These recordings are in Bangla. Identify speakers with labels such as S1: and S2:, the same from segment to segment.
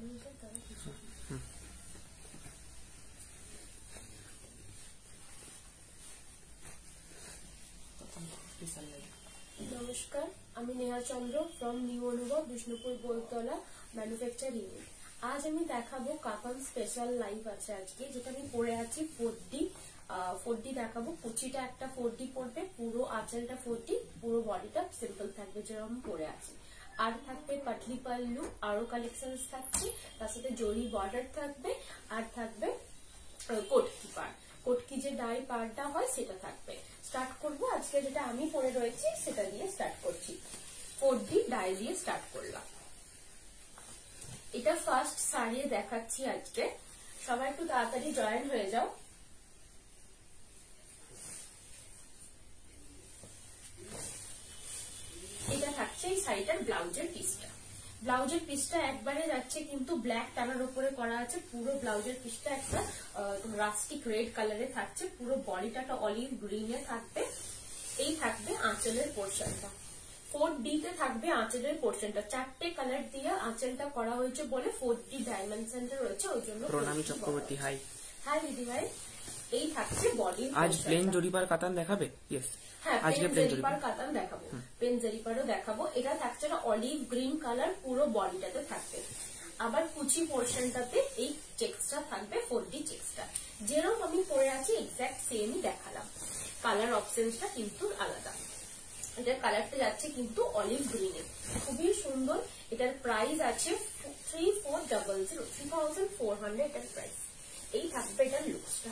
S1: নমস্কার, আমি নেহা চন্দ্র ফ্রম নিউ অনুভব বিষ্ণুপুর গোলতলা ম্যানুফ্যাকচার ইউনিট। আজ আমি দেখাবো কাতান স্পেশাল লাইভ আছে আজকে, যেটা আমি পরে আছি 4D দেখাবো। কুচিটা একটা 4D পড়বে, পুরো আঁচলটা 4D, পুরো বডিটা সিম্পল থাকবে যেরকম পরে আছে। আর থাকবে পাটলি পাল্লু, আরো কালেকশন থাকছে, তার সাথে জরি বর্ডার থাকবে, আর থাকবে কোটকি পাড়, কোটকি যে ডাই পাড়টা হয় সেটা থাকবে। স্টার্ট করবো আজকে যেটা আমি পরে রয়েছি সেটা দিয়ে স্টার্ট করছি। 4D ডাই দিয়ে স্টার্ট করলাম। এটা ফার্স্ট সারিয়ে দেখাচ্ছি আজকে, সবাই একটু তাড়াতাড়ি জয়েন হয়ে যাও। এটা থাকছে এই শাড়িটার ব্লাউজের পিসটা। ব্লাউজের পিসটা একবারে যাচ্ছে কিন্তু ব্ল্যাক টানার উপরে করা আছে। পুরো ব্লাউজের পিসটা একটা রাস্টিক রেড কালারে থাকছে, পুরো বডিটা একটা অলিভ গ্রিনে থাকবে। এই থাকবে আঁচলের পোর্শনটা। 4D তে থাকবে আঁচলের পোর্শনটা, 4টে কালার দিয়ে আঁচলটা করা হয়েছে বলে 4D ডাইমেনশনটা রয়েছে, ওই জন্য।
S2: প্রণামী চক্রবর্তী, হাই।
S1: হাই দিদি ভাই। এই থাকছে বডি।
S2: আজ প্লেন জরিপার কাতান দেখাবে? ইয়েস,
S1: হ্যাঁ, আজকে প্লেন জরিপার কাতান দেখাবো, প্লেন জরিপারও দেখাবো। এটা থাকছে না অলিভ গ্রিন কালার, পুরো বডিটাতে থাকবে। আবার কুচি পোর্শনটাতে এই চেক্সটা থাকবে, 4D চেক্সটা যেরকম আমি পরে আছি এক্সাক্ট সেমই দেখালাম। কালার অপশনসটা কিন্তু আলাদা। এটার কালারটা যাচ্ছে কিন্তু অলিভ গ্রিনে, খুবই সুন্দর। এটার প্রাইস আছে 3400 এটার প্রাইস। এই থাকবে এটার লুকসটা,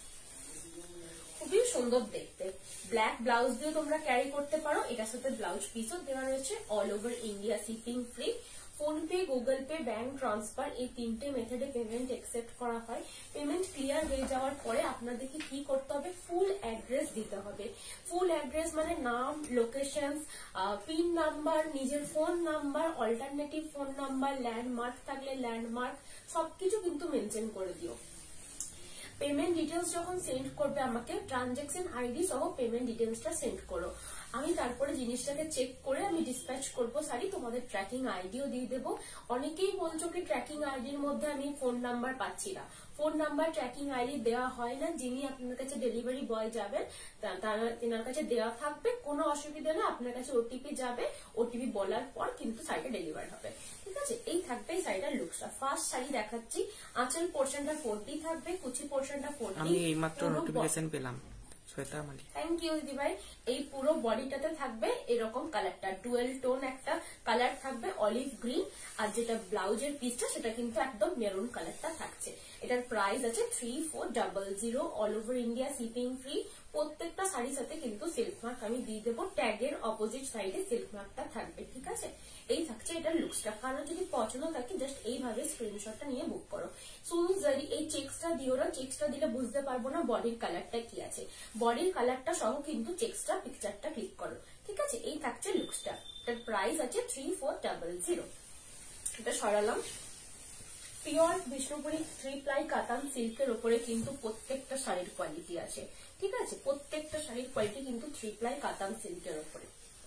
S1: খুবই সুন্দর দেখতে। ব্ল্যাক ব্লাউজ দিয়ে তোমরা ক্যারি করতে পারো। এটার সাথে ব্লাউজ পিসও দেওয়া রয়েছে। All over India shipping free. PhonePe, Google Pay, bank transfer, এই 3টে মেথডে পেমেন্ট একসেপ্ট করা হয়। পেমেন্ট ক্লিয়ার হয়ে যাওয়ার পরে আপনাদেরকে কি করতে হবে, ফুল অ্যাড্রেস দিতে হবে। ফুল অ্যাড্রেস মানে নাম, লোকেশন, পিন নাম্বার, নিজের phone number, alternative phone number, landmark থাকলে ল্যান্ডমার্ক, সবকিছু কিন্তু মেনশন করে দিও। পেমেন্ট ডিটেলস যখন সেন্ড করবে আমাকে, ট্রানজাকশন আইডি সহ পেমেন্ট ডিটেলসটা সেন্ড করো। আমি তারপরে জিনিসটাকে চেক করে আমি ডিসপ্যাচ করবো শাড়ি। তোমাদের ট্র্যাকিং আইডিও দিয়ে দেবো। অনেকেই বলছো কি ট্র্যাকিং আইডির মধ্যে আমি ফোন নাম্বার পাচ্ছি না। ফোন নাম্বার ট্র্যাকিং আইডি দেওয়া হয় না। যিনি আপনার কাছে ডেলিভারি বয় যাবেন তেনার কাছে দেওয়া থাকবে, কোনো অসুবিধা না। আপনার কাছে ওটিপি যাবে, ওটিপি বলার পর কিন্তু শাড়িটা ডেলিভার হবে, ঠিক আছে। এই থাকবে এই শাড়িটার লুকসটা। ফার্স্ট শাড়ি দেখাচ্ছি, আঁচল পোর্শনটা 4D থাকবে, কুচি পোর্শনটা 4D।
S2: আমি এইমাত্র নোটিফিকেশন পেলাম।
S1: থ্যাংক ইউ দিদি ভাই। এই পুরো বডিটাতে থাকবে এরকম কালারটা, ডুয়েল টোন একটা কালার থাকবে, অলিভ গ্রিন। আর যেটা ব্লাউজের পিসটা সেটা কিন্তু একদম মেরুন কালারটা থাকছে। এটার প্রাইস আছে 3400, all over India shipping free. প্রত্যেকটা শাড়ির সাথে কিন্তু সিল্ক মার্ক আমি দিয়ে দেবো, ট্যাগের অপোজিট সাইডে সিল্ক মার্কটা থাকবে, ঠিক আছে। এই থাকছে এটার লুকসটা। কারণ যদি পছন্দ থাকে জাস্ট এইভাবে স্ক্রিনশটটা নিয়ে বুক করো। শুধু জারি এই চেক্সটা দিও না, চেক্সটা দিলে বুঝতে পারবো না বডির কালারটা কি আছে। বডির কালারটা সহ কিন্তু চেক্সটা পিকচারটা ক্লিক করো, ঠিক আছে। এই থাকছে লুকসটা। এটার প্রাইস আছে 3400। এটা সরালাম। পিওর বিষ্ণুপুরি 3 প্লাই কাতান সিল্কের উপরে কিন্তু প্রত্যেকটা শাড়ির কোয়ালিটি আছে, ঠিক আছে। প্রত্যেকটা শাড়ির কোয়ালিটি কিন্তু 3 প্লাই কাতান সিল্কের উপরে।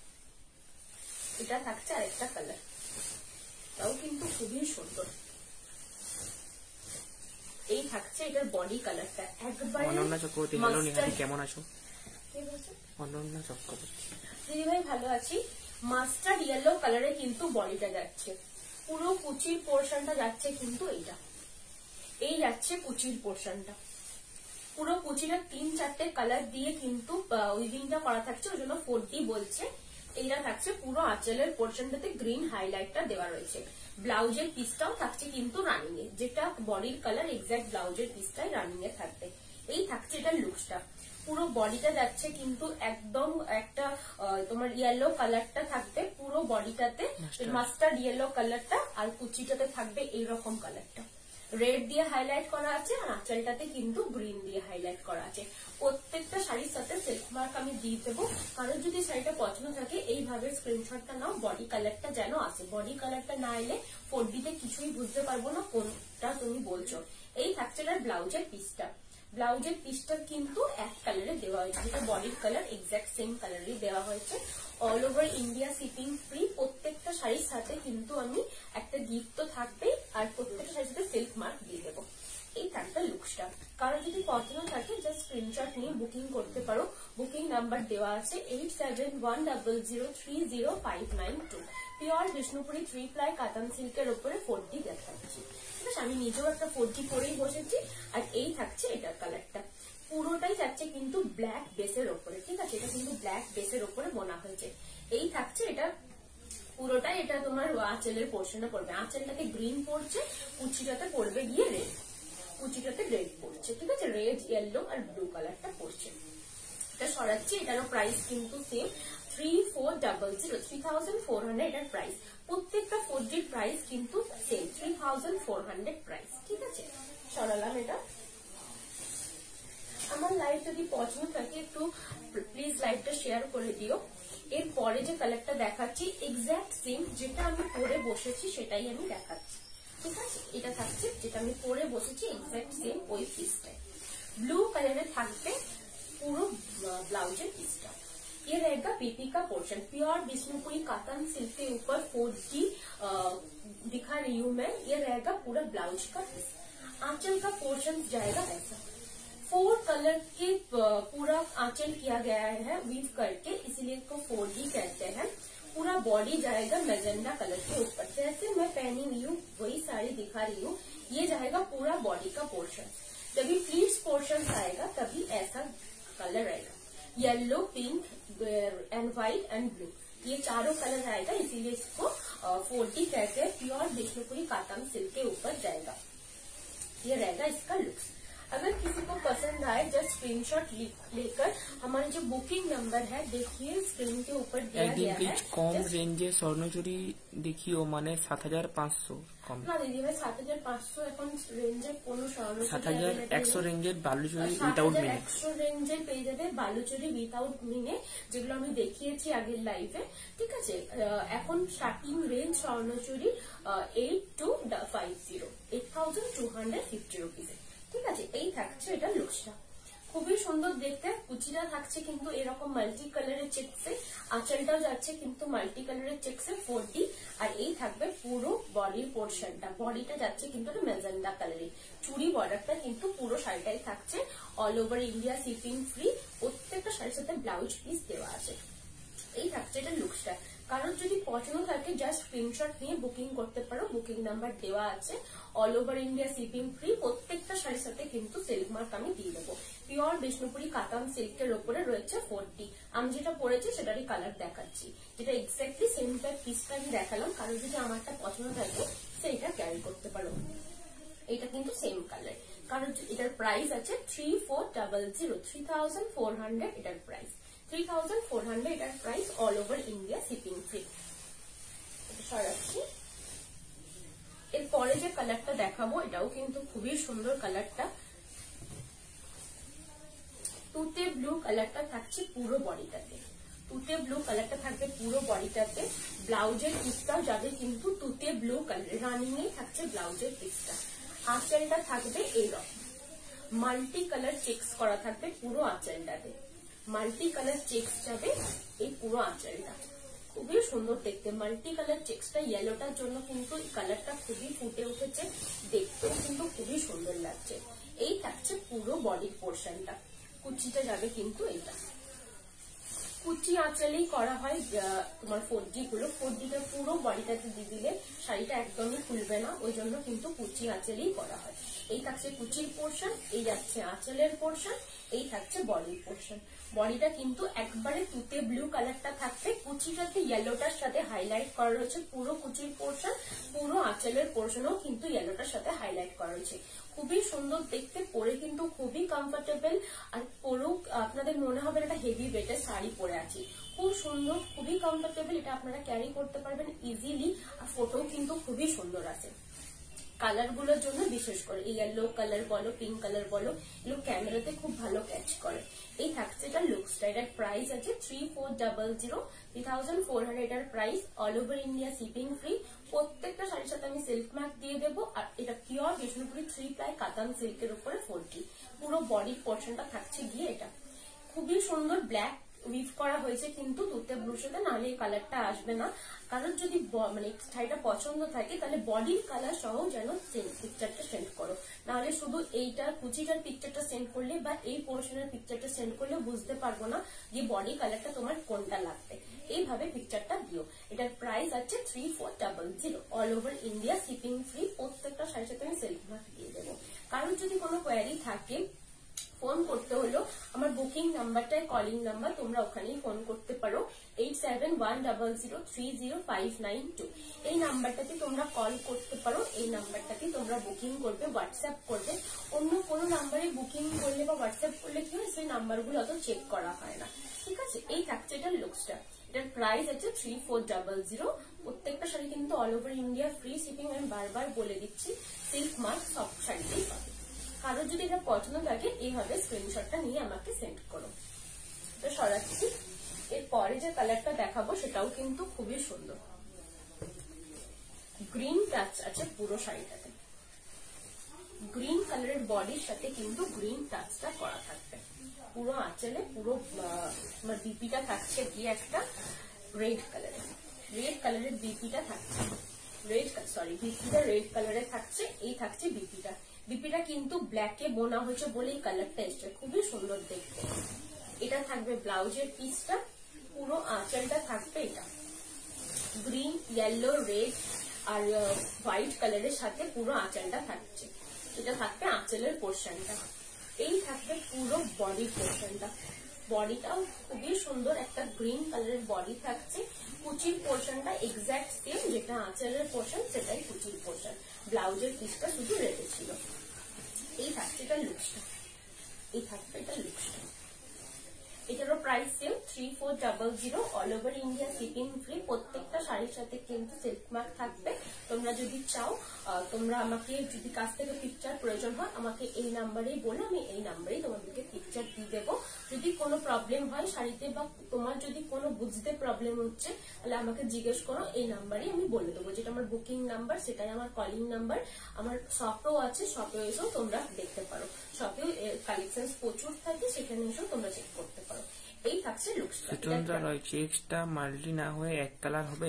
S1: এটা থাকছে আরেকটা কালার, তাও কিন্তু খুবই সুন্দর। এই থাকছে এটার বডি কালারটা একবারে।
S2: অনন্যা চক্রবর্তী, হ্যালো নিহারি, কেমন আছো? অনন্যা চক্রবর্তী,
S1: দিদি ভাই ভালো আছি। মাস্টার্ড ইয়েলো কালারে কিন্তু বডিটা যাচ্ছে, পুরো কুচির পোর্শনটা যাচ্ছে কিন্তু এইটা, এই যাচ্ছে কুচির পোর্শনটা। পুরো কুচিটা 3-4টে কালার দিয়ে কিন্তু উইভিংটা করা থাকছে, ওই জন্য 4D বলছে। এইটা থাকছে পুরো আঁচলের পোর্শনটাতে গ্রিন হাইলাইটটা দেওয়া রয়েছে। ব্লাউজের পিসটাও থাকছে কিন্তু রানিং এ, যেটা বডির কালার এক্সাক্ট ব্লাউজের পিসটাই রানিং এ থাকবে। এই থাকছে এটা লুকসটা। পুরো বডিটা যাচ্ছে কিন্তু একদম একটা তোমার ইয়েলো কালারটা থাকবে পুরো বডিটাতে, মাস্টার্ড ইয়েলো কালারটা। আর কুচিটাতে থাকবে এইরকম কালারটা, রেড দিয়ে হাইলাইট করা আছে, আর আঁচলটাতে কিন্তু গ্রিন দিয়ে হাইলাইট করা আছে। প্রত্যেকটা শাড়ির সাথে সিল্ক মার্ক আমি দিয়ে দেবো। কারণ যদি শাড়িটা পছন্দ থাকে এইভাবে স্ক্রিনশটটা নাও, বডি কালারটা যেন আসে। বডি কালারটা না এলে 4D তে কিছুই বুঝতে পারবো না কোনটা তুমি বলছো। এই থাকছে না ব্লাউজের পিসটা। ব্লাউজের পিসটা কিন্তু এক কালারে দেওয়া হয়েছে, যেটা বডির কালার এক্সাক্ট সেম কালারই দেওয়া হয়েছে। All over India shipping free. প্রত্যেকটা শাড়ির সাথে কিন্তু আমি একটা গিফট তো থাকবেই, আর প্রত্যেক সিল্ক মার্ক দিয়ে দেবো। এই থাকবে লুকসটা। কারো যদি পছন্দ থাকে জাস্ট স্ক্রিনশট নিয়ে বুকিং করতে পারো। বুকিং নাম্বার দেওয়া আছে 8710030592। পিওর বিষ্ণুপুরি 3 প্লাই কাতান সিল্কের উপরে 4D দেখাচ্ছি। ঠিক আছে, আমি নিজেও একটা 4D পরেই বসেছি। আর এই থাকছে এটার কালারটা, পুরোটাই যাচ্ছে কিন্তু ব্ল্যাক বেসের ওপরে। ঠিক আছে, এটা কিন্তু ব্ল্যাক বেসের ওপরে বোনা হয়েছে। এই থাকছে এটা পুরোটাই, এটা তোমার আঁচলের পোর্শনে পড়বে। আঁচলটাতে গ্রিন পড়ছে, কুচিটাতে পড়বে গিয়ে রেড, কুচিটাতে রেড পড়ছে। ঠিক আছে, রেড, ইয়েলো আর ব্লু কালারটা পড়ছে। এটা সরাচ্ছি, এটারও প্রাইস কিন্তু সেম 3400 এটার প্রাইস। প্রত্যেকটা 4D প্রাইস কিন্তু সেম 3400 প্রাইস। ঠিক আছে, সরালাম এটা। আমার লাইভ যদি পছন্দ থাকে একটু প্লিজ লাইভটা শেয়ার করে দিও। এরপরে যে কালারটা দেখাচ্ছি এক্সাক্ট সেম, যেটা আমি পরে বসেছি সেটাই আমি দেখাচ্ছি। ঠিক আছে, এটা থাকছে যেটা আমি পরে বসেছি এক্সাক্ট সেম ওই পিসটাই। ब्लू कलर में থাকবে পুরো ব্লাউজের পিসটা। ये रहेगा बीपी का portion, pure Bishnupuri katan silk के ऊपर 4D दिखा रही हूँ मैं। ये रहेगा पूरा ब्लाउज का पीस। आंचल का पोर्शन जाएगा ऐसा, 4 कलर के पूरा आंचल किया गया है वीव करके, इसलिए इसको 4D कहते हैं। पूरा बॉडी जाएगा मैजेंडा कलर के ऊपर, जैसे मैं पहनी हुई हूँ वही साड़ी दिखा रही हूँ। ये जाएगा पूरा बॉडी का पोर्शन। जब भी प्लीट्स पोर्शन आएगा तभी ऐसा कलर आएगा, yellow, pink and white and blue, ये चारों कलर आएगा, इसीलिए इसको 4D कहते हैं। प्योर बिष्णुपुरी कातन सिल्क के ऊपर जाएगा। ये रहेगा इसका लुक्स। अगर किसी को पसंद आए जस्ट स्क्रीनशॉट लेकर हमारे जो बुकिंग नंबर है देखिए स्क्रीन के ऊपर दिया गया है।
S2: कम रेंजे स्वर्णचूड़ी देखिए মানে 7500 কম
S1: না দিদি ভাই 7500 এখন রেঞ্জে কোন স্বর্ণচুড়ি
S2: 7100 রেঞ্জের বালুচুড়ি উইদাউট মিনে,
S1: 100 রেঞ্জের পেয়ে যাবে বালুচুড়ি উইদাউট মিনে, যেগুলো আমি দেখিয়েছি আগের লাইভে। ঠিক আছে, এখন স্টার্টিং রেঞ্জ স্বর্ণচুড়ি 8250 রুপিস। ঠিক আছে, এই থাকছে এটা লুকসটা, খুবই সুন্দর দেখতে। কুচিটা থাকছে কিন্তু এরকম মাল্টি কালারের চেকসে, আঁচলটাও যাচ্ছে কিন্তু মাল্টি কালারের চেকসে 4D। আর এই থাকবে পুরো বডির পোর্শনটা, বডিটা যাচ্ছে কিন্তু ম্যাজেন্ডা কালারে। চুড়ি বর্ডারটা কিন্তু পুরো শাড়িটাই থাকছে all over India, shipping free. প্রত্যেকটা শাড়ির সাথে ব্লাউজ পিস দেওয়া আছে। এই থাকছে এটা লুকসটা। কারোর যদি পছন্দ থাকে জাস্ট স্ক্রিনশট নিয়ে বুকিং করতে পারো, বুকিং নাম্বার দেওয়া আছে। All over India shipping free. প্রত্যেকটা শাড়ির সাথে কিন্তু সিল্ক মার্ক আমি দিয়ে দেবো। পিওর বিষ্ণুপুরি কাতান সিল্কের ওপরে রয়েছে 4D। আমি যেটা পরেছি সেটারই কালার দেখাচ্ছি, যেটা এক্স্যাক্টলি সেম টাইপ পিসটা আমি দেখালাম। কারোর যদি আমারটা পছন্দ থাকে সেইটা ক্যারি করতে পারো। এটা কিন্তু সেম কালার। কারণ এটার প্রাইস আছে 3400 এটার প্রাইস 3400 এটার price, all over India shipping free. সরাচ্ছি। এরপরে যে কালারটা দেখাবো এটাও কিন্তু খুবই সুন্দর কালারটা, তুতে ব্লু কালারটা থাকছে পুরো বডিটাতে। তুতে ব্লু কালারটা থাকবে পুরো বডিটাতে। ব্লাউজের পিসটাও যাবে কিন্তু তুতে ব্লু কালার, রানিং এ থাকছে ব্লাউজের পিসটা। আঁচলটা থাকবে এইরকম মাল্টি কালার চেক্স করা থাকবে পুরো আঁচলটাতে, মাল্টি কালার চেক্স যাবে এই পুরো আঁচলটা। খুবই সুন্দর দেখতে মাল্টি কালার চেক্সটা, ইয়েলোটার জন্য কিন্তু এই কালারটা খুবই ফুটে উঠেছে, দেখতেও কিন্তু খুবই সুন্দর লাগছে। এই থাকছে পুরো বডির পোর্শনটা। কুচিটা যাবে কিন্তু এটা কুচি আঁচলেই করা হয় তোমার 4D গুলো। 4Dটা পুরো বডিটাতে দিয়ে দিলে শাড়িটা একদমই খুলবে না, ওই জন্য কিন্তু কুচি আঁচলেই করা হয়। এই থাকছে কুচির পোর্শন, এই যাচ্ছে আঁচলের পোর্শন, এই থাকছে বডির পোর্শন। বডিটা কিন্তু একবারে তুতে ব্লু কালারটা থাকবে, কুচিটাতে ইয়েলোটার সাথে হাইলাইট করা রয়েছে পুরো কুচির পোর্শন, পুরো আঁচলের পোর্শনও কিন্তু ইয়েলোটার সাথে হাইলাইট করা রয়েছে। খুবই সুন্দর দেখতে, পরে কিন্তু খুবই কমফোর্টেবল। আর পরেও আপনাদের মনে হবে একটা হেভি ওয়েটের শাড়ি পরে আছি, খুব সুন্দর, খুবই কমফোর্টেবল। এটা আপনারা ক্যারি করতে পারবেন ইজিলি। আর ফটো কিন্তু খুবই সুন্দর আছে কালার গুলোর জন্য, বিশেষ করে ইয়েলো কালার বলো, পিঙ্ক কালার বলো, এগুলো ক্যামেরাতে খুব ভালো ক্যাচ করে। এই থাকছে এটা লুকসটা। এটার প্রাইস আছে 3400 এটার price, all over India shipping free. প্রত্যেকটা শাড়ির সাথে আমি সিল্ক মার্ক দিয়ে দেবো। আর এটা পিওর বিষ্ণুপুরি 3 প্লাই কাতান সিল্কের উপরে 4D। পুরো বডির পোর্শনটা থাকছে গিয়ে এটা খুবই সুন্দর ব্ল্যাক উইভ করা হয়েছে কিন্তু তুতে ব্লুর সাথে, নাহলে এই কালারটা আসবে না। কারণ যদি মানে শাড়িটা পছন্দ থাকে তাহলে বডির কালার সহ যেন পিকচারটা সেন্ড করো, নাহলে শুধু এইটার কুচিটার পিকচারটা সেন্ড করলে বা এই পোর্শনের পিকচারটা সেন্ড করলে বুঝতে পারবো না যে বডি কালারটা তোমার কোনটা লাগবে। এইভাবে পিকচারটা দিও। এটার প্রাইস আছে 3400, all over India shipping free. প্রত্যেকটা শাড়ির সাথে আমি সেলফ মার্ক দিয়ে দেবো। কারণ যদি কোনো কোয়ারি থাকে ফোন করতে হলো, আমার বুকিং নাম্বারটাই কলিং নাম্বার, তোমরা ওখানেই ফোন করতে পারো 8710030592। এই নাম্বারটাতে তোমরা কল করতে পারো, এই নাম্বারটাতে তোমরা বুকিং করবে, হোয়াটসঅ্যাপ করবে। অন্য কোনো নাম্বারে বুকিং করলে বা হোয়াটসঅ্যাপ করলে কি হয়, সেই নাম্বারগুলো অত চেক করা হয় না, ঠিক আছে। এই থাকছে এটার লুকসটা। এটার প্রাইস আছে 3400। প্রত্যেকটা শাড়ি কিন্তু all over India free shipping, আমি বারবার বলে দিচ্ছি। সিল্ক মার্ক সব শাড়িতেই পাবে। কারো যদি এটা পছন্দ থাকে এইভাবে স্ক্রিনশটটা নিয়ে আমাকে সেন্ড করো। তো সরাচ্ছি। এরপরে যে কালারটা দেখাবো সেটাও কিন্তু খুবই সুন্দর। গ্রিন টাচ আছে পুরো শাড়িটাতে, গ্রিন কালারের বডির সাথে কিন্তু গ্রিন টাচটা করা থাকবে পুরো আঁচলে। পুরো বিপিটা থাকছে গিয়ে একটা রেড কালারের বিপিটা থাকছে, বিপিটা রেড কালারে থাকছে। এই থাকছে বিপিটা কিন্তু ব্ল্যাকে বোনা হয়েছে বলেই কালারটা এসছে, খুবই সুন্দর দেখতে। এটা থাকবে ব্লাউজের পিসটা, পুরো আঁচলটা থাকবে এটা গ্রিন, ইয়েলো, রেড আর হোয়াইট কালারের সাথে পুরো আঁচলটা থাকছে। এটা থাকবে আঁচলের পোর্শনটা। এই থাকবে পুরো বডির পোর্শনটা। বডিটাও খুবই সুন্দর, একটা গ্রিন কালারের বডি থাকছে। কুচির পোর্শনটা এক্সাক্ট সেম, যেটা আঁচলের পোর্শন সেটাই কুচির পোর্শন। ব্লাউজের পিসটা শুধু রেডে ছিল। এই থাকছে এটা লুকসটা, এটারও price same 3400, all over India shipping free. প্রত্যেকটা শাড়ির সাথে কিন্তু সিল্ক মার্ক থাকবে। তোমরা যদি চাও, তোমরা আমাকে যদি কাছ থেকে পিকচার প্রয়োজন হয় আমাকে এই নাম্বারেই বলো, আমি এই নাম্বারেই তোমাদেরকে পিকচার দিয়ে দেবো। যদি কোনো প্রবলেম হয় শাড়িতে বা তোমার যদি কোনো বুঝতে প্রবলেম হচ্ছে তাহলে আমাকে জিজ্ঞেস করো, এই নাম্বারেই আমি বলে দেবো। যেটা আমার বুকিং নাম্বার সেটাই আমার কলিং নাম্বার। আমার শপও আছে, শপে এসেও তোমরা দেখতে পারো। শপেও কালেকশন প্রচুর থাকে, সেখানে এসেও তোমরা চেক করতে পারো। এই থাকছে লুকসটা।
S2: চেকসটা মাল্টি না হয়ে এক কালার হবে?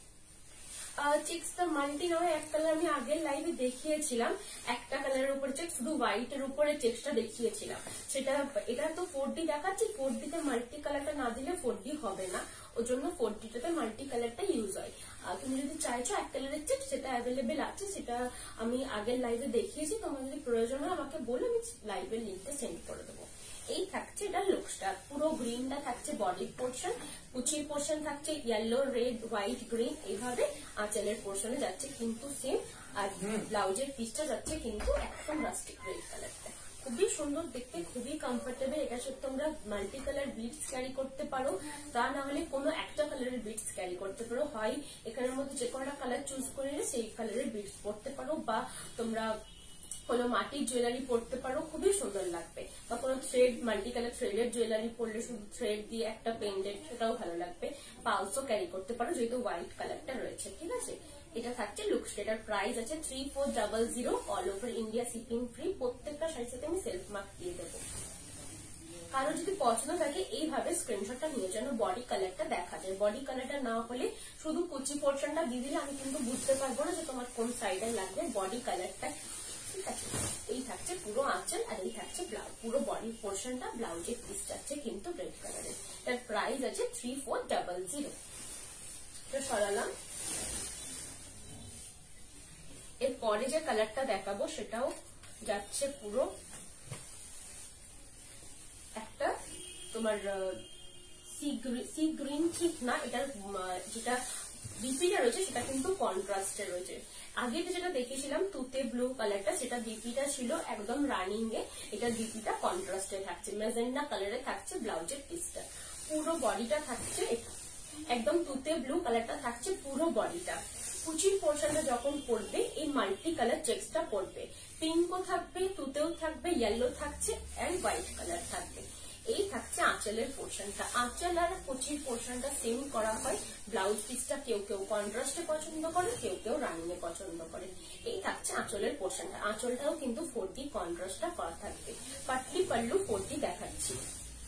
S1: চেকসটা মাল্টি না হয়ে এক কালার আমি আগের লাইভে দেখিয়েছিলাম। একটা কালারের উপরে চেক, শুধু হোয়াইট এর উপরে চেকসটা দেখিয়েছিলাম। সেটা এটা তো 4D দেখাচ্ছি, 4D তে মাল্টি কালারটা না দিলে 4D হবে না, ওই জন্য 4D টাতে মাল্টি কালারটা ইউজ হয়। তুমি যদি চাইছো এক কালারের চেক, সেটা অ্যাভেলেবেল আছে, সেটা আমি আগের লাইভে দেখিয়েছি। তোমার যদি প্রয়োজন হয় আমাকে বলে আমি লাইভের লিঙ্কটা সেন্ড করে দেবো। এই থাকছে এটা লুকসটা। পুরো গ্রিনটা থাকছে বডির পোর্শন, কুচির পোর্শন থাকছে ইয়েলো, রেড, হোয়াইট, গ্রিন। এইভাবে আঁচলের পোর্শনে যাচ্ছে কিন্তু সেম। আর ব্লাউজের পিসটা যাচ্ছে কিন্তু একদম রাস্টিক রেড কালারটা। খুবই সুন্দর দেখতে, খুবই কমফোর্টেবল। এটার সাথে তোমরা মাল্টি কালার বিডস ক্যারি করতে পারো, তা না হলে কোনো একটা কালারের বিডস ক্যারি করতে পারো। হয় এখানের মধ্যে যে কোনো কালার চুজ করে নিলে সেই কালারের বিডস পরতে পারো, বা তোমরা কোনো মাটির জুয়েলারি পরতে পারো, খুবই সুন্দর লাগবে। বা কোনো থ্রেড, মাল্টি কালার থ্রেডের জুয়েলারি পরলে শুধু থ্রেড দিয়ে একটা পেন্ডেন্ট, সেটাও ভালো লাগবে। পালসও ক্যারি করতে পারো যেহেতু হোয়াইট কালারটা রয়েছে, ঠিক আছে। এটা থাকছে লুকস। এটার প্রাইস আছে 3400, all over India shipping free. প্রত্যেকটা শাড়ির সাথে আমি সেলফ মার্ক দিয়ে দেবো। কারো যদি পছন্দ থাকে এইভাবে স্ক্রিনশটটা নিয়ে যেন বডি কালারটা দেখা যায়। বডি কালারটা না হলে শুধু কুচি পোর্শনটা দিয়ে দিলে আমি কিন্তু বুঝতে পারবো না যে তোমার কোন সাইডে লাগবে বডি কালারটা, ঠিক আছে। এই থাকছে পুরো আঁচল আর এই থাকছে ব্লাউজ। পুরো বডি পোর্শনটা, ব্লাউজের পিস যাচ্ছে কিন্তু রেড কালারের। তার প্রাইস আছে 3400। সরালাম। এরপরে যে কালারটা দেখাবো সেটাও যাচ্ছে পুরো একটা তোমার সি গ্রিন, ঠিক না, এটার যেটা বিপিটা রয়েছে সেটা কিন্তু কন্ট্রাস্টে রয়েছে। আগে যেটা দেখেছিলাম তুতে ব্লু কালারটা, সেটা বিপিটা ছিল একদম রানিং এ, এটা বিপিটা কন্ট্রাস্টে থাকছে, ম্যাজেন্ডা কালারে থাকছে ব্লাউজের পিসটা। পুরো বডিটা থাকছে একদম তুতে ব্লু কালারটা থাকছে পুরো বডিটা। কুচির পোর্শনটা যখন পড়বে এই মাল্টি কালার চেক্সটা পড়বে, পিঙ্কও থাকবে, তুতেও থাকবে, ইয়েলো থাকছে এন্ড হোয়াইট কালার থাকবে। এই থাকছে আঁচলের পোর্শনটা। আঁচল আর কুচির পোর্শনটা সেম করা হয়। ব্লাউজ পিসটা কেউ কেউ কন্ট্রাস্টে পছন্দ করে, কেউ কেউ রানিং এ পছন্দ করে। এই থাকছে আঁচলের পোর্শনটা। আঁচলটাও কিন্তু 4D কন্ট্রাস্টটা করা থাকবে। পাটলি পাল্লু 4D দেখাচ্ছি।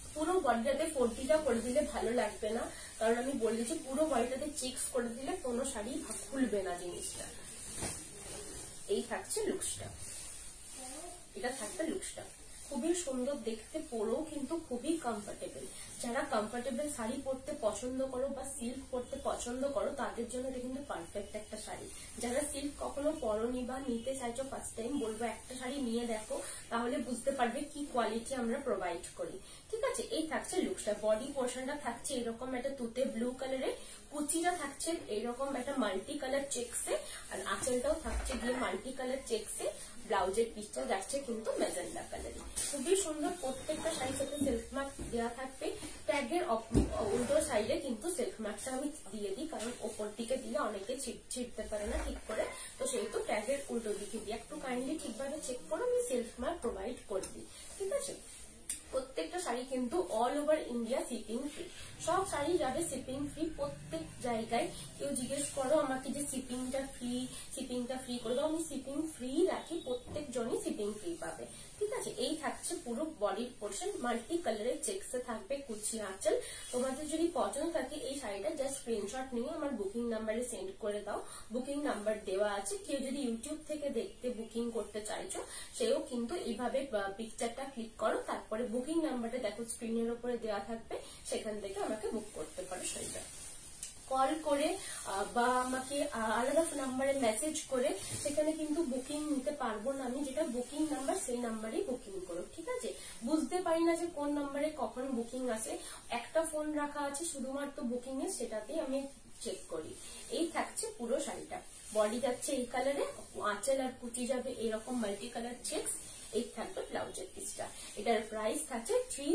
S1: পুরো বডিটাতে 40টা করে দিলে ভালো লাগবে না, কারণ আমি বলেছি পুরো বডিটাতে চেকস করে দিলে কোনো শাড়ি খুলবে না জিনিসটা। এই থাকছে লুকসটা, এটা থাকবে লুকসটা। খুবই সুন্দর দেখতে, পরেও কিন্তু খুবই কমফোর্টেবল। যারা কমফোর্টেবল শাড়ি পরতে পছন্দ করো বা সিল্ক পরতে পছন্দ করো তাদের জন্য এটা কিন্তু পারফেক্ট একটা শাড়ি। যারা সিল্ক কখনো পরনি বা নিতে চাইছো ফার্স্ট টাইম, বলবো একটা শাড়ি নিয়ে দেখো, তাহলে বুঝতে পারবে কি কোয়ালিটি আমরা প্রোভাইড করি। ঠিক আছে, এই থাকছে লুকসটা। বডি পোর্শনটা থাকছে এরকম একটা তুতে ব্লু কালারে, কুচিটা থাকছে এইরকম একটা মাল্টি কালার চেকসে, আর আঁচলটাও থাকছে গিয়ে মাল্টি কালার চেকসে। ব্লাউজের পিসটা যাচ্ছে কিন্তু ম্যাজেন্ডা কালারে। খুবই সুন্দর, প্রত্যেকটা শাড়ির সাথে সিল্ক মার্ক দেওয়া থাকবে। ট্যাগের উল্টো সাইডে কিন্তু সিল্ক মার্কটা আমি দিয়ে দিই, কারণ ওপর দিকে দিলে অনেকে ছিটতে পারে না ঠিক করে, তো সেহেতু ট্যাগের উল্টো দিকে দিয়ে একটু কাইন্ডলি ঠিকভাবে চেক করো, আমি সিল্ক মার্ক প্রোভাইড করে দিই। ঠিক আছে, প্রত্যেকটা শাড়ি কিন্তু all over India shipping free. সব শাড়ি যাবে শিপিং ফ্রি প্রত্যেক জায়গায়। কেউ জিজ্ঞেস করো আমাকে যে শিপিংটা ফ্রি করে দাও, আমি শিপিং ফ্রি রাখি, প্রত্যেক জনই শিপিং ফ্রি পাবে। ঠিক আছে, এই থাকছে পুরো বডির পোর্শন, মাল্টি কালারের চেকসে থাকবে কুচি আঁচল। তোমাদের যদি পছন্দ থাকে এই শাড়িটা জাস্ট স্ক্রিনশট নিয়ে আমার বুকিং নাম্বারে সেন্ড করে দাও, বুকিং নাম্বার দেওয়া আছে। কেউ যদি ইউটিউব থেকে দেখতে বুকিং করতে চাইছো সেও কিন্তু এইভাবে পিকচারটা ক্লিক করো, তারপরে বুকিং নাম্বারটা দেখো স্ক্রিনের উপরে দেওয়া থাকবে, সেখান থেকে আমাকে বুক করতে পারো শাড়িটা। কল করে বা আমাকে আলাদা নাম্বারে মেসেজ করে সেখানে কিন্তু বুকিং নিতে পারবো না আমি, যেটা বুকিং নাম্বার সেই নাম্বারেই বুকিং করো। ঠিক আছে, বুঝতে পারি না যে কোন নাম্বারে কখন বুকিং আসে, একটা ফোন রাখা আছে শুধুমাত্র বুকিং এর, সেটাতেই আমি চেক করি। এই থাকছে পুরো শাড়িটা, বডি যাচ্ছে এই কালারে, আঁচল আর কুচি যাবে এরকম মাল্টি কালার চেকস। এই থাকবে ব্লাউজের পিসটা। এটার প্রাইস থাকছে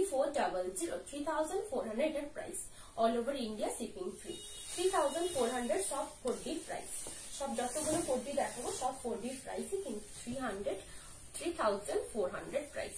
S1: 3400 এটার price. All over India shipping free. 3400 সব 4D প্রাইস। সব যতগুলো 4D দেখাবো সব 4D প্রাইসই কিন্তু 3400 প্রাইস।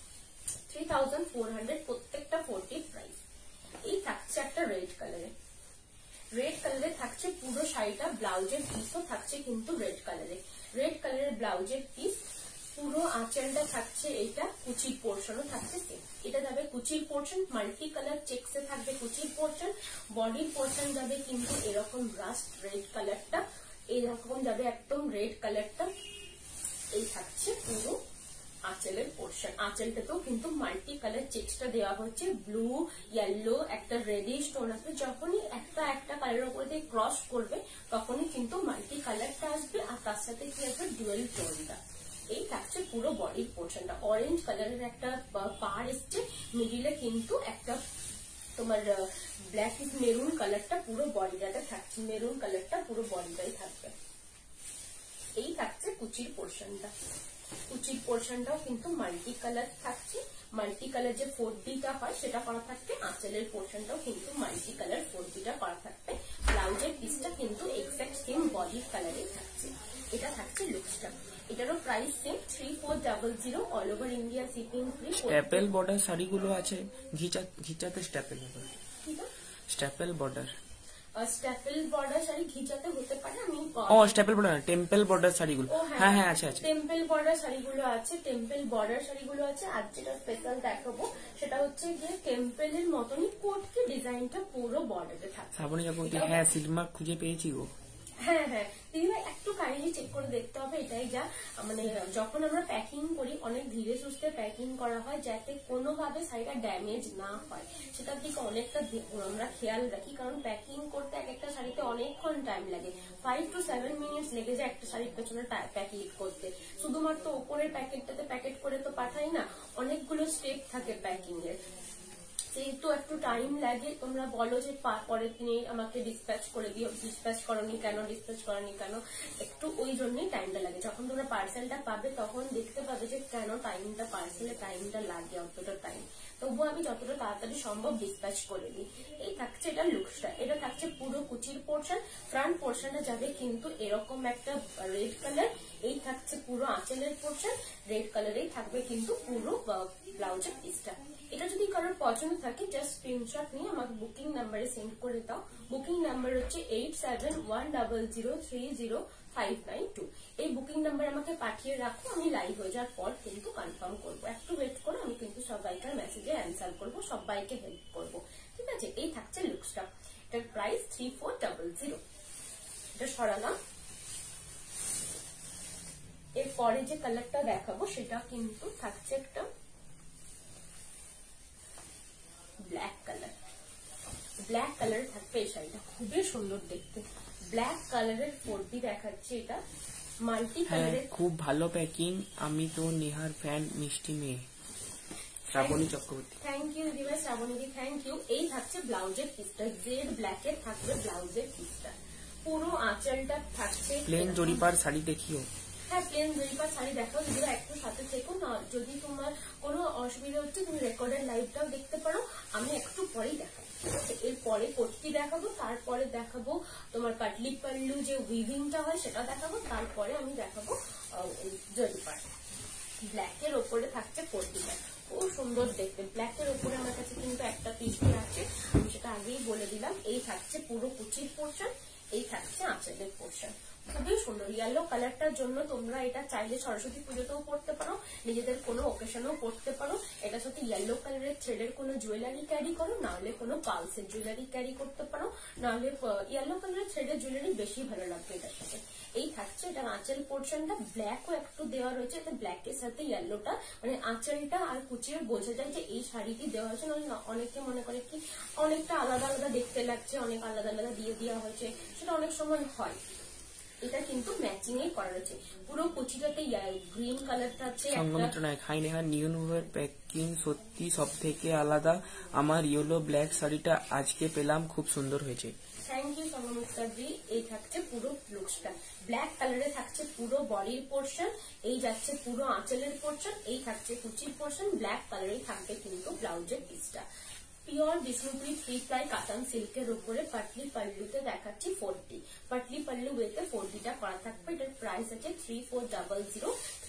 S1: 3400 প্রত্যেকটা 4D প্রাইস। এই থাকছে একটা রেড কালারে, রেড কালারে থাকছে পুরো শাড়িটা, ব্লাউজের পিসও থাকছে কিন্তু রেড কালারে। রেড কালারের ব্লাউজের পিস, পুরো আঁচলটা থাকছে এটা, কুচির পোর্শনও থাকছে সেম। এটা যাবে কুচির পোর্শন, মাল্টি কালার চেকসে থাকবে কুচির পোর্শন। বডির পোর্শন যাবে কিন্তু এরকম রাস্ট রেড কালারটা, এরকম যাবে একদম রেড কালারটা। এই থাকছে পুরো আঁচলের পোর্শন। আঁচলটাতেও কিন্তু মাল্টি কালার চেকসটা দেওয়া হচ্ছে, ব্লু, ইয়েলো, একটা রেডিশ টোন আসবে। যখনই একটা কালারের উপর দিয়ে ক্রস করবে তখনই কিন্তু মাল্টি কালারটা আসবে, আর তার সাথে কি আসবে ডুয়েল টোনটা। এই থাকছে পুরো বডির পোর্শনটা। অরেঞ্জ কালারের একটা পার এসছে, মিডিলে কিন্তু একটা তোমার ব্ল্যাক মেরুন কালারটা পুরো বডিটাতে থাকছে, মেরুন কালারটা পুরো বডিটাই থাকবে। এই থাকছে কুচির পোর্শনটা। কুচির পোর্শনটাও কিন্তু মাল্টি কালার থাকছে, মাল্টি কালার যে 4Dটা হয় সেটা করা থাকবে। আঁচলের পোর্শনটাও কিন্তু মাল্টি কালার 4Dটা করা থাকবে। ব্লাউজের পিসটা কিন্তু এক্সাক্ট সেম বডির কালারে থাকছে। এটা থাকছে লুকসটা। এটারও price same 3400 all over India shipping free.
S2: Staple border শাড়িগুলো আছে, ঘিচাতে স্ট্যাপেল হবে, স্ট্যাপেল বর্ডার।
S1: স্ট্যাপেল বর্ডার শাড়ি ঘিচাতে হতে পারে, আমি
S2: স্ট্যাপেল বর্ডার, টেম্পল বর্ডার শাড়িগুলো। হ্যাঁ হ্যাঁ আছে আছে,
S1: টেম্পল বর্ডার শাড়িগুলো আছে, টেম্পল বর্ডার শাড়িগুলো আছে। আর যেটা স্পেশাল দেখাবো সেটা হচ্ছে গিয়ে টেম্পলের মতনই কোটকি ডিজাইনটা পুরো বর্ডারে থাকে।
S2: শ্রাবণী কাকুর হ্যাঁ সিলমার্ক খুঁজে পেয়েছি গো।
S1: হ্যাঁ হ্যাঁ দিদিভাই, একটু কাইন্ডলি চেক করে দেখতে হবে। এটাই যা মানে যখন আমরা প্যাকিং করি অনেক ধীরে সুস্থে প্যাকিং করা হয়, যাতে কোনোভাবে শাড়িটা ড্যামেজ না হয় সেটার দিকে অনেকটা আমরা খেয়াল রাখি। কারণ প্যাকিং করতে এক একটা শাড়িতে অনেকক্ষণ টাইম লাগে, 5 to 7 মিনিটস লেগে যায় একটা শাড়ির পেছনে প্যাকিং করতে। শুধুমাত্র ওপরের প্যাকেটটাতে প্যাকেট করে তো পাঠাই না, অনেকগুলো স্টেপ থাকে প্যাকিং এর, সেহেতু একটু টাইম লাগে। তোমরা বলো যে পরের দিনে আমাকে ডিসপ্যাচ করে দিও, ডিসপ্যাচ করনি কেন, একটু ওই জন্যই টাইমটা লাগে। যখন তোমরা পার্সেলটা পাবে তখন দেখতে পাবে যে কেন পার্সেলে টাইমটা লাগে অতটা টাইম, তবুও আমি যতটা তাড়াতাড়ি সম্ভব ডিসপ্যাচ করে দিই। এই থাকছে এটা লুকসটা। এটা থাকছে পুরো কুচির পোর্শন, ফ্রন্ট পোর্শনটা যাবে কিন্তু এরকম একটা রেড কালার। এই থাকছে পুরো আঁচলের পোর্শন, রেড কালারেই থাকবে কিন্তু পুরো ব্লাউজের পিসটা। এটা যদি কারোর পছন্দ থাকে জাস্ট স্ক্রিনশট নিয়ে আমাকে বুকিং নাম্বারে সেন্ড করে দাও। বুকিং নাম্বার হচ্ছে 87100303 592। এই বুকিং নাম্বার আমাকে পাঠিয়ে রাখো, আমি লাইভ হয়ে যাওয়ার পর কিন্তু কনফার্ম করবো। একটু ওয়েট করে আমি কিন্তু সবাইকার মেসেজে অ্যান্সার করবো, সবাইকে হেল্প করবো, ঠিক আছে। এই থাকছে লুকসটা, এটার প্রাইস 3400। এটা সরালাম। এরপরে যে কালারটা দেখাবো সেটা কিন্তু থাকছে একটা ব্ল্যাক কালার। ব্ল্যাক কালার থাকবে এই শাড়িটা, খুবই সুন্দর দেখতে। ব্ল্যাক কালারের 4D দেখাচ্ছে, এটা মাল্টি কালারের,
S2: খুব ভালো প্যাকিং। আমি তো নেহার ফ্যান, মিষ্টি মেয়ে শ্রাবণী চক্রবর্তী।
S1: থ্যাংক ইউ দিবা শ্রাবণী, থ্যাংক ইউ। এই থাকছে ব্লাউজের পিসটা, জেড ব্ল্যাক এর থাকবে ব্লাউজের পিসটা। পুরো আঁচলটা থাকছে
S2: প্লেন জরিপার শাড়ি দেখিও।
S1: হ্যাঁ, প্লেন জরিপার শাড়ি দেখাও, যদি একটু সাথে থেকো না। যদি তোমার কোনো অসুবিধা হচ্ছে তুমি রেকর্ডেড লাইভটাও দেখতে পারো, আমি একটু পরেই দেখাবো, ঠিক আছে। এরপরে কুর্তি দেখাবো, তারপরে দেখাবো তোমার কাটলি পাল্লু যে উইভিংটা হয় সেটা দেখাবো, তারপরে আমি দেখাবো জরিপার। ব্ল্যাকের ওপরে থাকছে কুর্তিটা, খুব সুন্দর দেখতে। ব্ল্যাকের ওপরে আমার কাছে কিন্তু একটা পিস আছে, আমি সেটা আগেই বলে দিলাম। এই থাকছে পুরো কুচির পোর্শন, এই থাকছে আঁচলের পোর্শন, খুবই সুন্দর। ইয়েলো কালারটার জন্য তোমরা এটা চাইলে সরস্বতী পুজোতেও পড়তে পারো, নিজেদের কোনো ওকেশনেও পড়তে পারো। এটার সাথে ইয়েলো কালারের থ্রেডের কোনো জুয়েলারি ক্যারি করো, নাহলে কোনো পালসের জুয়েলারি ক্যারি করতে পারো, নাহলে ইয়েলো কালারের থ্রেডের জুয়েলারি বেশি ভালো লাগবে এটার সাথে। এই থাকছে এটা আঁচল পোর্শনটা, ব্ল্যাকও একটু দেওয়া রয়েছে, এটা ব্ল্যাকের সাথে ইয়েলোটা, মানে আঁচলটা আর কুচিয়ে বোঝা যায় যে এই শাড়িটি দেওয়া হয়েছে। অনেকে মনে করে কি অনেকটা আলাদা আলাদা দেখতে লাগছে, অনেক আলাদা আলাদা দিয়ে দেওয়া হয়েছে, সেটা অনেক সময় হয়। এটা কিন্তু ম্যাচিং এ করা রয়েছে, পুরো কুচিটাতে গ্রিন কালারটা আছে।
S2: হাই নেহা, নিউ নিউয়ের প্যাকিং সত্যি সব থেকে আলাদা। আমার ইয়েলো ব্ল্যাক শাড়িটা আজকে পেলাম, খুব সুন্দর হয়েছে।
S1: Thank you Sanghamitraji. এই থাকছে পুরো লুকসটা, ব্ল্যাক কালারে থাকছে পুরো বডির পোর্শন, এই যাচ্ছে পুরো আঁচলের পোর্শন, এই থাকছে কুচির পোর্শন, ব্ল্যাক কালারে থাকবে কিন্তু ব্লাউজের পিসটা। পিওর বিষ্ণুপুরি 3 প্লাই কাতান সিল্কের উপরে পাটলি পাল্লুতে দেখাচ্ছি 4D, পাটলি পাল্লু ওয়েতে 4Dটা করা থাকবে। এটার প্রাইস আছে 3400,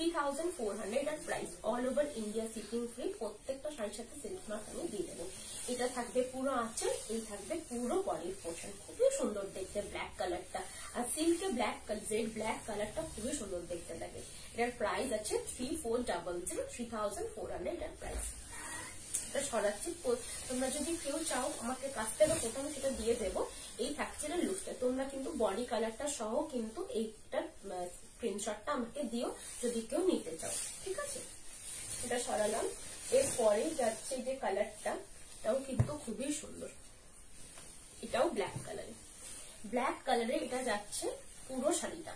S1: 3400 এটার price. All over India shipping free, প্রত্যেকটা শাড়ির সাথে সিল্ক মার্ক আমি দিয়ে দেবো। এটা থাকবে পুরো আঁচল, এই থাকবে পুরো বডির পোর্শন, খুবই সুন্দর দেখতে ব্ল্যাক কালারটা। আর সিল্কে ব্ল্যাক জেড ব্ল্যাক কালারটা খুবই সুন্দর দেখতে লাগে। এটার প্রাইস আছে 3400, 3400 এটার প্রাইস। সরাচ্ছি, তোমরা যদি কেউ চাও আমাকে কাছ থেকে প্রথমে সেটা দিয়ে দেবো। এই থাকছে না লুকটা, তোমরা কিন্তু বডি কালারটা সহ কিন্তু এইটার স্ক্রিনশটটা আমাকে দিও যদি কেউ নিতে চাও, ঠিক আছে। এটা সরালাম। এরপরে যাচ্ছে যে কালারটা, এটাও কিন্তু খুবই সুন্দর, এটাও ব্ল্যাক কালারে। ব্ল্যাক কালারে এটা যাচ্ছে পুরো শাড়িটা,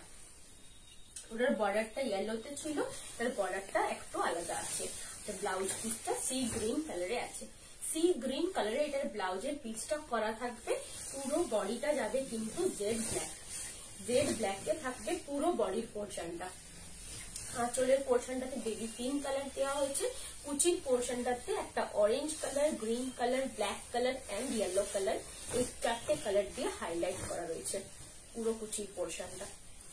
S1: ওটার বর্ডারটা ইয়েলোতে ছিল, তার বর্ডারটা একটু আলাদা আছে। ব্লাউজ পিসটা সি গ্রিন কালারে আছে, সি গ্রিন কালারে এটার ব্লাউজের পিসটা করা থাকবে। পুরো বডিটা যাবে কিন্তু জেড ব্ল্যাক, জেড ব্ল্যাকে থাকবে পুরো বডির পোর্শনটা। আঁচলের পোর্শনটাতে বেবি পিঙ্ক কালার দেওয়া হয়েছে, কুচির পোর্শনটাতে একটা orange colour, green colour, black colour and yellow colour, এই 4টে কালার দিয়ে হাইলাইট করা রয়েছে পুরো কুচির পোর্শনটা।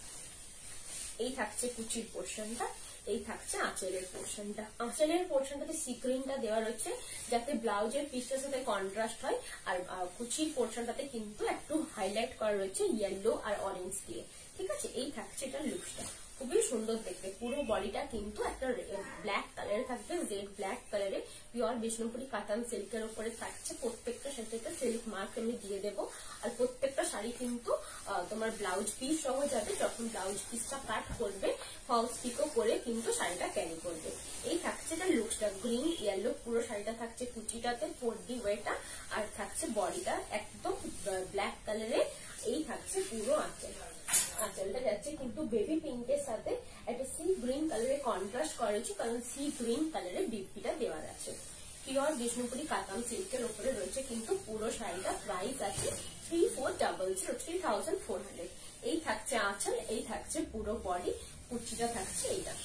S1: এই থাকছে কুচির পোর্শনটা, এই থাকছে আঁচলের পোর্শনটা। আঁচলের পোর্শনটাতে সিক্রিনটা দেওয়া রয়েছে যাতে ব্লাউজের পিসটার সাথে কন্ট্রাস্ট হয়, আর কুচির পোর্শনটাতে কিন্তু একটু হাইলাইট করা রয়েছে ইয়েলো আর অরেঞ্জ দিয়ে, ঠিক আছে। এই থাকছে এটা লুকসটা, খুবই সুন্দর দেখতে। পুরো বডিটা কিন্তু একটা ব্ল্যাক কালারে থাকবে, জেড ব্ল্যাক কালারে, পিওর বিষ্ণুপুরি কাতান সিল্কের উপরে থাকছে। প্রত্যেকটা শাড়িতে সিল্ক মার্ক আমি দিয়ে দেবো। আর প্রত্যেকটা শাড়ি কিন্তু তোমার ব্লাউজ পিস সহ যাবে, যখন ব্লাউজ পিসটা কাট করবে ফলস পিকো করে কিন্তু শাড়িটা ক্যারি করবে। এই থাকছে এটা লুকসটা, গ্রিন ইয়েলো পুরো শাড়িটা থাকছে, কুচিটাতে 4D ওয়েটা, আর থাকছে বডিটা একদম ব্ল্যাক কালারে। এই থাকছে পুরো আঁচল, আঁচলটা যাচ্ছে কিন্তু বেবি পিঙ্কের সাথে একটা সি গ্রিন কালারে কন্ট্রাস্ট করেছি, কারণ সি গ্রিন কালারে বিপিটা দেওয়া আছে। পিওর বিষ্ণুপুরি কাতান সিল্কের উপরে রয়েছে কিন্তু পুরো শাড়িটা। প্রাইস আছে 3400, 3400। এই থাকছে আঁচল, এই থাকছে পুরো বডি, কুচিটা থাকছে এইটা,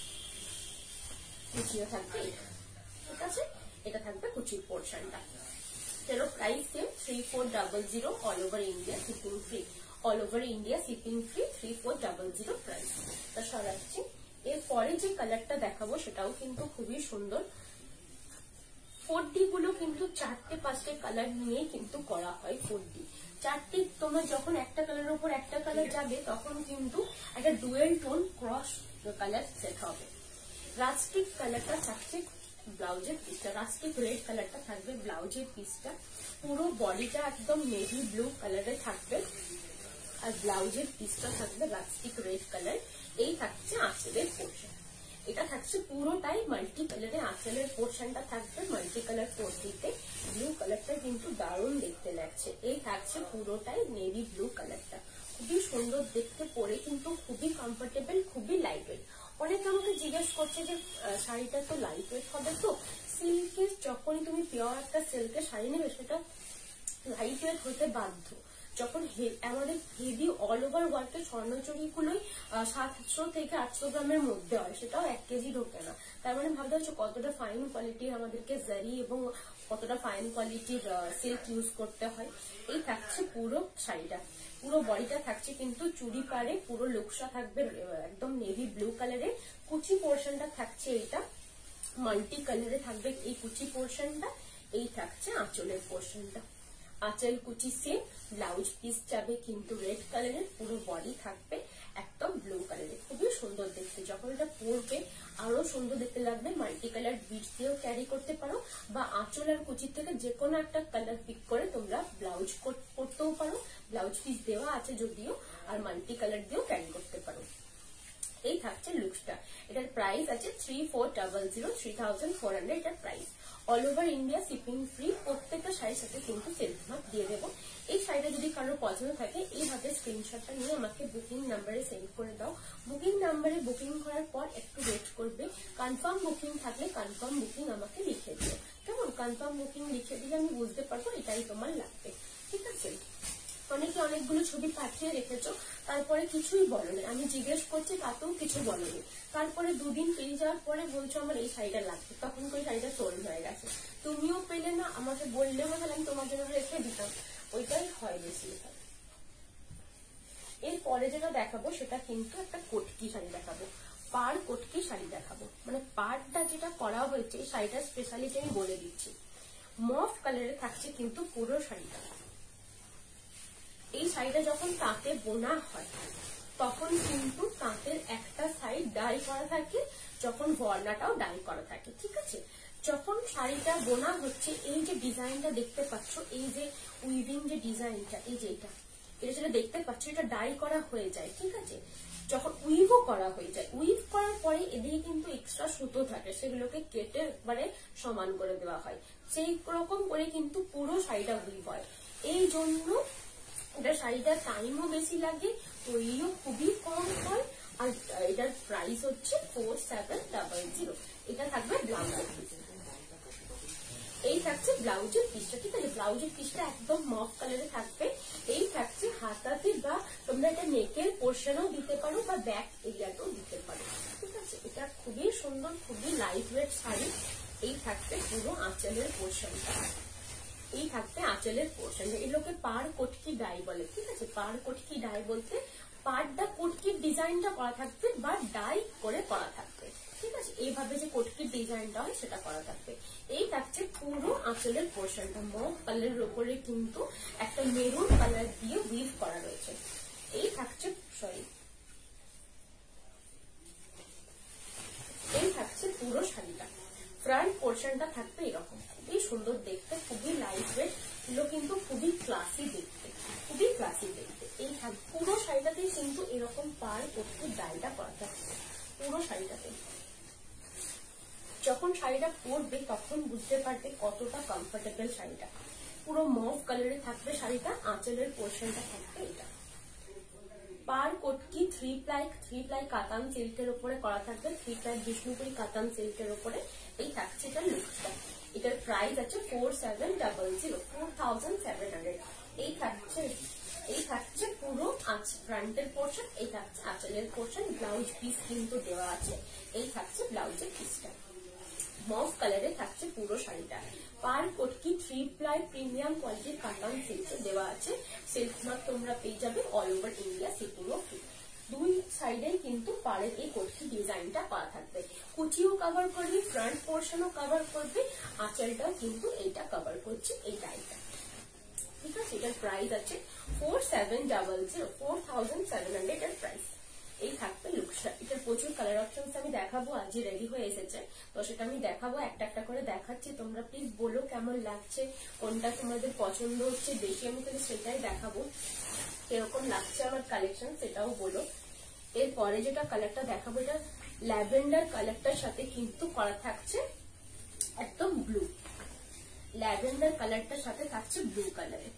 S1: কুচিটা থাকবে এটা, ঠিক আছে। এটা থাকবে কুচির পোর্শনটা। এর price same 3400, all over India shipping free, all over India shipping free, 3400 price. তা সরাচ্ছি। এরপরে যে কালারটা দেখাবো সেটাও কিন্তু খুবই সুন্দর, 4D গুলো কিন্তু 4টে-5টে কালার নিয়ে কিন্তু করা হয় 4D। 4টে তোমরা যখন একটা কালারের উপর একটা কালার যাবে তখন কিন্তু একটা dual tone cross colour set হবে। রাস্টিক কালারটা থাকছে ব্লাউজের পিসটা, রাস্টিক রেড কালারটা থাকবে ব্লাউজের পিসটা। পুরো বডিটা একদম নেভি ব্লু কালারে থাকবে আর ব্লাউজের পিসটা থাকবে রাস্টিক রেড কালার। এই থাকছে আঁচলের পোর্শন, এটা থাকছে পুরোটাই মাল্টি কালারে। আঁচলের পোর্শনটা থাকবে মাল্টি কালার পট্টিতে। ব্লু কালারটা কিন্তু দারুণ দেখতে লাগছে। এই থাকছে পুরোটাই নেভি ব্লু কালারটা, খুবই সুন্দর দেখতে, পরে কিন্তু খুবই কমফোর্টেবল, খুবই লাইট ওয়েট। অনেকে আমাকে জিজ্ঞেস করছে যে শাড়িটা তো লাইট ওয়েট হবে, তো সিল্কের যখনই তুমি পিওর একটা সিল্কের শাড়ি নেবে সেটা লাইট ওয়েট হতে বাধ্য। যখন আমাদের হেভি অল ওভার ওয়ার্কের স্বর্ণচুরি গুলোই 700 থেকে 800 গ্রামের মধ্যে হয়, সেটাও 1 কেজি ঢোকে না। তার মানে ভাবতে হচ্ছে কতটা ফাইন কোয়ালিটির আমাদেরকে জারি এবং কতটা ফাইন কোয়ালিটির সিল্ক ইউজ করতে হয়। এই থাকছে পুরো শাড়িটা, পুরো বডিটা থাকছে কিন্তু চুড়ি পাড়ে পুরো লুকসা থাকবে একদম নেভি ব্লু কালারের। কুচি পোর্শনটা থাকছে এটা মাল্টি কালারে থাকবে এই কুচি পোর্শনটা। এই থাকছে আঁচলের পোর্শনটা, আঁচল কুচি সেম, ব্লাউজ পিস যাবে কিন্তু রেড কালারের, পুরো বডি থাকবে একদম ব্লু কালারের। খুবই সুন্দর দেখতে, যখন এটা পরবে আরো সুন্দর দেখতে লাগবে। মাল্টি কালার বিটস দিয়েও ক্যারি করতে পারো বা আঁচল আর কুচি থেকে যে কোনো একটা কালার পিক করে তোমরা ব্লাউজ করতেও পারো। ব্লাউজ পিস দেওয়া আছে যদিও, আর মাল্টি কালার দিয়েও ক্যারি করতে পারো। এই থাকছে লুকসটা। এটার প্রাইস আছে 3400, 3400 এটার price. All over India shipping free, প্রত্যেকটা শাড়ির সাথে কিন্তু সেলফ মার্ক দিয়ে দেবো। এই শাড়িটা যদি কারোর পছন্দ থাকে এইভাবে স্ক্রিনশটটা নিয়ে আমাকে বুকিং নাম্বারে সেন্ড করে দাও। বুকিং নাম্বারে বুকিং করার পর একটু ওয়েট করবে, কনফার্ম বুকিং থাকলে কনফার্ম বুকিং আমাকে লিখে দিও। কেমন? কনফার্ম বুকিং লিখে দিলে আমি বুঝতে পারবো এটাই তোমার লাগবে, ঠিক আছে? অনেকে অনেকগুলো ছবি পাঠিয়ে রেখেছো, তারপরে কিছুই বলোনি, আমি জিজ্ঞেস করছি তাতেও কিছু বলোনি। তারপরে 2 দিন পেয়ে যাওয়ার পরে বলছো আমার এই শাড়িটা লাগবে, তখন ওই শাড়িটা সোল্ড হয়ে গেছে। তুমিও পেলে না, আমাকে বললেও তাহলে আমি তোমার জন্য রেখে দিতাম। ওইটাই হয় বেশি। এরপরে যেটা দেখাবো সেটা কিন্তু একটা কটকি শাড়ি দেখাবো, পাড় কটকি শাড়ি দেখাবো। মানে পাড়টা যেটা করা হয়েছে এই শাড়িটার স্পেশালিটি আমি বলে দিচ্ছি। মফ কালারে থাকছে কিন্তু পুরো শাড়িটা। এই শাড়িটা যখন তাঁতে বোনা হয় তখন কিন্তু তাঁতের একটা সাইড ডাই করা থাকে, যখন বর্ণাটাও ডাই করা থাকে, ঠিক আছে? যখন শাড়িটা বোনা হচ্ছে এই যে ডিজাইনটা দেখতে পাচ্ছ, এই যে উইভিং যে ডিজাইনটা, এই যে এটা যেটা দেখতে পাচ্ছ, এটা ডাই করা হয়ে যায়, ঠিক আছে? যখন উইভও করা হয়ে যায়, উইভ করার পরে এদিকে কিন্তু এক্সট্রা সুতো থাকে, সেগুলোকে কেটে একবারে সমান করে দেওয়া হয়। সেই রকম করে কিন্তু পুরো শাড়িটা উইভ হয়। এই জন্য এটা শাড়িটার টাইমও বেশি লাগে, তৈরিও খুবই কম হয়। আর এটার প্রাইস হচ্ছে 4700। এটা থাকবে ব্লাউজের পিস। এই থাকছে ব্লাউজের পিসটা, ঠিক আছে? ব্লাউজের পিসটা একদম মফ কালারে থাকবে। এই থাকছে হাতাতে, বা তোমরা এটা নেকের পোর্শনও দিতে পারো বা ব্যাক এরিয়াতেও দিতে পারো, ঠিক আছে? এটা খুবই সুন্দর, খুবই লাইট ওয়েট শাড়ি। এই থাকবে পুরো আঁচলের পোর্শনটা, এই থাকবে আঁচলের পোর্শন। এগুলোকে পাড় কটকি ডাই বলে, ঠিক আছে? পাড় কটকি ডাই বলতে পাড়টা কটকির ডিজাইনটা করা থাকবে বা ডাই করে করা থাকবে, ঠিক আছে? এইভাবে যে কটকির ডিজাইনটা হয় সেটা করা থাকবে। এই থাকছে পুরো আঁচলের পোর্শনটা, মফ কালারের উপরে কিন্তু একটা মেরুন কালার দিয়ে উইভ করা রয়েছে। এই থাকছে এই থাকছে পুরো শাড়িটা। ফ্রন্ট পোর্শনটা থাকবে এরকম, খুবই সুন্দর দেখতে, খুবই লাইট ওয়েট, এগুলো কিন্তু খুবই ক্লাসি দেখতে, খুবই ক্লাসি দেখতে। এই পুরো শাড়িটাতেই কিন্তু এরকম পাড় কটকি ডাইটা করা থাকবে পুরো শাড়িটাতে। যখন শাড়িটা পরবে তখন বুঝতে পারবে কতটা কমফোর্টেবল শাড়িটা। পুরো মফ কালারে থাকবে শাড়িটা, আঁচলের পোর্শনটা থাকবে এটা। পাড় কটকি 3 প্লাই কাতান সিল্কের উপরে করা থাকবে, 3 প্লাই বিষ্ণুপুরি কাতান সিল্কের উপরে। এই থাকছে এটার লুকসটা। এটার প্রাইস আছে 4700। এই থাকছে পুরো ফ্রন্টের পোর্শন, এই থাকছে আঁচলের পোর্শন, ব্লাউজ পিস কিন্তু দেওয়া আছে। এই থাকছে ব্লাউজের পিসটা, মফ কালারে থাকছে পুরো শাড়িটা। পাড় কটকি 3 প্লাই প্রিমিয়াম কোয়ালিটির কাতান সিল্কে দেওয়া আছে। সিল্ক মার্ক তোমরা পেয়ে যাবে, অল ওভার ইন্ডিয়া শিপিংও ফ্রি। দুই সাইডে কিন্তু পাড়ের এই কটকি ডিজাইনটা করা থাকবে। কুচিও কভার করবে, ফ্রন্ট পোর্শনও কভার করবে, আঁচলটাও কিন্তু এইটা কভার করছে এই ডাইটা। ঠিক আছে, এটার প্রাইস আছে 4700, 4700 এর প্রাইস। এই থাকবে লুকসটা। এটার প্রচুর কালার অপশনস আমি দেখাবো, আজই রেডি হয়ে এসেছে, তো সেটা আমি দেখাবো, একটা একটা করে দেখাচ্ছি। তোমরা প্লিজ বলো কেমন লাগছে, কোনটা তোমাদের পছন্দ হচ্ছে বেশি, আমি তাহলে সেটাই দেখাবো। কিরকম লাগছে আমার কালেকশন সেটাও বলো। এরপরে যেটা কালারটা দেখাবো, এটা ল্যাভেন্ডার কালারটার সাথে কিন্তু করা থাকছে একদম ব্লু, ল্যাভেন্ডার কালারটার সাথে থাকছে ব্লু কালারে।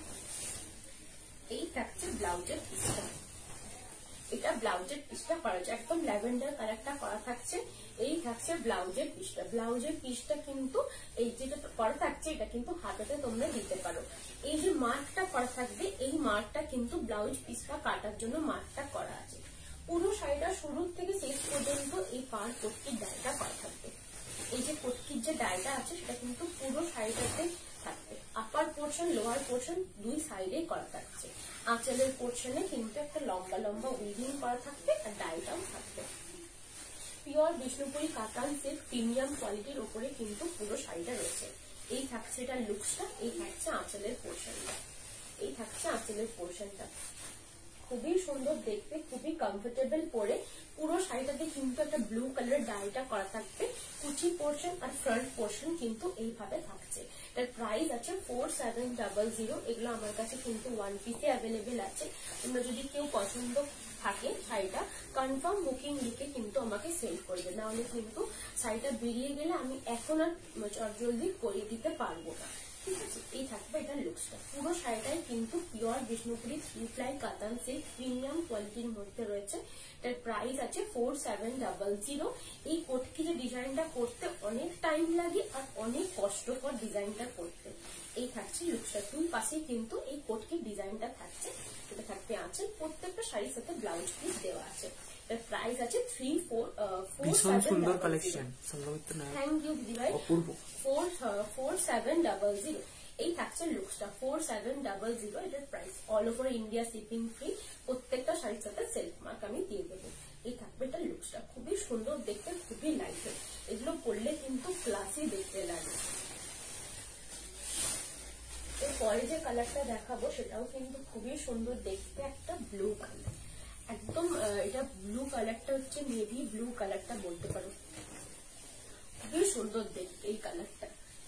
S1: এই থাকছে ব্লাউজের পিসটা, এটা ব্লাউজের পিসটা করা যায়, একদম ল্যাভেন্ডার কালারটা করা থাকছে। এই থাকছে ব্লাউজের পিসটা, ব্লাউজের পিসটা কিন্তু এই যেটা করা থাকছে এটা কিন্তু হাতাতে তোমরা দিতে পারো। এই যে মার্কটা করা থাকবে, এই মার্কটা কিন্তু ব্লাউজ পিসটা কাটার জন্য মার্কটা করা আছে। পুরো শাড়িটা শুরু থেকে শেষ পর্যন্ত এই পার কোটকির ডাইটা করা থাকবে। এই যে কোটকির যে ডাইটা আছে সেটা কিন্তু পুরো শাড়িটাতে থাকবে। আপার পোর্শন, লোয়ার পোর্শন দুই সাইডে করা থাকছে। আঁচলের পোর্শনে কিন্তু একটা লম্বা লম্বা উইভিং করা থাকবে আর ডাইটাও থাকবে। পিওর বিষ্ণুপুরি কাতান সিল্ক প্রিমিয়াম কোয়ালিটির উপরে কিন্তু পুরো শাড়িটা রয়েছে। এই থাকছে এটা লুকসটা, এই থাকছে আঁচলের পোর্শনটা, এই থাকছে আঁচলের পোর্শনটা। খুবই সুন্দর দেখতে, খুবই কমফোর্টেবল পরে। পুরো শাড়িটাতে কিন্তু একটা ব্লু কালার ডাইটা করা থাকবে। কুচি পোর্শন আর ফ্রন্ট পোর্শন কিন্তু এইভাবে থাকছে। এটার প্রাইস আছে 4700। এগুলো আমার কাছে কিন্তু ওয়ান পিসে অ্যাভেলেবেল আছে। তোমরা যদি কেউ পছন্দ থাকে শাড়িটা, কনফার্ম বুকিং লিখে কিন্তু আমাকে সেল করবে, নাহলে কিন্তু শাড়িটা বেরিয়ে গেলে আমি এখন আর জলদি করিয়ে দিতে পারবো না। ঠিক আছে, এই থাকবে এটা লুকসটা। পুরো শাড়িটাই কিন্তু pure Bishnupuri 3 ply katan silk premium কোয়ালিটির মধ্যে রয়েছে। এটার প্রাইস আছে 4700। এই কোটকি যে ডিজাইনটা করতে অনেক টাইম লাগে আর অনেক কষ্টকর ডিজাইনটা করতে। এই থাকছে লুকসটা, দুই পাশে কিন্তু এই কোটকির ডিজাইনটা থাকছে। এটা থাকবে আঁচল, প্রত্যেকটা শাড়ির সাথে ব্লাউজ পিস দেওয়া আছে। এর প্রাইস আছে
S2: 4700।
S1: থ্যাংক ইউ দিদিভাই।
S2: অপূর্ব
S1: 4700। এই থাকছে লুকসটা 4700। এটার price all over India shipping free, প্রত্যেকটা শাড়ির সাথে সেলফ মার্ক আমি দিয়ে দেবো। এই থাকবে এটা লুকসটা, খুবই সুন্দর দেখতে, খুবই লাইট। এগুলো পরলে কিন্তু ক্লাসি দেখতে লাগে। এরপরে যে কালারটা দেখাবো সেটাও কিন্তু খুবই সুন্দর দেখতে, একটা ব্লু কালার, একদম এটা ব্লু কালারটা হচ্ছে নেভি ব্লু কালারটা বলতে পারো, খুবই সুন্দর দেখতে এই কালারটা।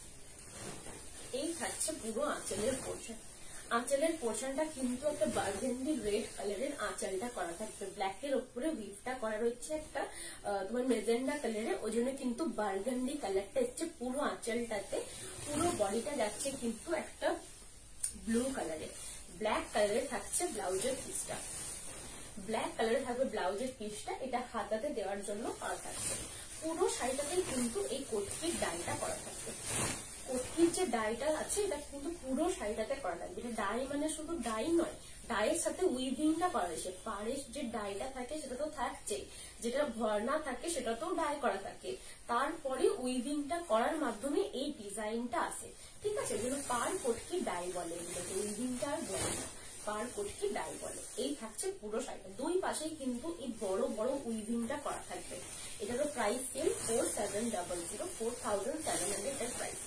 S1: এই থাকছে পুরো আঁচলের পোর্শন, আঁচলের পোর্শনটা কিন্তু একটা বার্গেন্ডি রেড কালারের আঁচলটা করা থাকবে। ব্ল্যাক এর উপরে উইভটা করা রয়েছে একটা তোমার মেজেন্ডা কালারে, ওই জন্য কিন্তু বার্গেন্ডি কালারটা হচ্ছে পুরো আঁচলটাতে। পুরো বডিটা যাচ্ছে কিন্তু একটা ব্লু কালারে। ব্ল্যাক কালারে থাকছে ব্লাউজের পিসটা, ব্ল্যাক কালারে থাকবে ব্লাউজের পিসটা। এটা হাতাতে দেওয়ার জন্য করা থাকবে। পুরো শাড়িটাতেই কিন্তু এই কোটকির ডাইটা করা থাকবে। কোটকির যে ডাইটা আছে এটা কিন্তু পুরো শাড়িটাতে করা থাকবে। এটা ডাই মানে শুধু ডাই নয়, ডাইয়ের সাথে উইভিংটা করা রয়েছে। পাড়ের যে ডাইটা থাকে সেটা তো থাকছে, যেটা ভরনা থাকে সেটা তো ডাই করা থাকে, তারপরে উইভিংটা করার মাধ্যমে এই ডিজাইনটা আসে। ঠিক আছে, যেগুলো পার কোটকি ডাই বলে, এগুলোকে উইভিংটা আর বলে না, পার কোটকি ডাই বলে। এই থাকছে পুরো শাড়িটা, দুই পাশেই কিন্তু এই বড় বড় উইভিংটা করা থাকবে। এটারও প্রাইস সেম 4700, 4700 এর প্রাইস।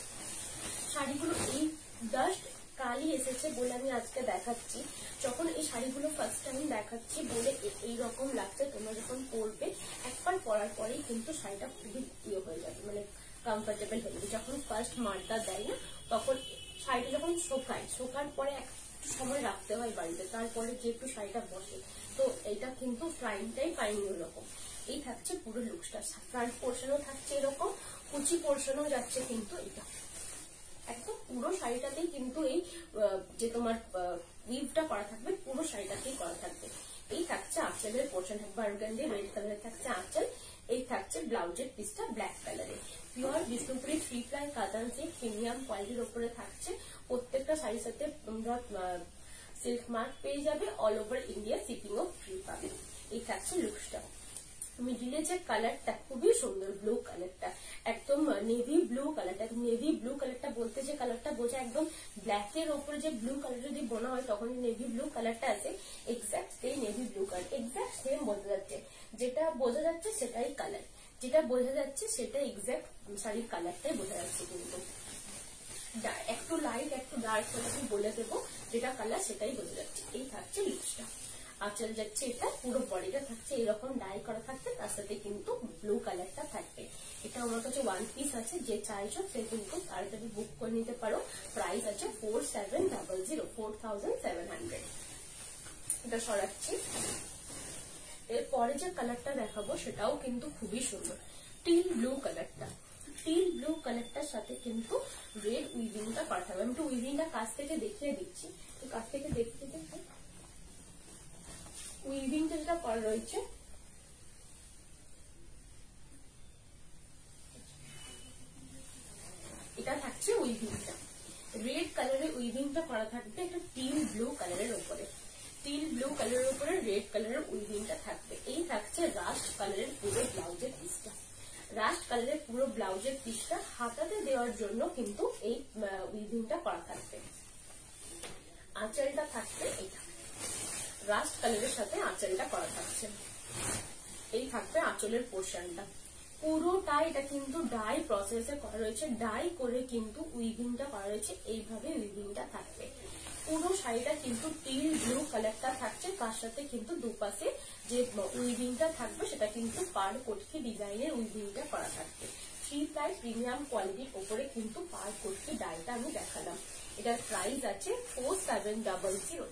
S1: শাড়িগুলো এই জাস্ট কালই এসেছে বলে আমি আজকে দেখাচ্ছি। যখন এই শাড়িগুলো ফার্স্ট টাইম দেখাচ্ছি বলে এইরকম লাগছে, তোমরা যখন পরবে একবার পরার পরেই কিন্তু শাড়িটা খুবই ইয়ে হয়ে যাবে, মানে কমফোর্টেবল হয়ে যাবে। যখন ফার্স্ট মারটা দেয় না তখন শাড়িটা যখন শোকার পরে একটু সময় রাখতে হয় বাড়িতে, তারপরে যেহেতু শাড়িটা বসে, তো এটা কিন্তু ফ্রাইংটাই পাইনি ওরকম। এই থাকছে পুরো লুকসটা, ফ্রন্ট পোর্শনও থাকছে এরকম, কুচি পোর্শনও যাচ্ছে কিন্তু এটা একদম পুরো শাড়িটাতেই কিন্তু এই যে তোমার উইভটা করা থাকবে, পুরো শাড়িটাতেই করা থাকবে। এই থাকছে আঁচলের পোর্শন, বার্গান্ডি রেড কালারের থাকছে আঁচল। এই থাকছে ব্লাউজের পিসটা ব্ল্যাক কালারে। Pure Bishnupuri 3 ply katan silk premium কোয়ালিটির উপরে থাকছে। প্রত্যেকটা শাড়ির সাথে তোমরা সিল্ক মার্ক পেয়ে যাবে, অল ওভার ইন্ডিয়া শিপিং ও ফ্রি পাবে। এই থাকছে লুকসটা। মিডিলে যে কালারটা খুবই সুন্দর, ব্লু কালারটা, একদম নেভি ব্লু কালারটা। নেভি ব্লু কালারটা বলতে যে কালারটা বোঝা, একদম ব্ল্যাক এর উপরে যে ব্লু কালার যদি বোনা হয় তখন নেভি ব্লু কালারটা আছে, এক্সাক্ট সেই navy blue colour, exact same বোঝা যাচ্ছে, যেটা বোঝা যাচ্ছে সেটাই কালার। যেটা বোঝা যাচ্ছে সেটা এক্সাক্ট শাড়ির কালারটাই বোঝা যাচ্ছে, কিন্তু একটু লাইট একটু ডার্ক আমি বলে দেবো, যেটা কালার সেটাই বোঝা যাচ্ছে। এই থাকছে লুকসটা, আঁচল যাচ্ছে এটা, পুরো বডিটা থাকছে এরকম ডাই করা থাকবে, তার সাথে কিন্তু ব্লু কালারটা থাকবে। এটা আমার কাছে ওয়ান পিস আছে, যে চাইছো সে কিন্তু তাড়াতাড়ি বুক করে নিতে পারো। প্রাইস আছে 4700, 4700। এটা সরাচ্ছি। এরপরে যে কালারটা দেখাবো সেটাও কিন্তু খুবই সুন্দর, টিল ব্লু কালারটা। টিল ব্লু কালারটার সাথে কিন্তু রেড উইভিংটা করা থাকবে। আমি একটু উইভিংটা কাছ থেকে দেখিয়ে দিচ্ছি, কাছ থেকে দেখতে দেখতে উইভিংটা যেটা করা রয়েছে এটা থাকছে উইভিংটা, রেড কালারের উইভিংটা করা থাকবে একটা টিল ব্লু কালারের উপরে, টিল ব্লু কালারের উপরে রেড কালারের উইভিংটা থাকবে। এই থাকছে রাস্ট কালারের পুরো ব্লাউজের পিসটা, রাস্ট কালারের পুরো ব্লাউজের পিসটা হাতাতে দেওয়ার জন্য কিন্তু এই উইভিংটা করা থাকবে। আঁচলটা থাকবে এটা, রাস্ট কালারের সাথে আঁচলটা করা থাকছে। এই থাকবে আঁচলের পোর্শনটা, পুরোটা এটা কিন্তু ডাই প্রসেসে করা রয়েছে, ডাই করে কিন্তু উইভিংটা করা রয়েছে, এইভাবে উইভিংটা থাকবে। পুরো শাড়িটা কিন্তু টিল ব্লু কালারটা থাকছে, তার সাথে কিন্তু দুপাশে যে উইভিংটা থাকবে সেটা কিন্তু পার কোটকি ডিজাইনের উইভিংটা করা থাকবে। 3 প্লাই প্রিমিয়াম কোয়ালিটির উপরে কিন্তু পার কোটকি ডাইটা আমি দেখালাম। এটার প্রাইস আছে 4700,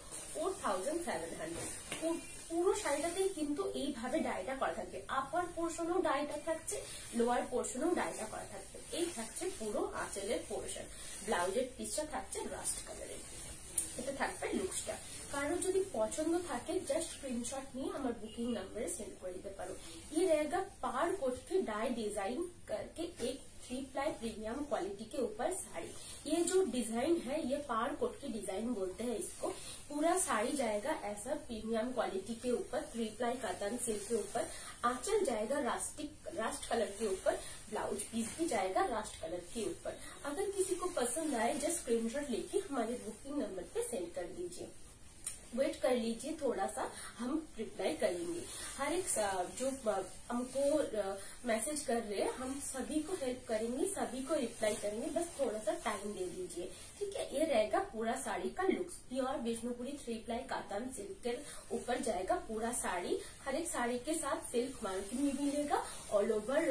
S1: 4700। পুরো শাড়িটাতেই কিন্তু এইভাবে ডাইটা করা থাকবে, আপার পোর্শনও ডাইটা থাকছে, লোয়ার পোর্শনও ডাইটা করা থাকবে। এই থাকছে পুরো আঁচলের পোর্শন, ব্লাউজের পিসটা থাকছে রাস্ট কালারের। এটা থাকবে লুকসটা। কারো যদি পছন্দ থাকে জাস্ট स्क्रीनशॉट নিয়ে আমার বুকিং नंबर सेंड कर देते पारो। ये रहेगा पार कोट के डाई डिजाइन करके एक 3 प्लाई प्रीमियम क्वालिटी के ऊपर साड़ी। ये जो डिजाइन है ये पार कोट की डिजाइन बोलते हैं इसको। पूरा साड़ी जाएगा ऐसा प्रीमियम क्वालिटी के ऊपर, 3 प्लाई कॉटन सिल्क के ऊपर, आंचल जाएगा रास्ट कलर के ऊपर, ब्लाउज पीस भी जाएगा रास्ट कलर के ऊपर। अगर किसी को पसंद आए जस्ट स्क्रीनशॉट लेके हमारे बुकिंग नंबर पे सेंड कर दीजिए। वेट कर लीजिए थोड़ा सा, हम रिप्लाई करेंगे। हर एक जो हमको मैसेज कर रहे हैं हम सभी को हेल्प करेंगे, सभी को रिप्लाई करेंगे, बस थोड़ा सा टाइम दे दीजिए, ठीक है। ये रहेगा पूरा साड़ी का looks, pure Bishnupuri 3 ply cotton silk के ऊपर जाएगा पूरा साड़ी। हर एक साड़ी के साथ सिल्क मार्किंग भी मिलेगा, all over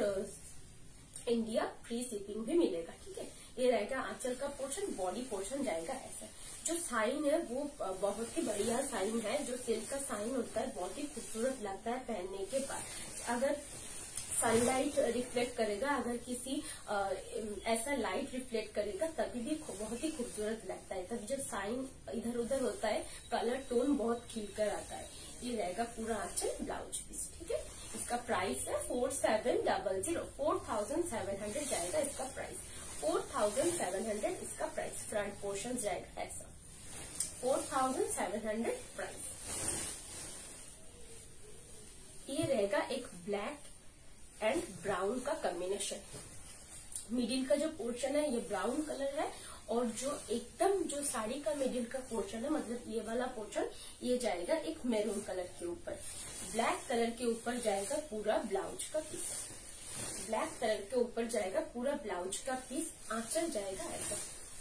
S1: India free shipping भी मिलेगा, ठीक है। ये रहेगा आंचल का पोर्शन, बॉडी पोर्शन जाएगा ऐसा। जो साइन है वो बहुत ही बढ़िया साइन है, जो सिल्क का साइन होता है बहुत ही खूबसूरत लगता है पहनने के बाद। अगर सनलाइट रिफ्लेक्ट करेगा, अगर किसी ऐसा लाइट रिफ्लेक्ट करेगा तभी भी बहुत ही खूबसूरत लगता है। तब जब साइन इधर उधर होता है कलर टोन बहुत खिलकर आता है। ये रहेगा पूरा आंचल ब्लाउज पीस, ठीक है। इसका प्राइस है 4700, 4700 जाएगा इसका प्राइस, 4700 इसका प्राइस। फ्रंट पोर्शन जाएगा ऐसा 4700 प्राइस। ये रहेगा एक ब्लैक एंड ब्राउन का कॉम्बिनेशन, मिडिल का जो पोर्शन है ये ब्राउन कलर है, और जो एकदम जो साड़ी का मिडिल का पोर्शन है मतलब ये वाला पोर्शन ये जाएगा एक मैरून कलर के ऊपर। ब्लैक कलर के ऊपर जाएगा पूरा ब्लाउज का पीस, ब्लैक कलर के ऊपर जाएगा पूरा ब्लाउज का पीस। आंचल जाएगा ऐसा,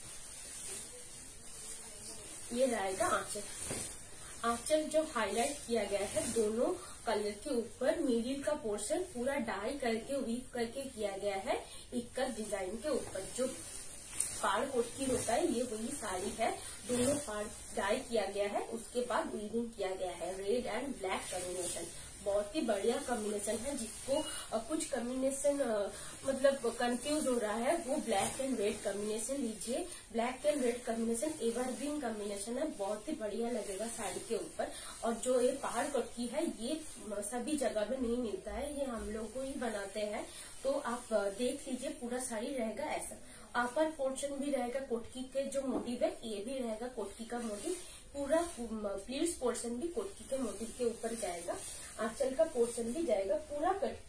S1: ये रहेगा आंचल। आंचल जो हाईलाइट किया गया है दोनों कलर के ऊपर, मिडिल का पोर्शन पूरा डाई करके वीव करके किया गया है इक्कत डिजाइन के ऊपर। जो पाड़ कोटकी होता है ये वही साड़ी है, दोनों पार्ट डाई किया गया है, उसके बाद वीविंग किया गया है। रेड एंड ब्लैक कॉम्बिनेशन बहुत ही बढ़िया कॉम्बिनेशन है। जिसको कुछ कॉम्बिनेशन मतलब कंफ्यूज हो रहा है वो ब्लैक एंड रेड कॉम्बिनेशन लीजिए। Black and red combination evergreen combination है, बहुत ही बढ़िया लगेगा साड़ी के ऊपर। और जो ये पहाड़ कोटकी है ये सभी जगह में नहीं मिलता है, ये हम लोग को ही बनाते हैं। तो आप देख लीजिए पूरा साड़ी रहेगा ऐसा। अपर पोर्शन भी रहेगा कोटकी के जो मोटिव है ये भी रहेगा कोटकी का मोटिव, पूरा प्लीट्स पोर्शन भी कोटकी के मोटिव के ऊपर जाएगा। आंचल का पोर्शन भी जाएगा पूरा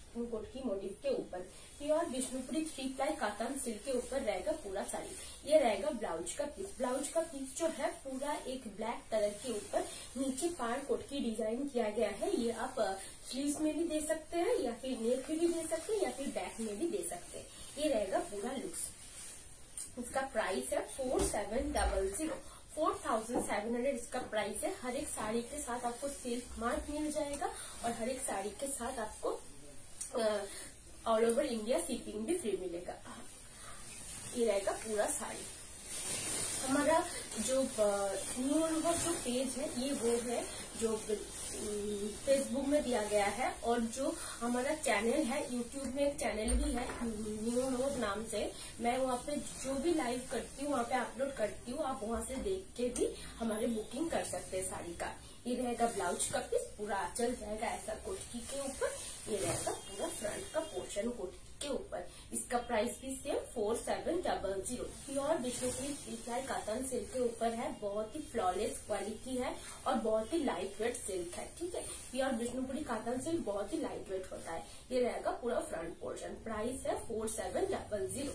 S1: कोटकी मोटिव के ऊपर। Pure Bishnupuri 3 ply katan silk के ऊपर रहेगा पूरा साड़ी। ये रहेगा ब्लाउज का पीस। ब्लाउज का पीस जो है पूरा एक ब्लैक कलर के ऊपर नीचे पार कोटकी डिजाइन किया गया है। ये आप स्लीव्स में भी दे सकते हैं या फिर नेक में भी दे सकते हैं या फिर बैक में भी दे सकते हैं। ये रहेगा पूरा लुक्स। इसका प्राइस है 4700, 4700 इसका प्राइस है। हर एक साड़ी के साथ आपको सिल्क मार्क मिल जाएगा और हर एक साड़ी के साथ आपको ऑल ओवर इंडिया शिपिंग भी फ्री मिलेगा। ये रहेगा पूरा साड़ी। हमारा जो न्यू अनुभव जो पेज है ये वो है जो फेसबुक में दिया गया है, और जो हमारा चैनल है यूट्यूब में एक चैनल भी है न्यू अनुभव नाम से। मैं वहाँ पे जो भी लाइव करती हूँ वहाँ पे अपलोड करती हूँ, आप वहाँ से देख के भी हमारे बुकिंग कर सकते हैं साड़ी का। ये रहेगा ब्लाउज का पीस, पूरा आंचल जाएगा ऐसा कोटकी के ऊपर। ये रहेगा पूरा फ्रंट का पोर्शन कोटकी के ऊपर। इसका प्राइस भी same 4700। Pure Bishnupuri 3 ply katan silk के ऊपर है। बहुत ही फ्लॉलेस क्वालिटी है और बहुत ही लाइट वेट सिल्क है। ठीक है, प्योर विष्णुपुरी कातान सिल्क बहुत ही लाइट वेट होता है। ये रहेगा पूरा फ्रंट पोर्शन। प्राइस है 4700।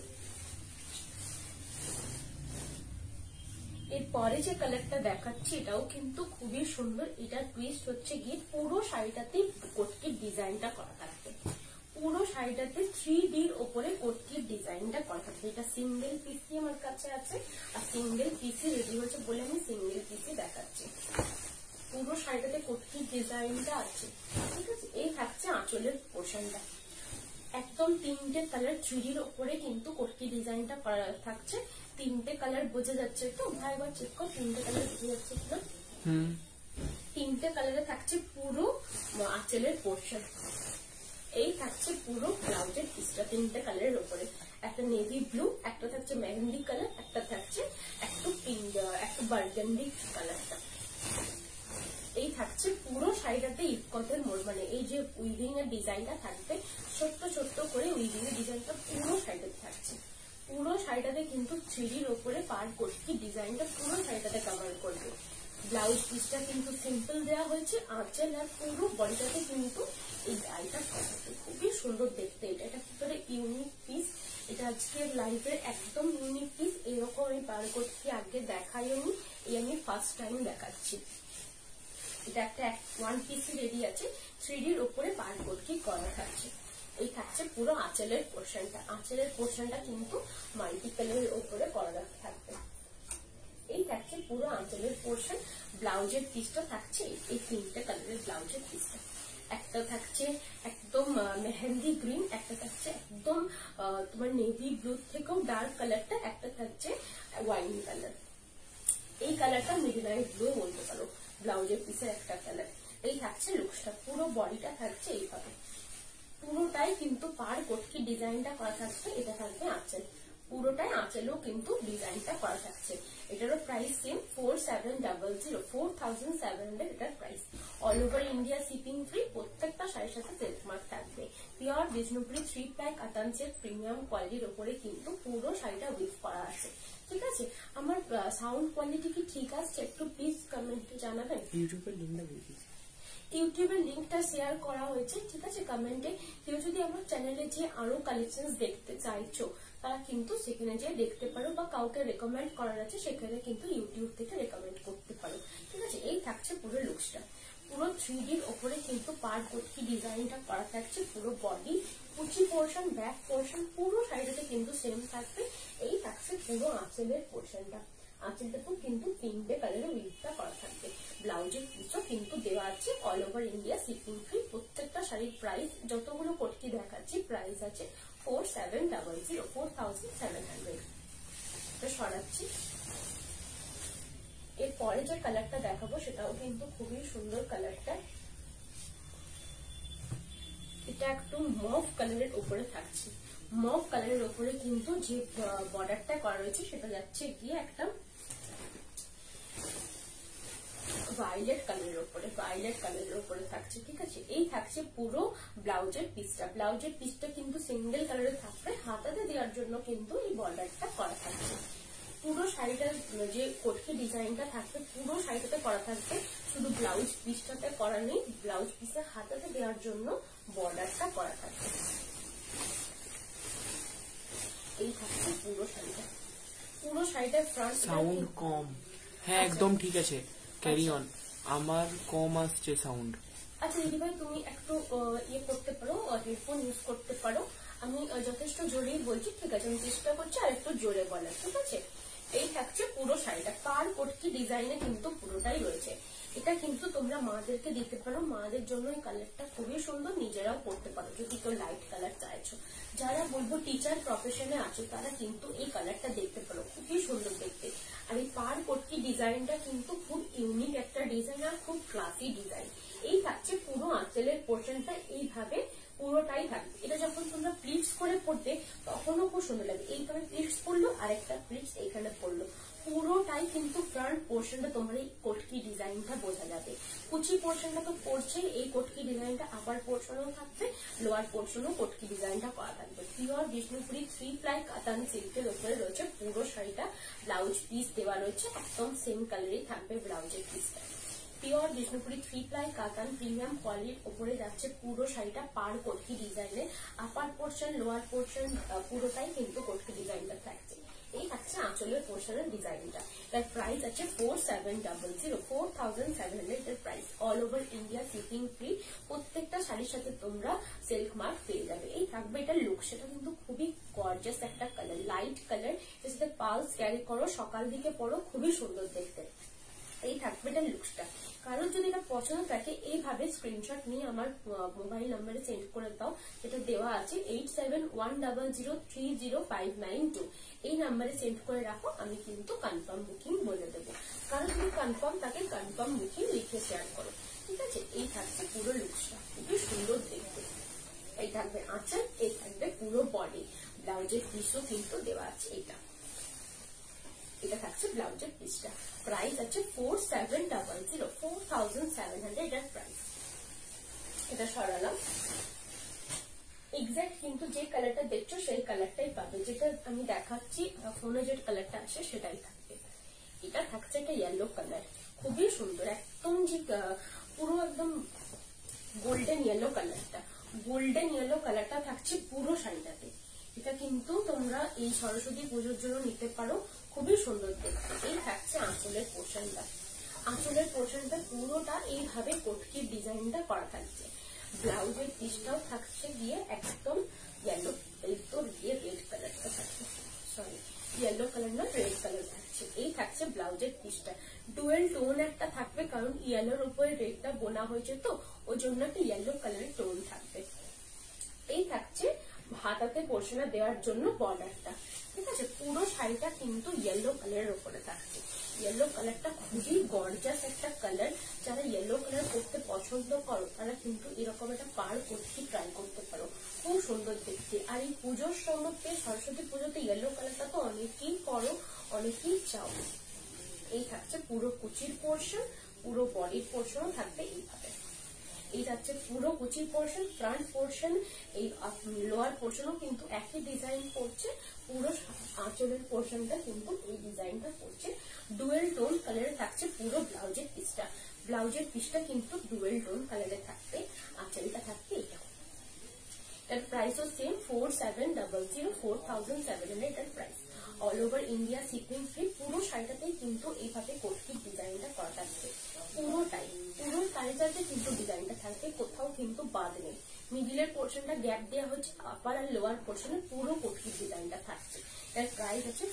S1: এরপরে যে কালারটা দেখাচ্ছি এটাও কিন্তু খুবই সুন্দর। এটা টুইস্ট হচ্ছে গিয়ে পুরো শাড়িটাতে কোটকির ডিজাইনটা করা থাকবে। পুরো শাড়িটাতে 3Dর ওপরে কোটকির ডিজাইনটা করা থাকবে। এটা সিঙ্গেল পিসি আমার কাছে আছে, আর সিঙ্গেল পিসি রেডি হচ্ছে বলে আমি সিঙ্গেল পিসি দেখাচ্ছি। পুরো শাড়িটাতে কোটকির ডিজাইনটা আছে। ঠিক আছে, এই থাকছে আঁচলের পোর্শনটা। একদম 3টে কালার 3Dর ওপরে কিন্তু কোটকি ডিজাইনটা করা থাকছে। 3টে কালার বোঝা যাচ্ছে তো ভাই, একবার চেক কর 3টে কালার বোঝা যাচ্ছে কিনা। 3টে কালারে থাকছে পুরো আঁচলের পোর্শন। এই থাকছে পুরো ব্লাউজের পিসটা 3টে কালারের উপরে। একটা নেভি ব্লু, একটা থাকছে মেহেন্দি কালার, একটা থাকছে একটু পিঙ্ক, একটু বার্গান্ডি কালারটা। এই থাকছে পুরো শাড়িটাতে ইকতের মোড়, মানে এই যে উইভিং এর ডিজাইনটা থাকবে ছোট্ট ছোট্ট করে উইভিং এর ডিজাইনটা পুরো শাড়িটাতে থাকছে। পুরো শাড়িটাতে কিন্তু 3Dর ওপরে পার কোটকি ডিজাইনটা পুরো শাড়িটাতে কভার করবে। ব্লাউজ পিসটা কিন্তু সিম্পল দেওয়া হয়েছে। আঁচল আর পুরো বডিটাতে কিন্তু এই ডাইটা থাকবে। খুবই সুন্দর দেখতে। এটা ভিতরে ইউনিক পিস। এটা আজকের লাইভের একদম ইউনিক পিস। এরকম আমি পার কোটকি আগে দেখাইনি, এই আমি ফার্স্ট টাইম দেখাচ্ছি। এটা একটা 1 পিস রেডি আছে। 3Dর ওপরে পার কোটকি করা থাকছে। এই থাকছে পুরো আঁচলের পোর্শনটা। আঁচলের পোর্শনটা কিন্তু মাল্টি কালারের উপরে করা থাকবে। এই থাকছে পুরো আঁচলের পোর্শন। ব্লাউজের পিসটা থাকছে এই 3টে কালারের ব্লাউজের পিসটা। একটা থাকছে একদম মেহেন্দি গ্রিন, একটা থাকছে একদম তোমার নেভি ব্লু থেকেও ডার্ক কালারটা, একটা থাকছে ওয়াইন কালার। এই কালারটা মিডনাইট ব্লু বলতে পারো। ব্লাউজের পিসের একটা কালার। এই থাকছে লুকসটা। পুরো বডিটা থাকছে এইভাবে। পুরোটাই কিন্তু পার কোটকি ডিজাইনটা করা থাকছে। এটা থাকবে আঁচল, পুরোটাই আঁচলেও কিন্তু ডিজাইনটা করা থাকছে। এটারও প্রাইস সেম 4700, 4700 এটার price. All over India shipping free. প্রত্যেকটা শাড়ির সাথে সেলফ মার্ক থাকবে। Pure Bishnupuri 3 ply katan silk premium কোয়ালিটির ওপরে কিন্তু পুরো শাড়িটা উইভ করা আছে। ঠিক আছে, আমার সাউন্ড কোয়ালিটি কি ঠিক আসছে? একটু প্লিজ কমেন্টে জানাবেন। ইউটিউবের লিঙ্কটা শেয়ার করা হয়েছে, ঠিক আছে, কমেন্টে। কেউ যদি আমার চ্যানেলে যে আরো কালেকশন দেখতে চাইছো তারা কিন্তু সেখানে যে দেখতে পারো, বা কাউকে রেকমেন্ড করার আছে সেখানে কিন্তু ইউটিউব থেকে রেকমেন্ড করতে পারো। ঠিক আছে, এই থাকছে পুরো লুকসটা। পুরো 3Dর ওপরে কিন্তু পার কোটকি ডিজাইনটা করা থাকছে। পুরো বডি, কুচি পোর্শন, ব্যাক পোর্শন পুরো শাড়িটাতে কিন্তু সেম থাকবে। এই থাকছে পুরো আঁচলের পোর্শনটা। আঁচলটাতেও কিন্তু 3টে কালারের উইভটা করা থাকবে। ব্লাউজের পিসও কিন্তু দেওয়া আছে all over India shipping free. প্রত্যেকটা শাড়ির প্রাইস, যতগুলো কোটকি দেখাচ্ছি প্রাইস আছে 4700, 4700। সরাচ্ছি। এরপরে যে কালারটা দেখাবো সেটাও কিন্তু খুবই সুন্দর কালারটা। এটা একটু মভ কালারের উপরে থাকছে। মভ কালারের উপরে কিন্তু যে বর্ডারটা করা রয়েছে সেটা যাচ্ছে গিয়ে একটা ভায়োলেট কালারের উপরে, ভায়োলেট কালারের উপরে থাকছে। ঠিক আছে, এই থাকছে পুরো ব্লাউজের পিসটা। ব্লাউজের পিসটা কিন্তু সিঙ্গেল কালারের থাকবে। হাতাতে দেওয়ার জন্য কিন্তু এই বর্ডারটা করা থাকছে। পুরো শাড়িটার যে কোটকি ডিজাইনটা থাকবে পুরো শাড়িটাতে করা থাকবে। শুধু ব্লাউজ পিসটাতে করা নেই, ব্লাউজ পিসের হাতাতে দেওয়ার জন্য বর্ডারটা করা থাকবে। এই থাকছে পুরো শাড়িটা। পুরো শাড়িটার ফ্রন্ট
S2: সাউন্ড কম। হ্যাঁ একদম ঠিক আছে, ক্যারি অন। আমার কম আসছে সাউন্ড।
S1: আচ্ছা দিদি ভাই তুমি একটু ইয়ে করতে পারো, হেডফোন ইউজ করতে পারো। আমি যথেষ্ট জোরেই বলছি, ঠিক আছে? আমি চেষ্টা করছি আর একটু জোরে বলার, ঠিক আছে? এই থাকছে পুরো শাড়িটা, পার কোটকি ডিজাইনে কিন্তু পুরোটাই রয়েছে। এটা কিন্তু তোমরা মাদেরকে দিতে পারো, মাদের জন্য এই কালারটা খুবই সুন্দর, নিজেরাও পড়তে পারো যদি কেউ লাইট কালার চাইছো। যারা বলবো টিচার প্রফেশনে আছো তারা কিন্তু এই কালারটা দেখতে পারো, খুবই সুন্দর দেখতে। আর এই পার কোটকি ডিজাইনটা কিন্তু খুব ইউনিক একটা ডিজাইন আর খুব ক্লাসি ডিজাইন। এই থাকছে পুরো আঁচলের পোর্শনটা, এইভাবে পুরোটাই থাকবে। এটা যখন তোমরা প্লিটস করে পড়বে তখনও খুব সুন্দর লাগবে। এইভাবে প্লিটস পড়লো আর একটা প্লিটস এইখানে পড়লো, পুরোটাই কিন্তু ফ্রন্ট পোর্শনটা তোমার এই কোটকি ডিজাইনটা বোঝা যাবে। কুচি পোর্শনটা তো পড়ছে, এই কোটকি ডিজাইনটা আপার পোর্শনও থাকবে, লোয়ার পোর্শনও কোটকি ডিজাইনটা করা থাকবে। পিওর বিষ্ণুপুরি 3 প্লাই কাতান সিল্কের উপরে রয়েছে পুরো শাড়িটা। ব্লাউজ পিস দেওয়া রয়েছে, একদম সেম কালারই থাকবে ব্লাউজের পিসটা। Pure Bishnupuri 3 ply katan premium কোয়ালিটির উপরে যাচ্ছে পুরো শাড়িটা পার কোটকি ডিজাইনের। আপার পোর্শন লোয়ার পোর্শন পুরোটাই কিন্তু কোটকি ডিজাইনটা থাকছে। এই থাকছে আঁচলের পোর্শনের ডিজাইনটা। এর প্রাইস আছে 4700, 4700 এর price. All over India shipping free. প্রত্যেকটা শাড়ির সাথে তোমরা সিল্ক মার্ক পেয়ে যাবে। এই থাকবে এটা লুক, সেটা কিন্তু খুবই গর্জিয়াস একটা কালার, লাইট কালার। এর সাথে পালস ক্যারি করো, সকাল দিকে পরো, খুবই সুন্দর দেখতে। এই থাকবে এটা লুকসটা। কারণ যদি এটা পছন্দ থাকে এইভাবে স্ক্রিনশট নিয়ে আমার মোবাইল নাম্বারে সেন্ড করে দাও, যেটা দেওয়া আছে 8710030592। এই নাম্বারে সেন্ড করে রাখো, আমি কিন্তু কনফার্ম বুকিং বলে দেবো। কারণ যদি কনফার্ম থাকে কনফার্ম বুকিং লিখে শেয়ার করো, ঠিক আছে? এই থাকছে পুরো লুকসটা, খুবই সুন্দর দেখতে। এই থাকবে আঁচল, এই থাকবে পুরো বডি। ব্লাউজের পিসও কিন্তু দেওয়া আছে। এটা থাকছে ব্লাউজের পিসটা। প্রাইস আছে 4700, 4700 এর প্রাইস। এটা সরালাম। এক্সাক্ট কিন্তু যে কালারটা দেখছো সেই কালারটাই পাবে, যেটা আমি দেখাচ্ছি ফোনে যে কালারটা আসে সেটাই থাকবে। এটা থাকছে একটা ইয়েলো কালার, খুবই সুন্দর, একদম যে পুরো একদম গোল্ডেন ইয়েলো কালারটা। গোল্ডেন ইয়েলো কালারটা থাকছে পুরো শাড়িটাতে। এটা কিন্তু তোমরা এই সরস্বতী পুজোর জন্য নিতে পারো, খুবই সুন্দর দেখতে। এই থাকছে আঁচলের পোর্শনটা। আঁচলের পোর্শনটা পুরোটা এইভাবে কোটকির ডিজাইনটা করা থাকছে। ব্লাউজের পিসটাও থাকছে গিয়ে একদম ইয়েলো, এই তো গিয়ে রেড কালারটা থাকছে, সরি ইয়েলো কালার না রেড কালার থাকছে। এই থাকছে ব্লাউজের পিসটা। ডুয়েল টোন একটা থাকবে, কারণ ইয়েলোর উপরে রেডটা বোনা হয়েছে তো ওই জন্য একটা ইয়েলো কালারের টোন থাকবে। এই থাকছে হাতাতে পোর্শনে দেওয়ার জন্য বর্ডারটা, ঠিক আছে? পুরো শাড়িটা কিন্তু ইয়েলো কালারের উপরে থাকছে। ইয়েলো কালারটা খুবই গর্জাস একটা কালার। যারা ইয়েলো কালার করতে পছন্দ করো তারা কিন্তু এরকম একটা পার কোটকি ট্রাই করতে পারো, খুব সুন্দর দেখতে। আর এই পুজোর সময়তে, সরস্বতী পুজোতে ইয়েলো কালারটা তো অনেকেই করো, অনেকেই চাও। এই থাকছে পুরো কুচির পোর্শন, পুরো বডির পোর্শনও থাকবে এইভাবে। এই যাচ্ছে পুরো কুচির পোর্শন, ফ্রন্ট পোর্শন, এই লোয়ার পোর্শনও কিন্তু একই ডিজাইন পড়ছে। পুরো আঁচলের পোর্শনটা কিন্তু এই ডিজাইনটা পড়ছে। ডুয়েল টোন কালারে থাকছে পুরো ব্লাউজের পিসটা। ব্লাউজের পিসটা কিন্তু ডুয়েল টোন কালারে থাকবে। আঁচলটা থাকবে এটা। এর প্রাইসও সেম 4700, 4700 এর price. All over India shipping free. পুরো শাড়িটাতেই কিন্তু এইভাবে কোটকির ডিজাইনটা করা থাকবে, পুরোটাই। পুরো শাড়িটাতে কিন্তু ডিজাইনটা থাকবে, কোথাও কিন্তু বাদ নেই। মিডিলের পোর্শনটা গ্যাপ দেওয়া হচ্ছে, আপার আর লোয়ার পোর্শনে পুরো কোটকির ডিজাইনটা থাকছে। এর প্রাইস হচ্ছে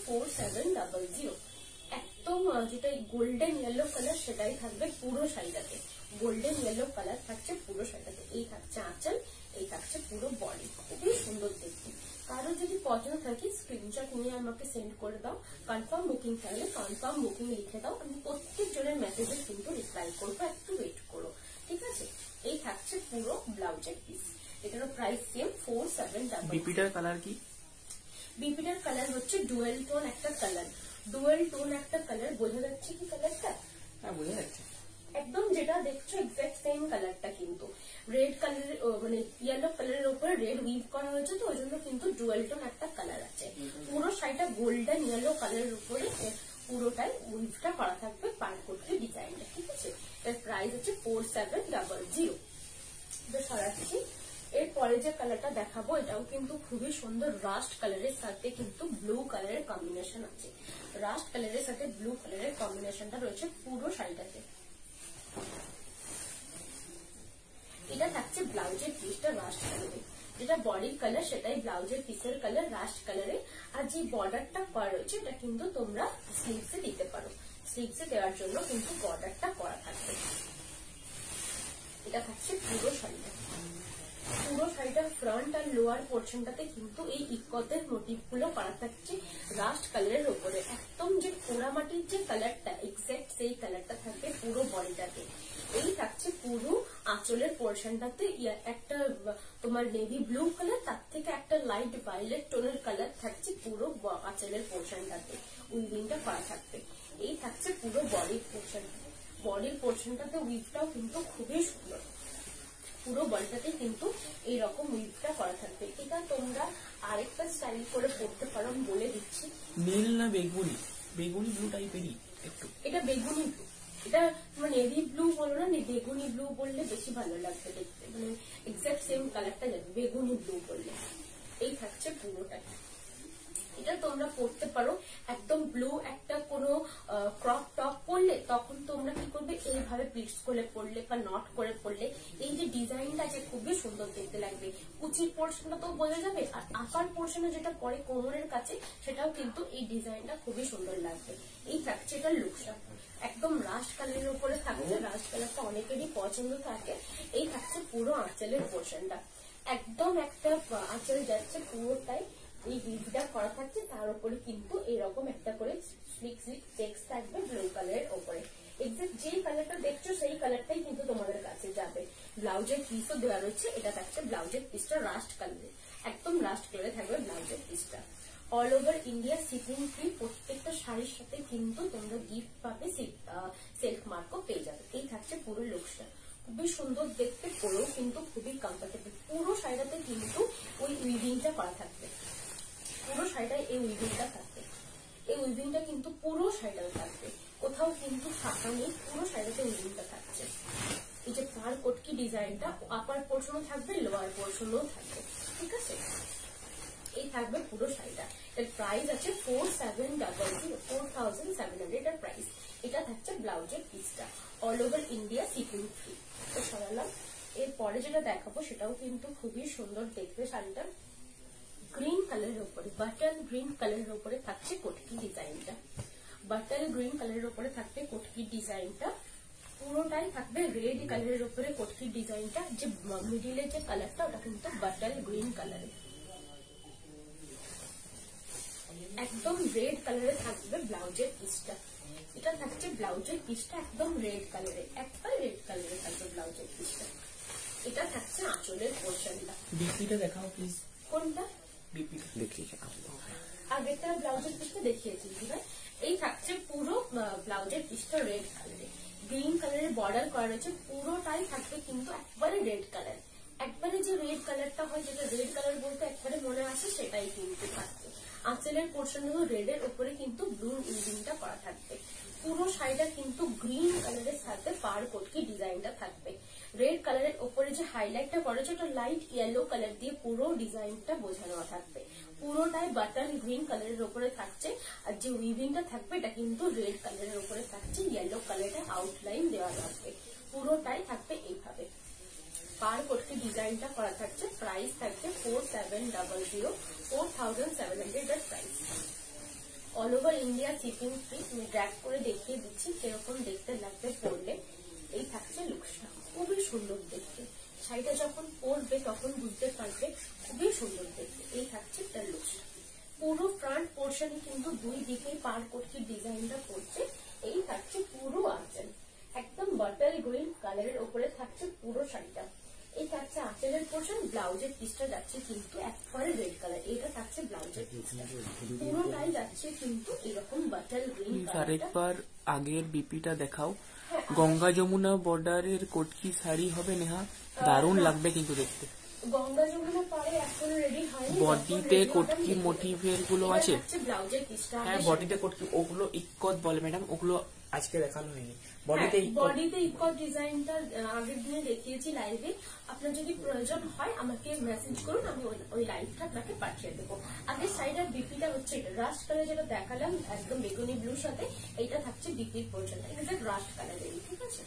S1: 4700। একদম যেটা গোল্ডেন ইয়েলো কালার সেটাই থাকবে পুরো শাড়িটাতে। গোল্ডেন ইয়েলো কালার থাকছে পুরো শাড়িটাতে। এই থাকছে আঁচল, এই থাকছে পুরো বডি, খুবই সুন্দর দেখতে। কারো যদি পছন্দ থাকে স্ক্রিনশট নিয়ে আমাকে সেন্ড করে দাও। কনফার্ম বুকিং থাকলে কনফার্ম বুকিং লিখে দাও, আমি প্রত্যেক জনের মেসেজে কিন্তু রিপ্লাই করবো, একটু ওয়েট করো, ঠিক আছে? এই থাকছে পুরো ব্লাউজের পিস। এটারও প্রাইস সেম 4700।
S2: বিপিটার কালার কি?
S1: বিপিটার কালার হচ্ছে ডুয়েল টোন একটা কালার। ডুয়েল টোন একটা কালার, বোঝা যাচ্ছে কি কালারটা?
S2: হ্যাঁ বোঝা যাচ্ছে,
S1: একদম যেটা দেখছো এক্সাক্ট সেম কালারটা, কিন্তু রেড কালারের মানে ইয়েলো কালারের উপরে রেড উইভ করা হয়েছে তো ওই জন্য কিন্তু ডুয়েল টোন একটা কালার আছে। পুরো শাড়িটা গোল্ডেন ইয়েলো কালারের উপরে পুরোটাই উইভটা করা থাকবে পার কোটকি ডিজাইনটা, ঠিক আছে? এর প্রাইস হচ্ছে 4700। সরাচ্ছি, এরপরে যে কালারটা দেখাবো এটাও কিন্তু খুবই সুন্দর, রাস্ট কালারের সাথে কিন্তু ব্লু কালারের কম্বিনেশন আছে। রাস্ট কালারের সাথে ব্লু কালারের কম্বিনেশনটা রয়েছে পুরো শাড়িটাতে। এটা থাকছে ব্লাউজের পিসটা রাস্ট কালারে, যেটা বডির কালার সেটাই ব্লাউজের পিসের কালার রাস্ট কালারে। আর যে বর্ডারটা করা রয়েছে এটা কিন্তু তোমরা স্লিভসে দিতে পারো, স্লিভসে দেওয়ার জন্য কিন্তু বর্ডারটা করা থাকবে। এটা থাকছে পুরো শাড়িটা। পুরো শাড়িটার ফ্রন্ট আর লোয়ার পোর্শনটাতে কিন্তু এই ইকতের মোটিভ গুলো করা থাকছে রাস্ট কালারের উপরে। একদম যে পোড়ামাটির যে কালারটা এক্সাক্ট সেই কালারটা থাকবে পুরো বডিটাতে। এই থাকছে পুরো আঁচলের পোর্শনটাতে একটা তোমার নেভি ব্লু কালার, তার থেকে একটা লাইট ভায়োলেট টোনের কালার থাকছে পুরো আঁচলের পোর্শনটাতে, উইভিংটা করা থাকবে। এই থাকছে পুরো বডির পোর্শনটা। বডির পোর্শনটাতে উইভটাও কিন্তু খুবই সুন্দর, পুরো বডিটাতে কিন্তু এইরকম উইভটা করা থাকবে। এটা তোমরা আরেকটা স্টাইল করে পড়তে পারো, আমি বলে দিচ্ছি।
S2: নীল না বেগুনি? বেগুনি ব্লু টাইপেরই একটু।
S1: এটা বেগুনি ব্লু, এটা তোমার নেভি ব্লু বলো না, বেগুনি ব্লু বললে বেশি ভালো লাগবে দেখতে, মানে এক্সাক্ট সেম কালারটা যাবে বেগুনি ব্লু বললে। এই থাকছে পুরোটাই। এটা তোমরা পড়তে পারো একদম ব্লু একটা কোনো ক্রপ টপ পরলে, তখন তোমরা কি করবে এইভাবে প্লিটস করে পড়লে বা নট করে পড়লে এই যে ডিজাইনটা আছে খুবই সুন্দর দেখতে লাগবে। কুচির পোর্শনটা তো বোঝা যাবে, আর আপার পোর্শনে যেটা পরে কোমরের কাছে সেটাও কিন্তু এই ডিজাইনটা খুবই সুন্দর লাগবে। এই থাকছে এটা লুকসটা, একদম রাস্ট কালারের উপরে থাকছে। রাস্ট কালারটা অনেকেরই পছন্দ থাকে। এই থাকছে পুরো আঁচলের পোর্শনটা, একদম একটা আঁচল যাচ্ছে পুরোটাই এই উইভটা করা থাকছে, তার উপরে কিন্তু এরকম একটা করে স্লিক স্লিক চেকস থাকবে ব্লু কালারের উপরে। এক্সাক্ট যে কালারটা দেখছো সেই কালারটাই কিন্তু তোমাদের কাছে যাবে। ব্লাউজের পিসও দেওয়া রয়েছে, এটা থাকছে ব্লাউজের পিসটা রাস্ট কালারে, একদম রাস্ট কালারে থাকবে ব্লাউজের পিসটা। All over India shipping free, প্রত্যেকটা শাড়ির সাথে কিন্তু তোমরা গিফট পাবে, সেলফ মার্কও পেয়ে যাবে। এই থাকছে পুরো লুকসটা, খুবই সুন্দর দেখতে, পরেও কিন্তু খুবই কমফোর্টেবল। পুরো শাড়িটাতে কিন্তু ওই উইভিংটা করা থাকবে, পুরো শাড়িটায় এই উইভিংটা থাকবে। এই উইভিংটা কিন্তু পুরো শাড়িটাতে থাকবে, কোথাও কিন্তু ফাঁকা নেই, পুরো শাড়িটাতে উইভিংটা থাকছে। এই যে পার কোটকি ডিজাইনটা আপার পোর্শনও থাকবে, লোয়ার পোর্শনও থাকবে, ঠিক আছে। এই থাকবে পুরো শাড়িটা। এর প্রাইস আছে 4700 এটার প্রাইস। এটা থাকছে ব্লাউজের পিসটা, all over India shipping free. তো সরালাম। এরপরে যেটা দেখাবো সেটাও কিন্তু খুবই সুন্দর দেখতে। শাড়িটা গ্রিন কালারের উপরে, বাটার গ্রিন কালারের উপরে থাকছে কোটকি ডিজাইনটা। বাটার গ্রিন কালারের উপরে থাকবে কোটকি ডিজাইনটা, পুরোটাই থাকবে রেড কালারের উপরে কোটকি ডিজাইনটা। যে মিডিলের যে কালারটা ওটা কিন্তু বাটার গ্রিন কালারের, একদম রেড কালারে থাকবে ব্লাউজের পিসটা। এটা থাকছে ব্লাউজের পিসটা একদম রেড কালারে, একবার রেড কালারে থাকবে ব্লাউজের পিসটা। এটা থাকছে আঁচলের পোর্শনটা।
S2: বিপিটা দেখাও প্লিজ।
S1: কোনটা?
S2: বিপিটা দেখিয়ে
S1: আগেরটা ব্লাউজের পিসটা দেখিয়েছি। এই থাকছে পুরো ব্লাউজের পিসটা রেড কালারে, গ্রিন কালারের বর্ডার করা রয়েছে, পুরোটাই থাকবে কিন্তু একবারে রেড কালার। একবারে যে রেড কালারটা হয়, যেটা রেড কালার বলতে একবারে মনে আসে, সেটাই কিন্তু থাকবে। আঁচলের পোর্শন হলো রেডের উপরে কিন্তু ব্লু উইভিংটা করা থাকবে। পুরো শাড়িটা কিন্তু গ্রিন কালারের সাথে পার কোটকি ডিজাইনটা থাকবে। রেড কালারের উপরে যে হাইলাইটটা করেছে ওটা লাইট ইয়েলো কালার দিয়ে পুরো ডিজাইনটা বোঝানো থাকবে। পুরোটাই বাটন গ্রিন কালারের উপরে থাকছে, আর যে উইভিংটা থাকবে এটা কিন্তু রেড কালারের উপরে থাকছে, ইয়েলো কালারের আউটলাইন দেওয়া থাকবে। পুরোটাই থাকবে এইভাবে, পার কোটকি ডিজাইনটা করা থাকছে। প্রাইস থাকছে 4700 এর price. All over India shipping free. তুমি ড্র্যাগ করে দেখিয়ে দিচ্ছি কিরকম দেখতে লাগবে পরলে। এই থাকছে লুকসটা, খুবই সুন্দর দেখতে। শাড়িটা যখন পরবে তখন বুঝতে পারবে খুবই সুন্দর দেখতে। এই থাকছে তার লুকসটা। পুরো ফ্রন্ট পোর্শনে কিন্তু দুই দিকে পার কোটকি ডিজাইনটা পড়ছে। এই থাকছে পুরো আঁচল, একদম বাটার গ্রিন কালারের উপরে থাকছে পুরো শাড়িটা। এই থাকছে আঁচলের পোর্শন, ব্লাউজের পিসটা যাচ্ছে কিন্তু একবারে রেড কালার। এটা থাকছে ব্লাউজের পিসটা, পুরোটাই যাচ্ছে কিন্তু এরকম বাটার গ্রিন কালার।
S2: আরেকবার আগের বিপিটা দেখাও। গঙ্গা যমুনা বর্ডারের কোটকি শাড়ি হবে নেহা, দারুণ লাগবে কিন্তু দেখতে।
S1: গঙ্গা যমুনা পারে এখন রেডি হয়নি,
S2: বডিতে কোটকি মোটিভের গুলো আছে।
S1: ব্লাউজের পিসটা,
S2: হ্যাঁ বডিতে কোটকি, ওগুলো ইক্কত বলে ম্যাডাম, ওগুলো আজকে দেখানো হয়নি।
S1: বডিতে ইকট ডিজাইনটা আগের দিনে দেখিয়েছি লাইভে। আপনার যদি প্রয়োজন হয় আমাকে মেসেজ করুন, আমি ওই লাইভটা আপনাকে পাঠিয়ে দেবো। আগের সাইডের বিপিটা হচ্ছে এটা রাস্ট কালার যেটা দেখালাম একদম বেগুনি ব্লুর সাথে, এইটা থাকছে বিপির পোর্শনটা এক্সাক্ট রাস্ট কালারেরই, ঠিক আছে।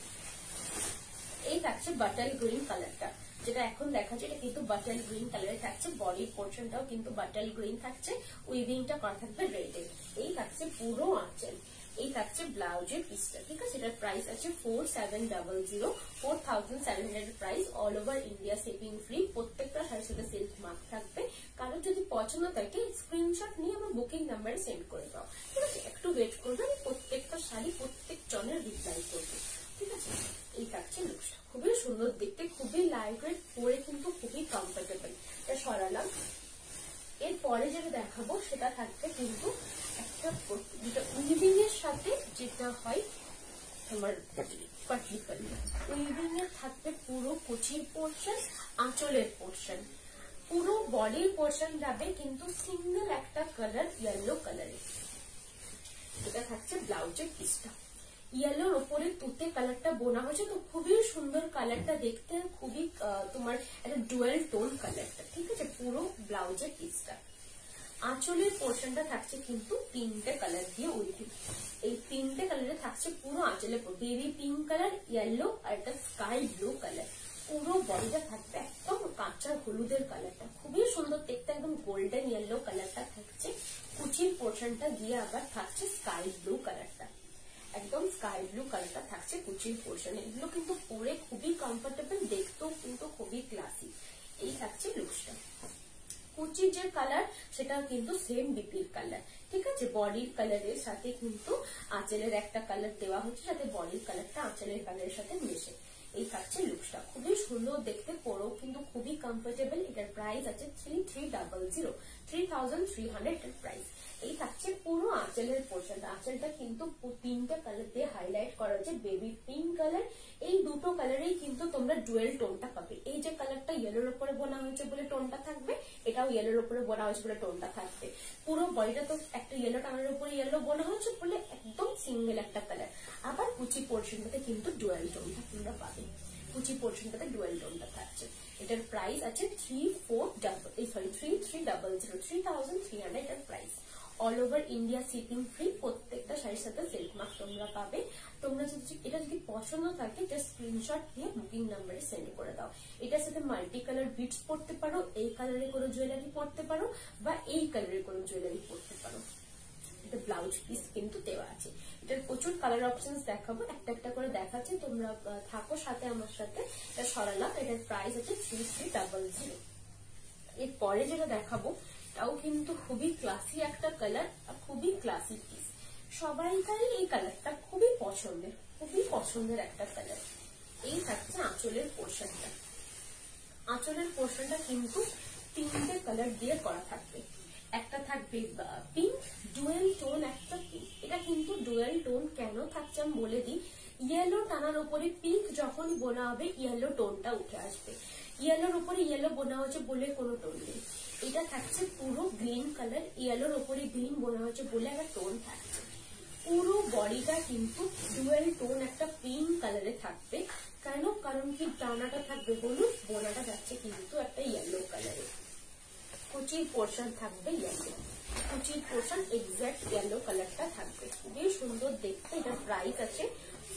S1: এই থাকছে বাটার গ্রিন কালারটা, যেটা এখন দেখাচ্ছে এটা কিন্তু বাটার গ্রিন কালারে থাকছে। বডির পোর্শনটাও কিন্তু বাটার গ্রিন থাকছে, উইভিংটা করা থাকবে রেডে। এই থাকছে পুরো আঁচল, এই থাকছে ব্লাউজের পিসটা, ঠিক আছে। এটার প্রাইস আছে 4700, 4700 price. All over India shipping free. প্রত্যেকটা শাড়ির সাথে সিল্ক মার্ক থাকবে। কারো যদি পছন্দ থাকে স্ক্রিনশট নিয়ে আমার বুকিং নাম্বারে সেন্ড করে দাও, ঠিক আছে। একটু ওয়েট করবেন, প্রত্যেকটা শাড়ি প্রত্যেক জনের রিপ্লাই করবে, ঠিক আছে। এই থাকছে লুকসটা, খুবই সুন্দর দেখতে, খুবই লাইট ওয়েট, পরে কিন্তু খুবই কমফোর্টেবল। এটা সরালাম। এরপরে যেটা দেখাবো সেটা থাকবে কিন্তু একটা উইভিং এর সাথে যেটা হয় তোমার পাটলি পাল্লি। উইভিং এর থাকবে পুরো কুচির পোর্শন, আঁচলের পোর্শন, পুরো বডির পোর্শন যাবে কিন্তু সিঙ্গেল একটা কালার ইয়েলো কালারে। এটা থাকছে ব্লাউজের পিসটা, ইয়েলোর ওপরে তুতে কালারটা বোনা হয়েছে, তো খুবই সুন্দর কালারটা দেখতে, খুবই তোমার একটা ডুয়েল টোন কালারটা, ঠিক আছে। পুরো ব্লাউজের পিসটা, আঁচলের পোর্শনটা থাকছে কিন্তু তিনটে কালার দিয়ে উইভিং। এই তিনটে কালারে থাকছে পুরো আঁচলের, বেবি পিঙ্ক কালার, ইয়েলো আর একটা স্কাই ব্লু কালার। পুরো বডিটা থাকবে একদম কাঁচা হলুদের কালারটা, খুবই সুন্দর দেখতে, একদম গোল্ডেন ইয়েলো কালারটা থাকছে। কুচির পোর্শনটা দিয়ে আবার থাকছে স্কাই ব্লু কালারটা, একদম স্কাই ব্লু কালারটা থাকছে কুচির পোর্শনে। এগুলো কিন্তু পরে খুবই কমফোর্টেবল, দেখতেও কিন্তু খুবই ক্লাসি। এই থাকছে লুকসটা। কুচির যে কালার সেটা কিন্তু সেম বিপির কালার, ঠিক আছে। বডির কালারের সাথে কিন্তু আঁচলের একটা কালার দেওয়া হচ্ছে, যাতে বডির কালারটা আঁচলের কালারের সাথে মেশে। এই থাকছে লুকসটা, খুবই সুন্দর দেখতে, পরেও কিন্তু খুবই কমফোর্টেবল। এটার প্রাইস আছে 3300, 3300 এর প্রাইস। এই থাকছে পুরো আঁচলের পোর্শনটা, আঁচলটা কিন্তু তিনটা কালার দিয়ে হাইলাইট করা হচ্ছে, বেবি পিঙ্ক কালার। এই দুটো কালারেই কিন্তু তোমরা ডুয়েল টোনটা পাবে। এই যে কালারটা ইয়েলোর উপরে বোনা হয়েছে বলে টোনটা থাকবে, এটাও ইয়েলোর উপরে বোনা হয়েছে বলে টোনটা থাকবে। পুরো বডিটা তো একটা ইয়েলো টানার উপরে ইয়েলো বোনা হয়েছে বলে একদম সিঙ্গেল একটা কালার। আবার কুচি পোর্শনটাতে কিন্তু ডুয়েল টোনটা তোমরা পাবে, কুচি পোর্শনটাতে ডুয়েল টোনটা থাকছে। এটার প্রাইস আছে 3300 এর price. All over India shipping free. প্রত্যেকটা শাড়ির সাথে সিল্ক মার্ক তোমরা পাবে। তোমরা এটা যদি পছন্দ থাকে জাস্ট স্ক্রিনশট দিয়ে বুকিং নাম্বারে সেন্ড করে দাও। এটার সাথে মাল্টি কালার বিটস পড়তে পারো, এই কালারে কোনো জুয়েলারি পড়তে পারো বা এই কালারে কোনো জুয়েলারি পড়তে পারো। এটা ব্লাউজ পিস কিন্তু দেওয়া আছে। এটার প্রচুর কালার অপশনস দেখাবো, একটা একটা করে দেখাচ্ছি, তোমরা থাকো সাথে আমার সাথে। এটা সরালাম। এটার প্রাইস আছে 3300। এরপরে যেটা দেখাবো এটাও কিন্তু খুবই ক্লাসি একটা কালার, খুবই ক্লাসি পিস। সবাইকারই এই কালারটা খুবই পছন্দের একটা কালার। এই থাকছে আঁচলের পোর্শনটা, আঁচলের পোর্শনটা কিন্তু তিনটে কালার দিয়ে করা থাকবে। একটা থাকবে পিঙ্ক, ডুয়েল টোন একটা পিঙ্ক। এটা কিন্তু ডুয়েল টোন কেন থাকছে আমি বলে দিই। ইয়েলো টানার উপরে পিঙ্ক যখন বোনা হবে ইয়েলো টোনটা উঠে আসবে, ইয়েলোর উপরে ইয়েলো বোনা হচ্ছে বলে কোনো টোন নেই। এটা থাকছে পুরো গ্রিন কালার, ইয়েলোর উপরে গ্রিন বোনা হচ্ছে বলে একটা টোন থাকছে। পুরো বডিটা কিন্তু ডুয়েল টোন একটা পিঙ্ক কালারে থাকবে। কেন? কারণ কি টানাটা থাকবে হলুদ, বোনাটা যাচ্ছে কিন্তু একটা ইয়েলো কালারে। কুচির পোর্শন থাকবে ইয়েলো, কুচির পোর্শন এক্সাক্ট ইয়েলো কালারটা থাকবে, খুবই সুন্দর দেখতে। এটার প্রাইস আছে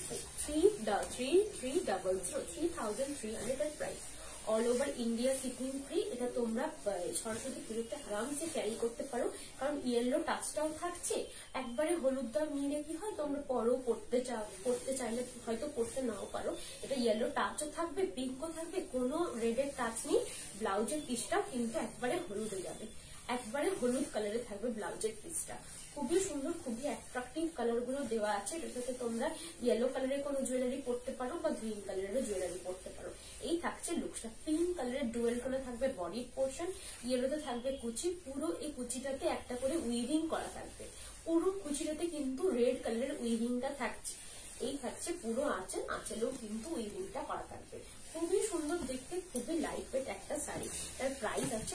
S1: 3300 এর price. All over India shipping free. এটা তোমরা সরস্বতী পুজোতে আরামসে ক্যারি করতে পারো, কারণ ইয়েলো টাচটাও থাকছে। একবারে হলুদ দাগ নিলে কি হয়, তোমরা পরেও পড়তে চাইলে হয়তো পড়তে নাও পারো। এটা ইয়েলো টাচও থাকবে, পিঙ্কও থাকবে, কোনো রেডের টাচ নেই। ব্লাউজের পিসটাও কিন্তু একবারে হলুদে যাবে, একবারে হলুদ কালারে থাকবে ব্লাউজের পিসটা। খুবই সুন্দর, খুবই অ্যাট্রাকটিভ কালার গুলো দেওয়া আছে। এটার সাথে তোমরা ইয়েলো কালারের কোনো জুয়েলারি পড়তে পারো বা গ্রিন কালারের জুয়েলারি পড়তে পারো। এই থাকছে লুকসটা। পিঙ্ক কালারের ডুয়েল টোনে থাকবে বডির পোর্শন, ইয়েলোতে থাকবে কুচি। পুরো এই কুচিটাতে একটা করে উইভিং করা থাকবে, পুরো কুচিটাতে কিন্তু রেড কালারের উইভিংটা থাকছে। এই থাকছে পুরো আঁচল, আঁচলেও কিন্তু উইভিংটা করা থাকবে। খুবই সুন্দর দেখতে, খুবই লাইট ওয়েট একটা শাড়ি। তার প্রাইস আছে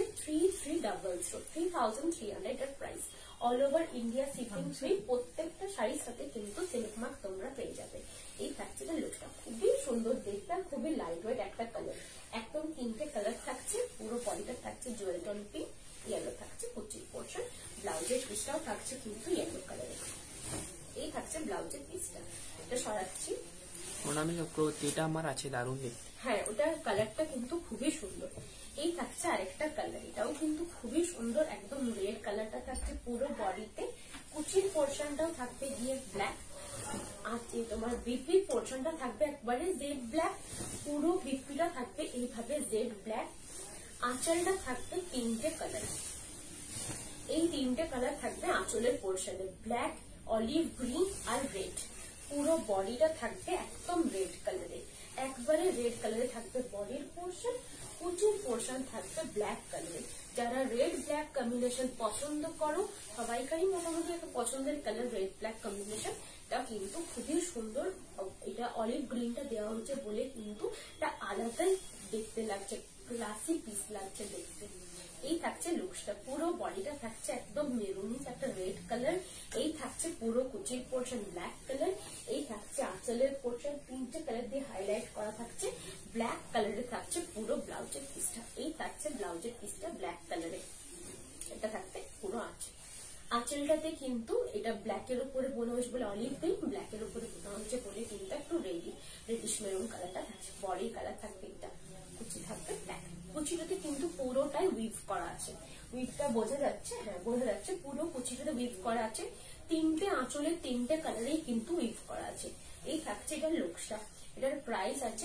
S1: 3300 এর price. All over India shipping free. প্রত্যেকটা শাড়ির সাথে কিন্তু সিল্ক মার্ক তোমরা পেয়ে যাবে। এই থাকছে লুকটা, খুবই সুন্দর দেখতে আর খুবই লাইট ওয়েট একটা কালার। একদম 3টে কালার থাকছে, পুরো বডিটা থাকছে জুয়েল টোন পিঙ্ক, ইয়েলো থাকছে কুচির পোর্শন, ব্লাউজের পিসটাও থাকছে কিন্তু ইয়েলো কালারের। এই থাকছে ব্লাউজের পিসটা। এটা সরাচ্ছি।
S2: প্রণামী চক্রবর্তী, এটা আমার আছে দারুণ দেখতে।
S1: হ্যাঁ, ওটার কালারটা কিন্তু খুবই সুন্দর। এই থাকছে আরেকটা কালার, এটাও কিন্তু খুবই সুন্দর, একদম রেড কালারটা থাকছে পুরো বডিতে। কুচির পোর্শনটাও থাকবে গিয়ে ব্ল্যাক, আর তোমার বিপি পোর্শনটা থাকবে একবারে জেড ব্ল্যাক, পুরো বিপিটা থাকবে এইভাবে জেড ব্ল্যাক। আঁচলটা থাকবে 3টে কালার, এই 3টে কালার থাকবে আঁচলের পোর্শনে, ব্ল্যাক, অলিভ গ্রিন আর রেড। পুরো বডিটা থাকবে একদম রেড কালারে, একবারে রেড কালারে থাকবে বডির পোর্শন। কুচির পোর্শন থাকবে ব্ল্যাক কালারে। যারা রেড ব্ল্যাক কম্বিনেশন পছন্দ করো, সবাইকারই মোটামুটি একটা পছন্দের কালার রেড ব্ল্যাক কম্বিনেশন। এটা কিন্তু খুবই সুন্দর, এটা অলিভ গ্রিনটা দেওয়া হচ্ছে বলে কিন্তু এটা আলাদাই দেখতে লাগছে, ক্লাসি পিস লাগছে দেখতে। এই থাকছে লুকসটা, পুরো বডিটা থাকছে একদম মেরুনিশ একটা রেড কালার। এই থাকছে পুরো কুচির পোর্শন ব্ল্যাক কালার। এই থাকছে আঁচলের পোর্শন 3টে কালার দিয়ে হাইলাইট করা থাকছে, ব্ল্যাক কালারে থাকছে পুরো ব্লাউজের পিসটা। এই থাকছে ব্লাউজের পিসটা ব্ল্যাক কালারে। এটা থাকছে পুরো আঁচল। আঁচলটাতে কিন্তু এটা ব্ল্যাকের উপরে বোনা হয়েছে বলে অলিভ গ্রিন, ব্ল্যাকের উপরে বোনা হয়েছে বলে কিন্তু একটু রেডিশ মেরুন কালারটা থাকছে। বডি কালার থাকবে এটা, কুচি থাকবে ব্ল্যাক। কুচিটাতে কিন্তু পুরোটাই উইভ করা আছে, উইভটা বোঝা যাচ্ছে? হ্যাঁ বোঝা যাচ্ছে, পুরো কুচিটাতে উইভ করা আছে। 3টে আঁচলের 3টে কালারেই কিন্তু উইভ করা আছে। এই থাকছে এটার লুকসটা। এটার প্রাইস আছে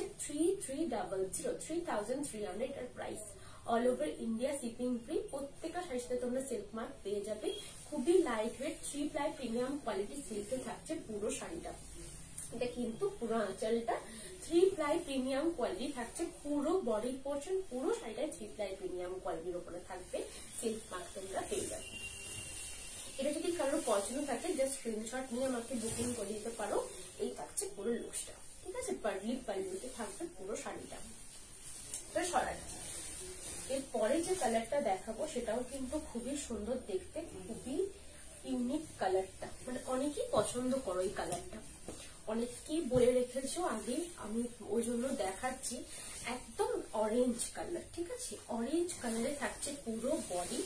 S1: 3300 এটার price. All over India shipping free. প্রত্যেকটা শাড়ির সাথে তোমরা সিল্ক মার্ক পেয়ে যাবে। খুবই light weight 3 ply premium quality সিল্কে থাকছে পুরো শাড়িটা। এটা কিন্তু পুরো আঁচলটা 3 প্লাই প্রিমিয়াম কোয়ালিটি থাকছে, পুরো বডি পোর্শন পুরো শাড়িটা 3 প্লাই প্রিমিয়াম কোয়ালিটির উপরে থাকবে। সিল্ক মার্ক তোমরা পেয়ে যাবে। এটা যদি কারোর পছন্দ থাকে জাস্ট স্ক্রিনশট নিয়ে আমাকে বুকিং করে দিতে পারো। এই থাকছে পুরো লুকসটা, ঠিক আছে? পার্লি পাল্লুতে থাকবে পুরো শাড়িটা। তো সরাচ্ছি। এরপরে যে কালারটা দেখাবো সেটাও কিন্তু খুবই সুন্দর দেখতে, খুবই ইউনিক কালারটা, মানে অনেকেই পছন্দ করো এই কালারটা, অনেকেই বলে রেখেছো আগে, আমি ওই জন্য দেখাচ্ছি। একদম অরেঞ্জ কালার, ঠিক আছে? অরেঞ্জ কালারে থাকছে পুরো বডি,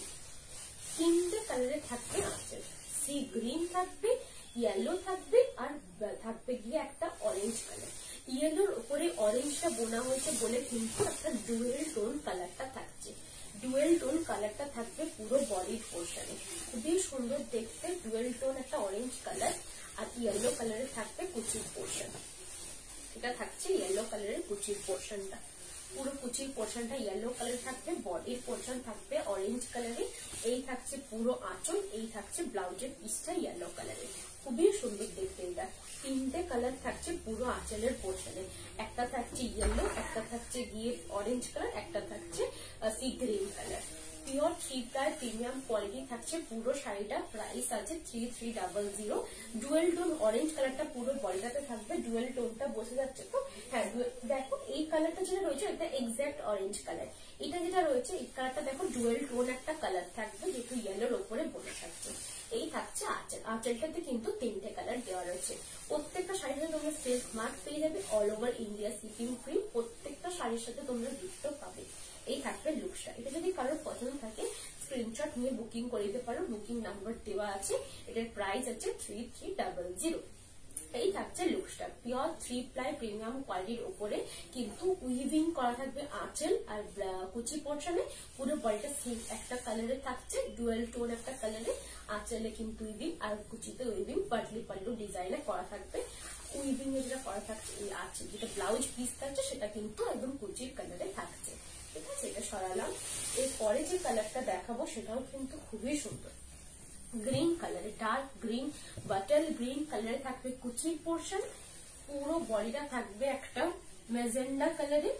S1: 3টে কালারে থাকবে আঁচল। সি গ্রিন থাকবে, ইয়েলো থাকবে আর থাকবে গিয়ে একটা অরেঞ্জ কালার। ইয়েলোর উপরে অরেঞ্জটা বোনা হয়েছে বলে কিন্তু একটা ডুয়েল টোন কালারটা থাকছে। ডুয়েল টোন কালারটা থাকবে পুরো বডির পোর্শনে, খুবই সুন্দর দেখতে। ডুয়েল টোন একটা অরেঞ্জ কালার আর ইয়েলো কালারে থাকবে কুচির পোর্শন। এটা থাকছে ইয়েলো কালারের কুচির পোর্শনটা, পুরো কুচির পোর্শনটা ইয়েলো কালার থাকবে, বডির পোর্শন থাকবে অরেঞ্জ কালারে। এই থাকছে পুরো আঁচল, এই থাকছে ব্লাউজের পিসটা ইয়েলো কালারে। খুবই সুন্দর দেখতে এটা। 3টে কালার থাকছে পুরো আঁচলের পোর্শনে, একটা থাকছে ইয়েলো, একটা থাকছে গিয়ে অরেঞ্জ কালার, একটা থাকছে sea green colour. Pure 3 ply premium quality থাকছে পুরো শাড়িটা। প্রাইস আছে 3300। ডুয়েল টোন অরেঞ্জ কালারটা পুরো বডিটাতে থাকবে। ডুয়েল টোনটা বোঝা যাচ্ছে তো? হ্যাঁ, দেখো এই কালারটা যেটা রয়েছে এটা এক্সাক্ট অরেঞ্জ কালার। এটা যেটা রয়েছে এই কালারটা দেখো ডুয়েল টোন একটা কালার থাকবে, যেহেতু ইয়েলোর ওপরে বসে থাকছে। এই থাকছে আঁচল। আঁচলটাতে কিন্তু 3টে কালার দেওয়া রয়েছে। প্রত্যেকটা শাড়ির সাথে তোমরা সিল্ক মার্ক পেয়ে যাবে। All over India shipping free. প্রত্যেকটা শাড়ির সাথে তোমরা গিফট পাবে। এই থাকবে লুকসটা। এটা যদি কারোর পছন্দ থাকে স্ক্রিনশট নিয়ে বুকিং করে দিতে পারো, বুকিং নাম্বার দেওয়া আছে। এটার প্রাইস আছে 3300। এই থাকছে লুকসটা, পিওর 3 প্লাই প্রিমিয়াম কোয়ালিটির উপরে কিন্তু উইভিং করা থাকবে আঁচল আর কুচি পোর্শনে। পুরো বডিটা সেম একটা কালারে থাকছে, ডুয়েল টোন একটা কালারে। আঁচলে কিন্তু উইভিং আর কুচিতে উইভিং, পাটলি পাল্লু ডিজাইনে করা থাকবে। উইভিং এ যেটা করা থাকছে এই আঁচল, যেটা ব্লাউজ পিস থাকছে সেটা কিন্তু একদম কুচির কালারে থাকছে, ঠিক আছে? এটা সরালাম। এরপরে যে কালারটা দেখাবো সেটাও কিন্তু খুবই সুন্দর, গ্রিন কালারে, ডার্ক গ্রিন, বাটার গ্রিন কালারে থাকবে কুচির পোর্শন। পুরো বডিটা থাকবে একটা ম্যাজেন্ডা কালারে,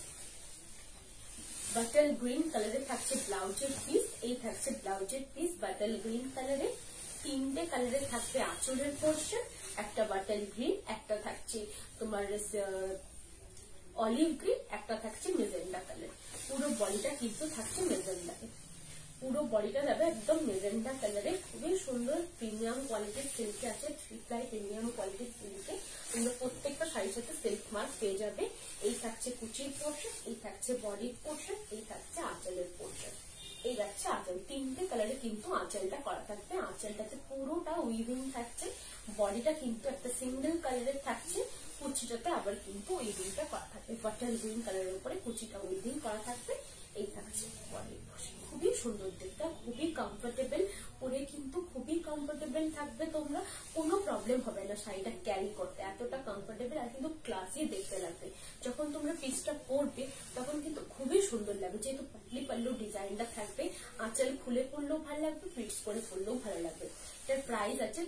S1: বাটার গ্রিন কালারে থাকছে ব্লাউজের পিস। এই থাকছে ব্লাউজের পিস বাটার গ্রিন কালারে। 3টে কালারে থাকবে আঁচলের পোর্শন, একটা বাটার গ্রিন, একটা থাকছে তোমার অলিভ গ্রিন, একটা থাকছে মেজেন্ডা কালার। পুরো বডিটা কিন্তু থাকছে মেজেন্ডাতে, পুরো বডিটা যাবে একদম মেজেন্ডা কালারে। খুবই সুন্দর প্রিমিয়াম কোয়ালিটির সিল্কে আছে, 3 ply প্রিমিয়াম কোয়ালিটির সিল্কে তোমরা প্রত্যেকটা শাড়ির সাথে সিল্ক মার্ক পেয়ে যাবে। এই থাকছে কুচির পোর্শন, এই থাকছে বডির পোর্শন, এই থাকছে আঁচলের পোর্শন, এই যাচ্ছে আঁচল। 3টে কালারে কিন্তু আঁচলটা করা থাকবে। আঁচলটাতে পুরোটা উইভিং থাকছে, বডিটা কিন্তু একটা সিঙ্গেল কালারের থাকছে, কুচিটাতে আবার কিন্তু উইভিংটা করা থাকবে। বাটার গ্রিন কালারের উপরে কুচিটা উইভিং করা থাকবে। এই থাকছে বডির পোর্শন। খুবই সুন্দর দেখতে, খুবই কমফোর্টেবল, পরে কিন্তু খুবই কমফোর্টেবল থাকবে। তোমরা কোনো প্রবলেম হবে না শাড়িটা ক্যারি করতে, এতটা কমফোর্টেবল আর কিন্তু ক্লাসি দেখতে লাগবে। যখন তোমরা পিসটা পরবে তখন কিন্তু খুবই সুন্দর লাগবে, যেহেতু পাতলি পাল্লু ডিজাইনটা থাকবে। আঁচল খুলে পরলেও ভালো লাগবে, ফিটস করে পরলেও ভালো লাগবে। এটার প্রাইস আছে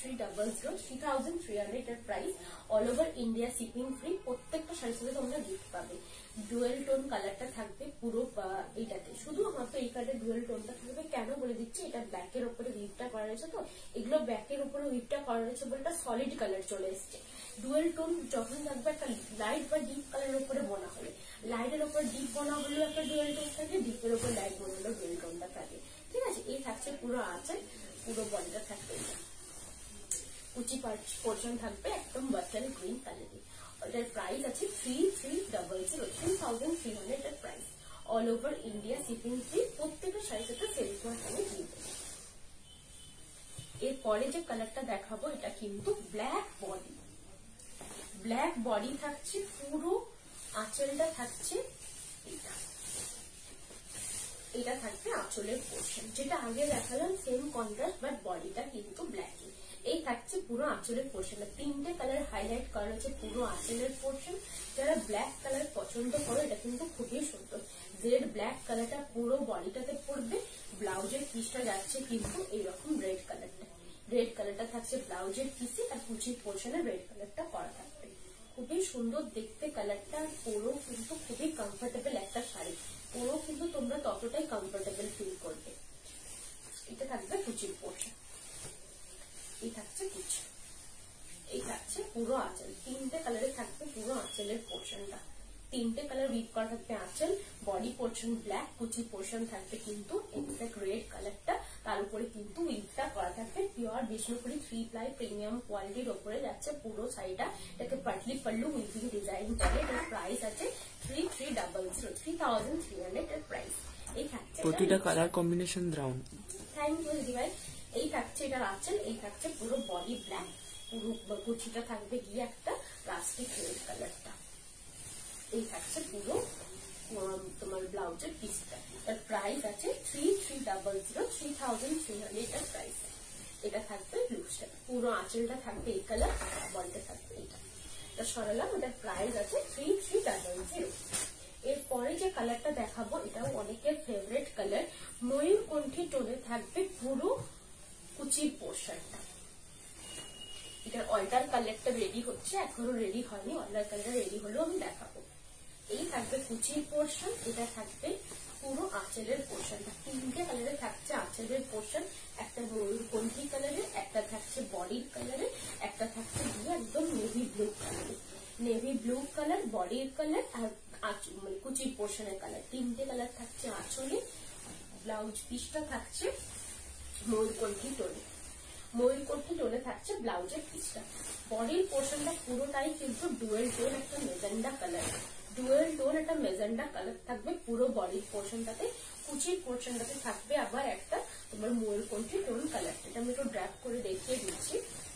S1: 3300 এটার price. All over India shipping free. প্রত্যেকটা শাড়ির সাথে তোমরা গিফট পাবে। ডুয়েল টোন কালারটা থাকবে পুরো এইটাতে, শুধু মাত্র এই কালারের ডুয়েল টোনটা থাকবে। কেন বলে দিচ্ছি, এটা ব্ল্যাকের উপরে উইভটা করা রয়েছে, তো এগুলো ব্ল্যাকের উপরে উইভটা করা রয়েছে বলে এটা সলিড কালার চলে এসছে। ডুয়েল টোন যখন থাকবে একটা লাইট বা ডিপ কালারের উপরে বোনা হবে, লাইটের উপর ডিপ বোনা হলেও একটা ডুয়েল টোন থাকে, ডিপের উপর লাইট বোনা হলেও ডুয়েল টোনটা থাকে। ঠিক আছে, এই থাকছে পুরো আঁচল, পুরো বডিটা থাকবে। কুচি পোর্শন থাকবে একদম বাটার গ্রিন কালারের। এটার প্রাইস আছে 3300 এটার price. All over India shipping free. প্রত্যেকটা শাড়ির সাথে সিল্ক মার্ক আমি দিয়ে দেবো। এরপরে যে কালারটা দেখাবো এটা কিন্তু ব্ল্যাক বডি। ব্ল্যাক বডি থাকছে, পুরো আঁচলটা থাকছে এটা, এটা থাকবে আঁচলের পোর্শন, যেটা আগে দেখালাম সেম কন্ট্রাস্ট বাট বডিটা কিন্তু ব্ল্যাক। এই থাকছে পুরো আঁচলের পোর্শন। 3টে কালার হাইলাইট করা হয়েছে পুরো আঁচলের পোর্শন। যারা ব্ল্যাক কালার পছন্দ করো এটা কিন্তু খুবই সুন্দর। জেড ব্ল্যাক কালারটা পুরো বডিটাতে পড়বে। ব্লাউজের পিসটা যাচ্ছে কিন্তু এইরকম রেড কালারটা, রেড কালারটা থাকছে ব্লাউজের পিসে, আর কুচির পোর্শনে রেড কালারটা করা থাকবে। খুবই সুন্দর দেখতে কালারটা, পুরো কিন্তু খুবই কমফোর্টেবল একটা শাড়ি, পুরো কিন্তু তোমরা ততটাই কমফোর্টেবল ফিল করবে। এটা থাকবে কুচির পোর্শন, এই থাকছে কুচি, এই থাকছে পুরো আঁচল। 3টে কালারে থাকবে পুরো আঁচলের পোর্শনটা। 3টে কালার উইভ করা থাকবে আঁচল, বডি পোর্শন ব্ল্যাক, কুচি পোর্শন থাকবে কিন্তু এক্সাক্ট রেড কালারটা, তার উপরে কিন্তু উইভটা করা থাকবে পিওর বিষ্ণুপুরি 3 ply প্রিমিয়াম কোয়ালিটির উপরে যাচ্ছে পুরো শাড়িটা। এটাকে পাটলি পাল্লু উইভিং ডিজাইন করে। এর প্রাইস আছে 3300 এর প্রাইস। এই থাকছে
S2: প্রতিটা colour combination brown.
S1: Thank you দিদি ভাই। এই থাকছে এটার আঁচল, এই থাকছে পুরো বডি ব্ল্যাক, পুরো কুচিটা থাকবে গিয়ে একটা প্লাস্টিক রেড কালারটা। এই থাকছে পুরো তোমার ব্লাউজের পিসটা। এর প্রাইস আছে 3300 এটার প্রাইস। এটা থাকবে লুকসটা, পুরো আঁচলটা থাকবে এই কালার, বডিটা থাকবে এটা। এটা সরালাম, এটার প্রাইস আছে 3300। এরপরে যে কালারটা দেখাবো এটাও অনেকের ফেভারিট কালার, ময়ূরকণ্ঠী টোনে থাকবে পুরো কুচির পোর্শনটা। এটার অল্টার কালারটা রেডি হচ্ছে, এখনো রেডি হয়নি, অল্টার কালার রেডি হলেও আমি দেখাবো। এই থাকবে কুচির পোর্শন, এটা থাকবে পুরো আঁচলের পোর্শনটা। 3টে কালারে থাকছে আঁচলের পোর্শন, একটা ময়ূরকণ্ঠী কালারের, একটা থাকছে বডির কালারের, একটা থাকছে গিয়ে একদম নেভি ব্লু কালারের। নেভি ব্লু কালার বডির কালার আর মানে কুচির পোর্শনের কালার। 3টে কালার থাকছে আঁচলে। ব্লাউজ পিসটা থাকছে ময়ূরকণ্ঠী টোনে, ময়ূরকণ্ঠী টোনে থাকছে ব্লাউজের পিসটা। বডির পোর্শনটা পুরোটাই কিন্তু ডুয়েল টোন একটা মেজেন্ডা কালার, ডুয়েল টোন একটা মেজেন্ডা কালার থাকবে পুরো বডির পোর্শনটাতে। কুচির পোর্শনটাতে থাকবে আবার একটা তোমার ময়ূরকণ্ঠী টোন কালার। এটা আমি একটু ড্র্যাপ করে দেখিয়ে দিচ্ছি।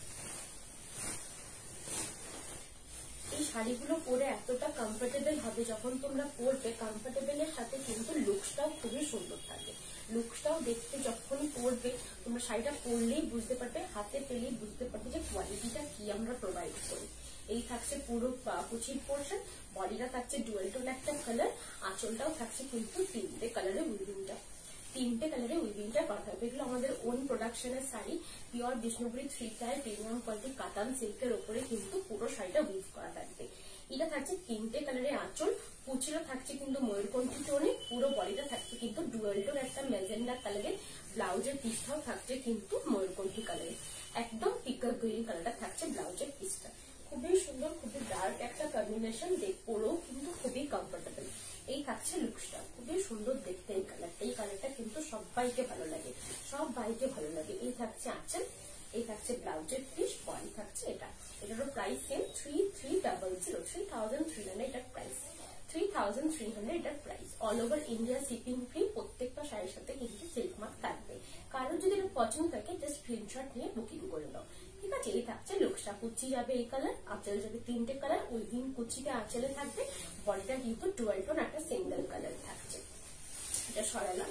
S1: এই শাড়িগুলো পরে এতটা কমফোর্টেবল হবে, যখন তোমরা পরবে কমফোর্টেবলের সাথে কিন্তু লুকসটাও খুবই সুন্দর থাকে। লুকসটাও দেখতে যখন পরবে তোমরা শাড়িটা পরলেই বুঝতে পারবে, হাতে পেলেই বুঝতে পারবে যে কোয়ালিটিটা কি আমরা প্রোভাইড করি। এই থাকছে পুরো কুচির পোর্শন, বডিটা থাকছে ডুয়েল টোন একটা কালার, আঁচলটাও থাকছে কিন্তু 3টে কালারে উইভিংটা, 3টে কালারে উইভিংটা করা থাকবে। এগুলো আমাদের ওন প্রোডাকশনের sari, pure Bishnupuri 3 ply premium quality katan সিল্কের উপরে কিন্তু পুরো শাড়িটা উইভ করা থাকবে। এটা থাকছে 3টে কালারে আঁচল, কুচিটা থাকছে কিন্তু ময়ূরকণ্ঠী টোনে, পুরো বডিটা থাকছে কিন্তু ডুয়েল টোন একটা ম্যাজেন্ডা কালারে, ব্লাউজের পিসটাও থাকছে কিন্তু ময়ূরকণ্ঠী কালারে, একদম পিকক গ্রিন কালারটা থাকছে ব্লাউজের পিসটা। খুবই সুন্দর, খুবই ডার্ক একটা কম্বিনেশন, পরেও কিন্তু খুবই কমফোর্টেবল। এই থাকছে লুকসটা, খুবই সুন্দর দেখতে এই কালারটা। এই কালারটা কিন্তু সবাইকে ভালো লাগে, সবাইকে ভালো লাগে। এই থাকছে আঁচল, এই থাকছে ব্লাউজের পিস, বডি থাকছে এটা। এটারও প্রাইস সেম 3300, 3300 এটার প্রাইস, 3300 এটার price. All over India shipping free, প্রত্যেকটা শাড়ির সাথে কিন্তু সিল্ক মার্ক থাকবে। কারণ যদি এটা পছন্দ থাকে জাস্ট স্ক্রিনশট নিয়ে বুকিং করে নাও, ঠিক আছে। এই থাকছে লুকসটা, কুচি যাবে এই কালার, আঁচল যাবে তিনটে কালার, উইদিন কুচিটা আঁচলে থাকবে, বডিটা কিন্তু ডুয়াল টোন একটা সিঙ্গেল কালার থাকছে। এটা সরালাম।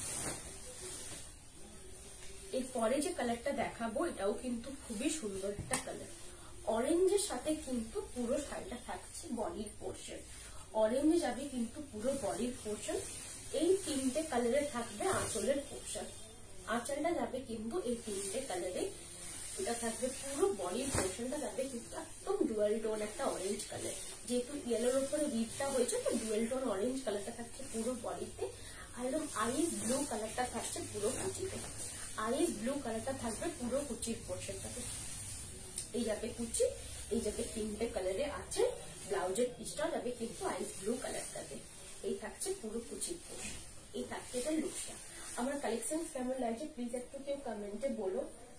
S1: এরপরে যে কালারটা দেখাবো এটাও কিন্তু খুবই সুন্দর একটা কালার। অরেঞ্জের সাথে কিন্তু পুরো শাড়িটা থাকছে বডির পোর্শন, অরেঞ্জে যাবে কিন্তু পুরো বডির পোর্শন। এই তিনটে কালারে থাকবে আঁচলের পোর্শন, আঁচলটা যাবে কিন্তু এই তিনটে কালারে। এটা থাকবে পুরো বডির পোর্শনটা যাবে কিন্তু একদম ডুয়াল টোন একটা অরেঞ্জ কালার, যেহেতু ইয়েলোর উপরে রিডটা হয়েছে তো ডুয়াল টোন অরেঞ্জ কালারটা থাকছে পুরো বডিতে। আর একদম আইস ব্লু কালারটা থাকছে পুরো কুচিতে, আইস ব্লু কালারটা থাকবে পুরো কুচির পোর্শনটাতে। এই যাবে কুচি, এই যাবে তিনটে কালারে আছে, ব্লাউজের পিসটা যাবে কিন্তু আইস ব্লু কালারটাতে। এই থাকছে পুরো কুচির পোর্শন, এই থাকছে এটা লুকসটা। আমার কালেকশন কেমন লাগছে প্লিজ একটু কেউ কমেন্টে বলো।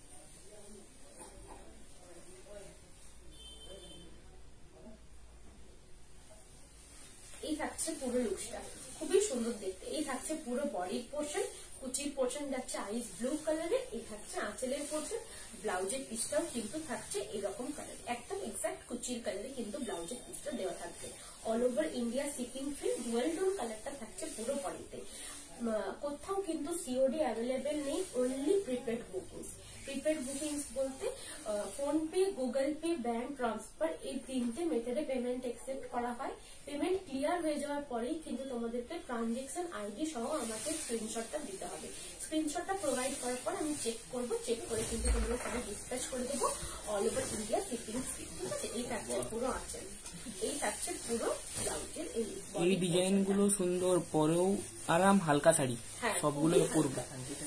S1: এই থাকছে পুরো লুকসটা, খুবই সুন্দর দেখতে। এই থাকছে পুরো বডির পোর্শন, কুচির পোর্শন যাচ্ছে আইস ব্লু কালারে। এই থাকছে আঁচলের পোর্শন, ব্লাউজের পিসটাও কিন্তু থাকছে এরকম কালার, একদম এক্সাক্ট কুচির কালারে কিন্তু ব্লাউজের পিসটা দেওয়া থাকবে। All over India shipping free, dual tone কালারটা থাকছে পুরো বডিতে। কোথাও কিন্তু সিওডি অ্যাভেলেবেল নেই, only prepaid bookings. Prepaid bookings বলতে PhonePe, Google Pay, bank transfer, এই তিনটে মেথডে পেমেন্ট একসেপ্ট করা হয়। পেমেন্ট ক্লিয়ার হয়ে যাওয়ার পরেই কিন্তু তোমাদেরকে ট্রানজেকশন আইডি সহ আমাকে স্ক্রিনশটটা দিতে হবে। স্ক্রিনশটটা প্রোভাইড করার পর আমি চেক করবো, চেক করে কিন্তু তোমরা সবাই ডিসপ্যাচ করে দেবো all over India shipping free, ঠিক আছে। এই থাকছে পুরো আঁচল, এই থাকছে পুরো ব্লাউজের।
S2: এই ডিজাইন গুলো সুন্দর, পরেও আরাম, হালকা শাড়ি সবগুলো করবো।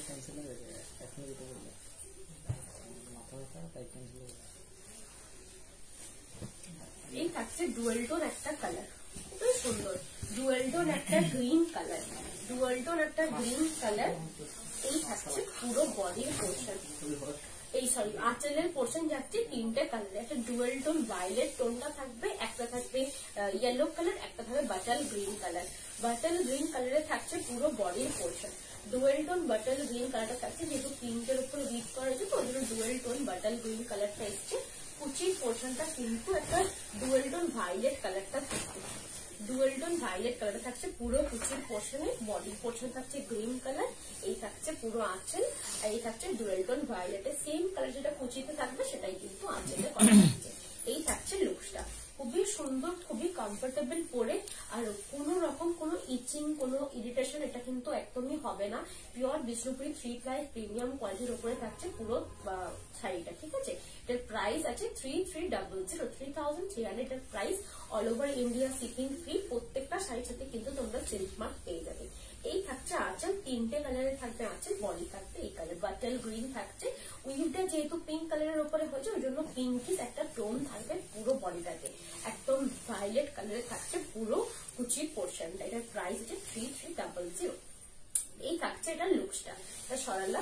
S1: এই থাকছে ডুয়াল টোন একটা কালার, খুবই সুন্দর, ডুয়াল টোন একটা গ্রিন কালার, ডুয়াল টোন একটা গ্রিন কালার। এই থাকছে পুরো বডির পোর্শন, এই সরি আঁচলের পোর্শন যাচ্ছে তিনটে কালার, একটা ডুয়াল টোন ভায়োলেট টোনটা থাকবে, একটা থাকবে ইয়েলো কালার, একটা থাকবে bottle green colour. Bottle green কালারে থাকছে পুরো বডির portion, dual tone bottle green কালারটা থাকছে, যেহেতু প্রিন্টের উপর রিড করা হয়েছে তো ওই জন্য ডুয়াল টোন বাটাল গ্রিন কালারটা এসছে। কুচির পোর্শনটা কিন্তু একটা ডুয়াল টোন ভায়োলেট কালারটা থাকবে, ডুয়াল টোন ভায়োলেট কালারটা থাকছে পুরো কুচির পোর্শনে, বডি পোর্শন থাকছে গ্রিন কালার। এই থাকছে পুরো আঁচল, আর এই থাকছে ডুয়াল টোন ভায়োলেটের সেম কালার যেটা কুচিতে থাকবে সেটাই কিন্তু আঁচলে করা থাকছে। এই থাকছে লুকসটা, খুবই সুন্দর, খুবই কমফোর্টেবল পরে, আর কোনো রকম কোনো ইচিং, কোনো ইরিটেশন এটা কিন্তু একদমই হবে না। পিওর বিষ্ণুপুরি 3 প্লাই প্রিমিয়াম কোয়ালিটির উপরে থাকছে পুরো শাড়িটা, ঠিক আছে। এটার প্রাইস আছে 3300, 3300 এটার price. All over India shipping free, প্রত্যেকটা শাড়ির সাথে কিন্তু তোমরা সিল্ক মার্ক পেয়ে যাবে। এই থাকছে আঁচল, তিনটে কালারের থাকবে আঁচল, বডি থাকবে এই কালার, বাটাল গ্রিন থাকছে। উইভটা যেহেতু পিঙ্ক কালারের উপরে হয়েছে ওই জন্য পিঙ্কিশ একটা টোন থাকবে পুরো বডিটাতে, একদম ভায়োলেট কালারে থাকছে পুরো কুচির পোর্শনটা। এটার প্রাইস আছে 3300। এই থাকছে এটা লুকসটা, এটা সরালাম।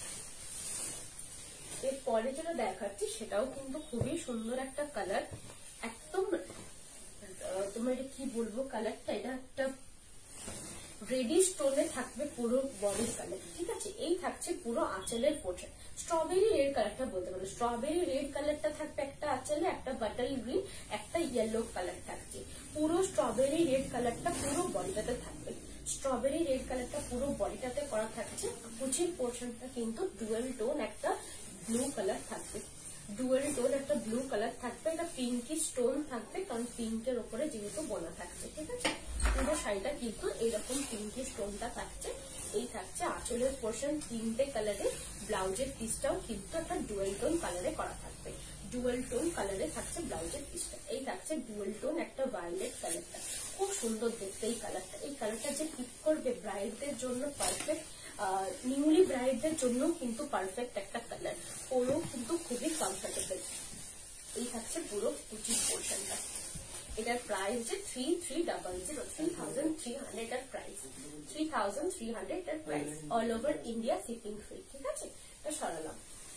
S1: এরপরে যেটা দেখাচ্ছি সেটাও কিন্তু খুবই সুন্দর একটা কালার, একদম তোমার এটা কি বলবো কালারটা, এটা একটা রেডিশ টোনে থাকবে পুরো বডির কালার, ঠিক আছে। এই থাকছে পুরো আঁচলের পোর্শন, স্ট্রবেরি রেড কালারটা বলতে পারো, স্ট্রবেরি রেড কালারটা থাকবে একটা আঁচলে, একটা বাটাল গ্রিন, একটা ইয়েলো কালার থাকছে। পুরো স্ট্রবেরি রেড কালারটা পুরো বডিটাতে থাকবে, স্ট্রবেরি রেড কালারটা পুরো বডিটাতে করা থাকছে। কুচির পোর্শনটা কিন্তু ডুয়াল টোন একটা ব্লু কালার থাকবে, ডুয়াল টোন একটা ব্লু কালার থাকবে, এটা পিঙ্কি স্টোন থাকবে কারণ পিঙ্কের উপরে যেহেতু বোনা থাকছে, ঠিক আছে। পুরো শাড়িটা কিন্তু এইরকম পিঙ্কি স্টোনটা থাকছে। এই থাকছে আঁচলের পোর্শন তিনটে কালারে, ব্লাউজের পিসটাও কিন্তু একটা ডুয়াল টোন কালারে করা থাকবে, ডুয়াল টোন কালারে থাকছে ব্লাউজের পিসটা। এই থাকছে ডুয়াল টোন একটা ভায়োলেট কালারটা, খুব সুন্দর দেখতে এই কালারটা। এই কালারটা যে পিক করবে ব্রাইডদের জন্য পারফেক্ট, নিউলি ব্রাইডদের জন্য কিন্তু পারফেক্ট একটা কালার, ওরও কিন্তু খুবই কমফোর্টেবল। এই থাকছে পুরো কুচির পোর্শনটা। এটার প্রাইস হচ্ছে 3300, 3300 এটার প্রাইস, 3300 এটার price, all over India shipping free. ঠিক আছে, এটা সরালাম।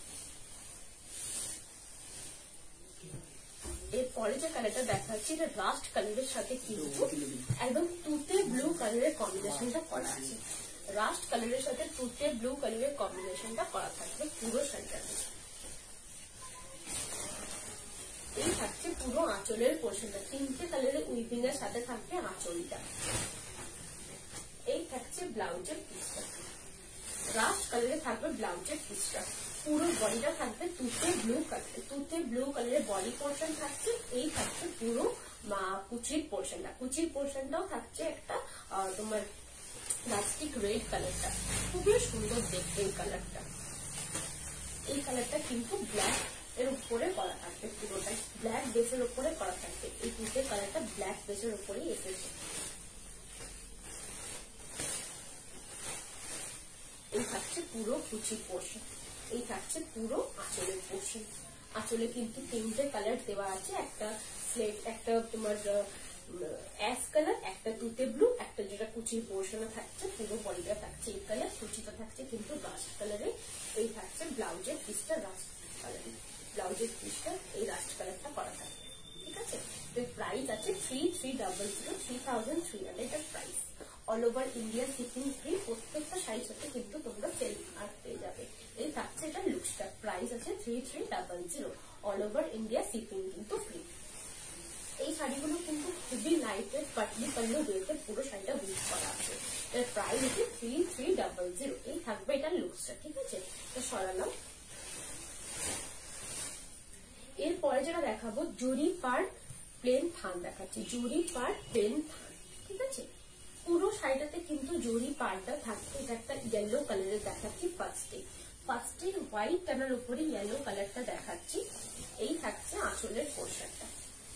S1: এরপরে যে কালারটা দেখাচ্ছি এটা রাস্ট কালারের সাথে কিন্তু একদম তুতে ব্লু কালারের কম্বিনেশনটা করা আছে। রাস্ট কালারের সাথে তুতে ব্লু কালারের কম্বিনেশনটা করা থাকবে পুরো শাড়িটার। এই থাকছে পুরো আঁচলের পোর্শনটা, তিনটে কালারের উইভিং এর সাথে থাকবে আঁচলটা। এই থাকছে ব্লাউজের পিসটা, রাস্ট কালারে থাকবে ব্লাউজের পিসটা। পুরো বডিটা থাকবে তুতে ব্লু কালারের বডি পোর্শন থাকছে। এই থাকছে পুরো কুচির পোর্শনটা, কুচির পোর্শনটাও থাকছে একটা তোমার প্লাস্টিক রেড কালারটা, খুবই সুন্দর দেখতে এই কালারটা। এই কালারটা কিন্তু ব্ল্যাক এর উপরে করা থাকবে, পুরোটাই ব্ল্যাক বেসের উপরে করা থাকবে। এই তুতে কালারটা ব্ল্যাক বেসের উপরেই এসেছে। এই থাকছে পুরো কুচি পোর্শন, এই থাকছে পুরো আঁচলের পোর্শন। আঁচলে কিন্তু তিনটে কালার দেওয়া আছে, একটা স্লেট, একটা তোমার অ্যাশ কালার, একটা তুতে ব্লু, একটা যেটা কুচির পোর্শনে থাকছে। পুরো বডিটা থাকছে এই কালার, কুচিটা থাকছে কিন্তু রাস্ট কালারে। এই থাকছে ব্লাউজের পিসটা রাস্ট কালারে, ব্লাউজের পিসটা এই রাস্ট কালারটা করা থাকবে। ঠিক আছে, প্রাইস আছে 3300, 3300 এটার price. All over India shipping free, প্রত্যেকটা শাড়ির সাথে কিন্তু তোমরা সেল আর্ট পেয়ে যাবে। এই থাকছে এটা লুকসটা, প্রাইস আছে 3300, অল ওভার ইন্ডিয়া শিপিং কিন্তু ফ্রি। এই শাড়িগুলো কিন্তু খুবই লাইট ওয়েট পাতলি পাল্লু বেল্টের পুরো শাড়িটা উইভ করা আছে। এর প্রাইস হচ্ছে 3300। এই থাকবে এটা লুকসটা। ঠিক আছে, তো সরালাম। এরপরে যেটা দেখাবো জরি পার প্লেন থান দেখাচ্ছি, জরি পার প্লেন থান। ঠিক আছে, পুরো শাড়িটাতে কিন্তু জরি পাড়টা থাকবে। এটা একটা ইয়েলো কালারের দেখাচ্ছি ফার্স্টে হোয়াইট কালার উপরে ইয়েলো কালারটা দেখাচ্ছি। এই থাকছে আঁচলের পোর্শনটা,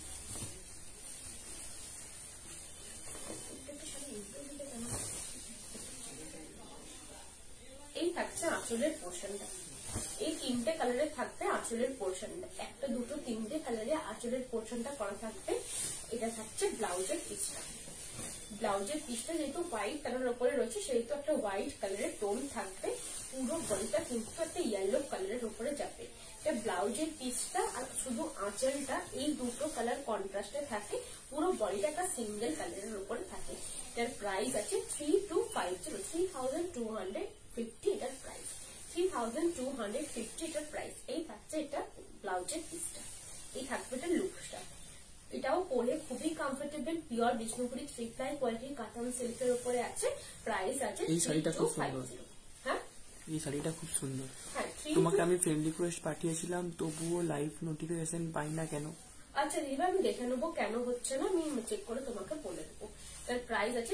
S1: এই থাকছে আঁচলের পোর্শনটা। এই তিনটে কালারে থাকবে আঁচলের পোর্শনটা, একটা দুটো তিনটে কালারে আঁচলের পোর্শনটা করা থাকবে। এটা থাকছে ব্লাউজের পিসটা, ব্লাউজের পিসটা যেহেতু হোয়াইট কালারের উপরে রয়েছে সেহেতু একটা হোয়াইট কালারের টোন থাকবে। পুরো বডিটা কিন্তু একটা ইয়েলো কালারের উপরে যাবে। ব্লাউজের পিসটা আর শুধু আঁচলটা এই দুটো কালার কন্ট্রাস্টে থাকে, পুরো বডিটা একটা সিঙ্গেল কালারের উপরে থাকে। এটার প্রাইস আছে 3250, 3250 এটার প্রাইস, 3250 এটার প্রাইস। এই থাকছে এটা ব্লাউজের পিসটা, এই থাকবে এটা লুকসটা। এটাও পরে খুবই comfortable, pure Bishnupuri 3 ply quality katan সিল্কের উপরে আছে। প্রাইস আছে 3250। হ্যাঁ,
S2: এই শাড়িটা খুব সুন্দর। তোমাকে আমি ফ্রেন্ড রিকোয়েস্ট পাঠিয়েছিলাম, তবুও লাইভ নোটিফিকেশন পাই না কেন?
S1: আচ্ছা রিবা, আমি দেখে নেবো কেন হচ্ছে না, আমি চেক করে তোমাকে বলে দেবো। তার প্রাইস আছে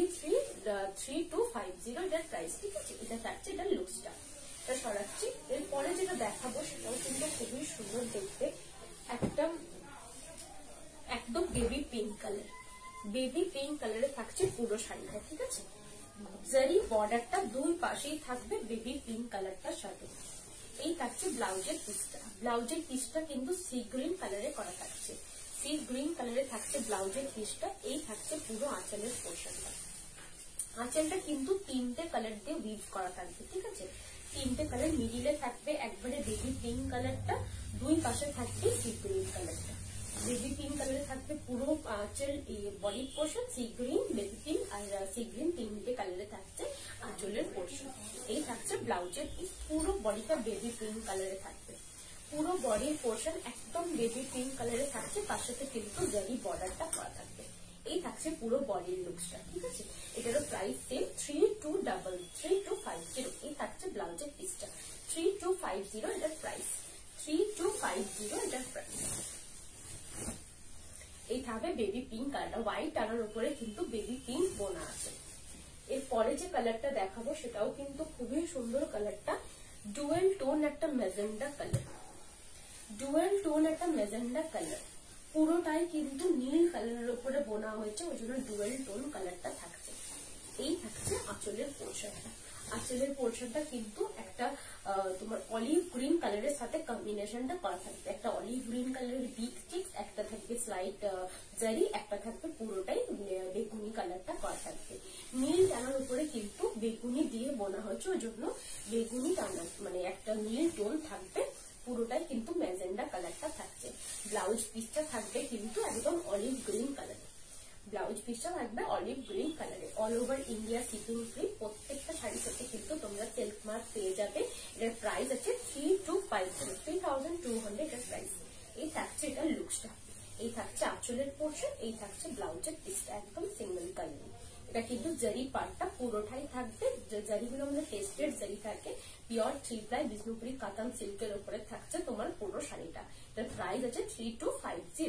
S1: 3250 এটার প্রাইস। ঠিক আছে, এটা থাকছে এটা লুকসটা। এটা সরাচ্ছি। এরপরে যেটা দেখাবো সেটাও কিন্তু খুবই সুন্দর দেখতে, একটা একদম baby pink colour, baby pink কালারে থাকছে পুরো শাড়িটা। ঠিক আছে, জারি বর্ডারটা দুই পাশেই থাকবে বেবি পিঙ্ক কালারটার সাথে। এই থাকছে ব্লাউজের পিসটা, ব্লাউজের পিসটা কিন্তু সি গ্রিন কালারে করা থাকছে, সি গ্রিন কালারে থাকছে ব্লাউজের পিসটা। এই থাকছে পুরো আঁচলের পোর্শনটা, আঁচলটা কিন্তু তিনটে কালার দিয়ে উইভ করা থাকবে। ঠিক আছে, তিনটে কালার, মিডিলে থাকবে একবারে বেবি পিঙ্ক কালারটা, দুই পাশে থাকবে সি গ্রিন কালারটা। বেবি পিঙ্ক কালারে থাকবে পুরো আঁচল body portion, sea green, baby pink আর সি গ্রিন তিনটে কালারে থাকছে আঁচলের পোর্শন। এই থাকছে ব্লাউজের পিস, পুরো বডিটা বেবি পিঙ্ক কালারে থাকবে, পুরো বডির পোর্শন একদম বেবি পিঙ্ক কালারে থাকছে, তার সাথে কিন্তু জারি বর্ডারটা করা থাকবে। এই থাকছে পুরো বডির লুকসটা। ঠিক আছে, এটারও প্রাইস সেম 3250। এই থাকছে ব্লাউজের পিসটা 3250 এটার প্রাইস, 3250 এটার প্রাইস। এই থাকবে বেবি পিঙ্ক কালারটা, হোয়াইট টানার উপরে কিন্তু বেবি পিঙ্ক বোনা আছে। এরপরে যে কালারটা দেখাবো সেটাও কিন্তু খুবই সুন্দর কালারটা, ডুয়েল টোন একটা মেজেন্ডা কালার, ডুয়েল টোন একটা মেজেন্ডা কালার, পুরোটাই কিন্তু নীল কালারের উপরে বোনা হয়েছে, ওই জন্য ডুয়েল টোন কালারটা থাকছে। এই থাকছে আঁচলের পোর্শনটা, আঁচলের পোর্শনটা কিন্তু একটা তোমার অলিভ গ্রিন কালার কালারের সাথে কম্বিনেশনটা করা থাকবে। একটা অলিভ গ্রিন কালারের বিগ চিক্স, একটা থাকবে স্লাইট জারি, একটা থাকবে পুরোটাই বেগুনি কালারটা করা থাকবে। নীল টানার উপরে কিন্তু বেগুনি দিয়ে বোনা হয়েছে, ওই জন্য বেগুনি টানা মানে একটা নীল টোন থাকবে, পুরোটাই কিন্তু ম্যাজেন্ডা কালারটা থাকছে। ব্লাউজ পিসটা থাকবে কিন্তু একদম অলিভ গ্রিন কালারে, ব্লাউজ পিসটা থাকবে অলিভ গ্রিন কালারে। All over India shipping free. প্রত্যেকটা শাড়ির সাথে কিন্তু তোমরা সিল্ক মার্ক পেয়ে যাবে। এটার প্রাইস আছে 3250 এর প্রাইস। এই থাকছে এটা লুকসটা, এই থাকছে আঁচলের পোর্শন, এই থাকছে ব্লাউজের পিসটা একদম সিঙ্গেল কালার। এটা কিন্তু জারি পার্টটা পুরোটাই থাকবে, জারিগুলো আমাদের টেস্টেড জারি থাকে, পিওর 3 প্লাই বিষ্ণুপুরি কাতান সিল্কের উপরে থাকছে তোমার পুরো শাড়িটা। এটার প্রাইস আছে 3250।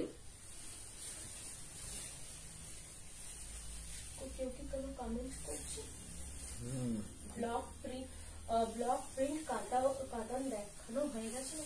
S1: কেউ কি কোনো কমেন্ট করছে? ব্লক প্রিন্ট কাতান দেখানো হয়ে গেছে।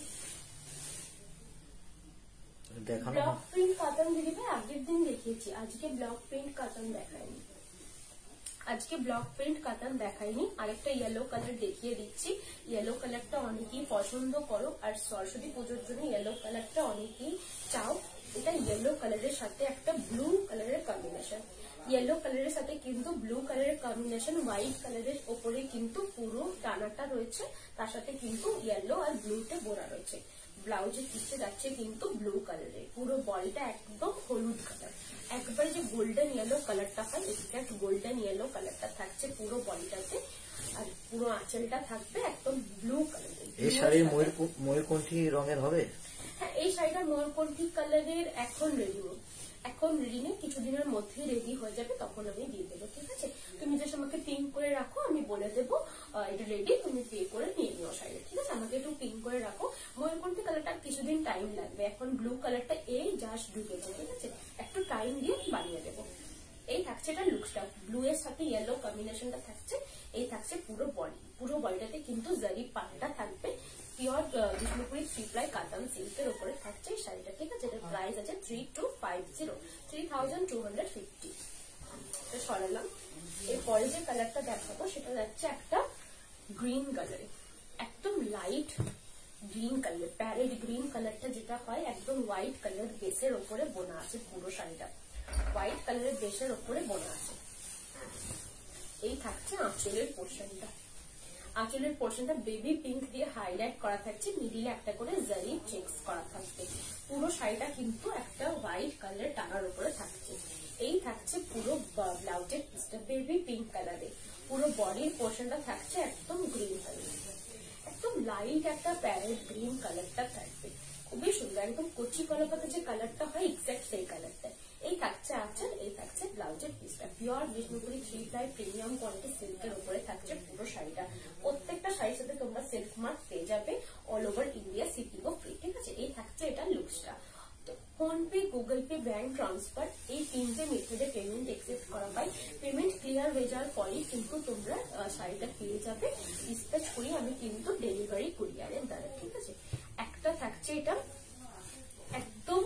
S1: ব্লক প্রিন্ট কাতান দিদি ভাই আগের দিন দেখিয়েছি, আজকে ব্লক প্রিন্ট কাতান দেখায়নি, আজকে ব্লক প্রিন্ট কাতান দেখাইনি। আরেকটা ইয়েলো কালার দেখিয়ে দিচ্ছি। ইয়েলো কালারটা অনেকেই পছন্দ করো, আর সরস্বতী পুজোর জন্য ইয়েলো কালারটা অনেকেই চাও। এটা ইয়েলো কালারের সাথে একটা ব্লু কালারের কম্বিনেশন, ইয়েলো কালারের সাথে কিন্তু ব্লু কালারের কম্বিনেশন, হোয়াইট কালারের ওপরে কিন্তু পুরো টানাটা রয়েছে, তার সাথে কিন্তু ইয়েলো আর ব্লুতে বোনা রয়েছে। ব্লাউজের পিসে যাচ্ছে কিন্তু ব্লু কালারের, পুরো বডিটা একদম হলুদ কালার, একবারে যে গোল্ডেন ইয়েলো কালারটা হয় এক্সাক্ট গোল্ডেন ইয়েলো কালারটা থাকছে পুরো বডিটাতে, আর পুরো আঁচলটা থাকবে একদম ব্লু কালারের।
S3: এই শাড়ি ময়ূরকণ্ঠী রঙের হবে?
S1: হ্যাঁ, এই শাড়িটা ময়ূরকণ্ঠী কালারের এখন রেডি নেই, এখন রেডি নেই, কিছুদিনের মধ্যেই রেডি হয়ে যাবে, তখন আমি দিয়ে দেবো। ঠিক আছে, তুমি জাস্ট আমাকে পিন করে রাখো, আমি বলে দেবো এটা রেডি, তুমি পে করে নিয়ে নিও শাড়িটা। ঠিক আছে, আমাকে একটু পিন করে রাখো। ময়ূরকণ্ঠী কালারটা কিছুদিন টাইম লাগবে, এখন ব্লু কালারটা এই জাস্ট ঢুকেছে। ঠিক আছে, একটু টাইম দিয়ে বানিয়ে দেবো। এই থাকছে এটা লুকসটা, ব্লু এর সাথে ইয়েলো কম্বিনেশনটা থাকছে। এই থাকছে পুরো বডি, পুরো বডিটাতে কিন্তু জারি পাটটা থাকবে, পিওর বিষ্ণুপুরি 3 প্লাই কাতান সিল্কের উপরে থাকছে এই শাড়িটা। ঠিক আছে, এটার প্রাইস আছে 3250। সরালাম। এরপরে যে কালারটা দেখাবো সেটা যাচ্ছে একটা গ্রিন কালারে, একদম light green colour, parrot green কালারটা যেটা হয়, একদম হোয়াইট কালার বেসের ওপরে বোনা আছে, পুরো শাড়িটা হোয়াইট কালারের বেসের ওপরে বোনা আছে। এই থাকছে আঁচলের পোর্শনটা, আঁচলের পোর্শনটা বেবি পিঙ্ক দিয়ে হাইলাইট করা থাকছে, মিডিলে একটা করে জারি চেকস করা থাকবে। পুরো শাড়িটা কিন্তু একটা হোয়াইট কালার টানার উপরে থাকছে। এই থাকছে পুরো ব্লাউজের পিসটা বেবি পিঙ্ক কালারে, পুরো বডির পোর্শনটা থাকছে একদম গ্রিন কালার, একদম লাইট একটা প্যারেট গ্রিন কালারটা থাকবে, খুবই সুন্দর, একদম কচি কলাপাতা যে কালারটা হয় এক্সাক্ট সেই কালারটা। এই থাকছে আঁচল, এই থাকছে ব্লাউজের পিসটা, pure Bishnupuri 3 ply premium quality সিল্কের উপরে থাকছে পুরো শাড়িটা। প্রত্যেকটা শাড়ির সাথে তোমরা সিল্ক মার্ক পেয়ে যাবে, অল ওভার ইন্ডিয়া শিপিংও ফ্রি। ঠিক আছে, এই থাকছে এটা লুকসটা। তো PhonePe, Google Pay, bank transfer এই 3টে মেথডে পেমেন্ট একসেপ্ট করা হয়। পেমেন্ট ক্লিয়ার হয়ে যাওয়ার পরেই কিন্তু তোমরা শাড়িটা পেয়ে যাবে, ডিসপ্যাচ করি আমি কিন্তু ডেলিভারি কুরিয়ারের দ্বারা। ঠিক আছে, একটা থাকছে এটা একদম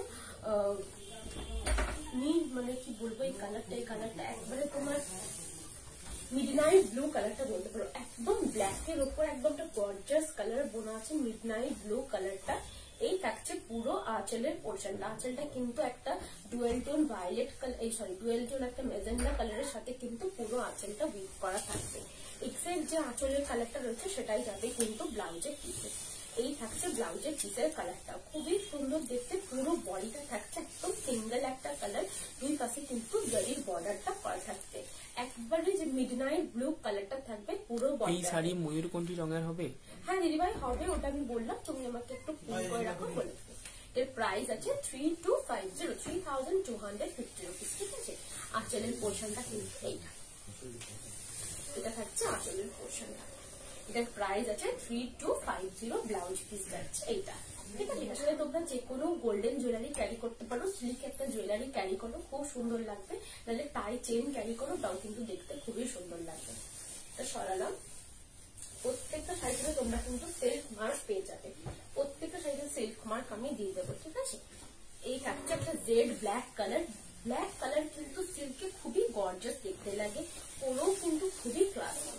S1: মানে কি বলবো, এই কালারটা একবারে তোমার মিডনাইট ব্লু কালারটা বলতে পারো, একদম ব্ল্যাকের উপর একদম একটা গর্জাস কালার বোনা আছে, মিডনাইট ব্লু কালারটা। এই থাকছে পুরো আঁচলের পোর্শনটা, আঁচলটা কিন্তু একটা dual tone violet colour, dual tone একটা মেজেন্ডা কালারের সাথে কিন্তু পুরো আঁচলটা উইভ করা থাকবে। এক্সেপ্ট যে আঁচলের কালারটা রয়েছে সেটাই যাবে কিন্তু ব্লাউজের পিসে। এই থাকছে ব্লাউজের পিসের কালারটা, খুবই সুন্দর দেখতে, পুরো বডিটা থাকছে একদম সিঙ্গেল একটা কালার, দুই পাশে কিন্তু জরির বর্ডারটা করা থাকবে, একবারে যে মিডনাইট ব্লু কালারটা থাকবে পুরো বডি।
S2: এই শাড়ি ময়ূরকণ্ঠী রঙের হবে?
S1: হ্যাঁ দিদিভাই হবে, ওটা আমি বললাম, তুমি আমাকে একটু ফোন করে রাখো বলে দেবো। এর প্রাইস আছে 3250 রুপিস। ঠিক আছে, আঁচলের পোর্শনটা কিন্তু এইটা, এটা থাকছে আঁচলের পোর্শনটা, এটার প্রাইস আছে 3250, ব্লাউজ পিস যাচ্ছে এইটা। ঠিক আছে, এটার সাথে তোমরা যে কোনো গোল্ডেন জুয়েলারি ক্যারি করতে পারো, সিল্ক একটা জুয়েলারি ক্যারি করো, খুব সুন্দর লাগবে, নাহলে টাই চেন ক্যারি করো, তাও কিন্তু দেখতে খুবই সুন্দর লাগবে। এটা সরালাম। প্রত্যেকটা শাড়িতে তোমরা কিন্তু সিল্ক মার্ক পেয়ে যাবে, প্রত্যেকটা শাড়িতে সিল্ক মার্ক আমি দিয়ে দেবো। ঠিক আছে, এই থাকছে একটা jet black colour, black colour কিন্তু সিল্কে খুবই গর্জাস দেখতে লাগে, পরেও কিন্তু খুবই ক্লাস।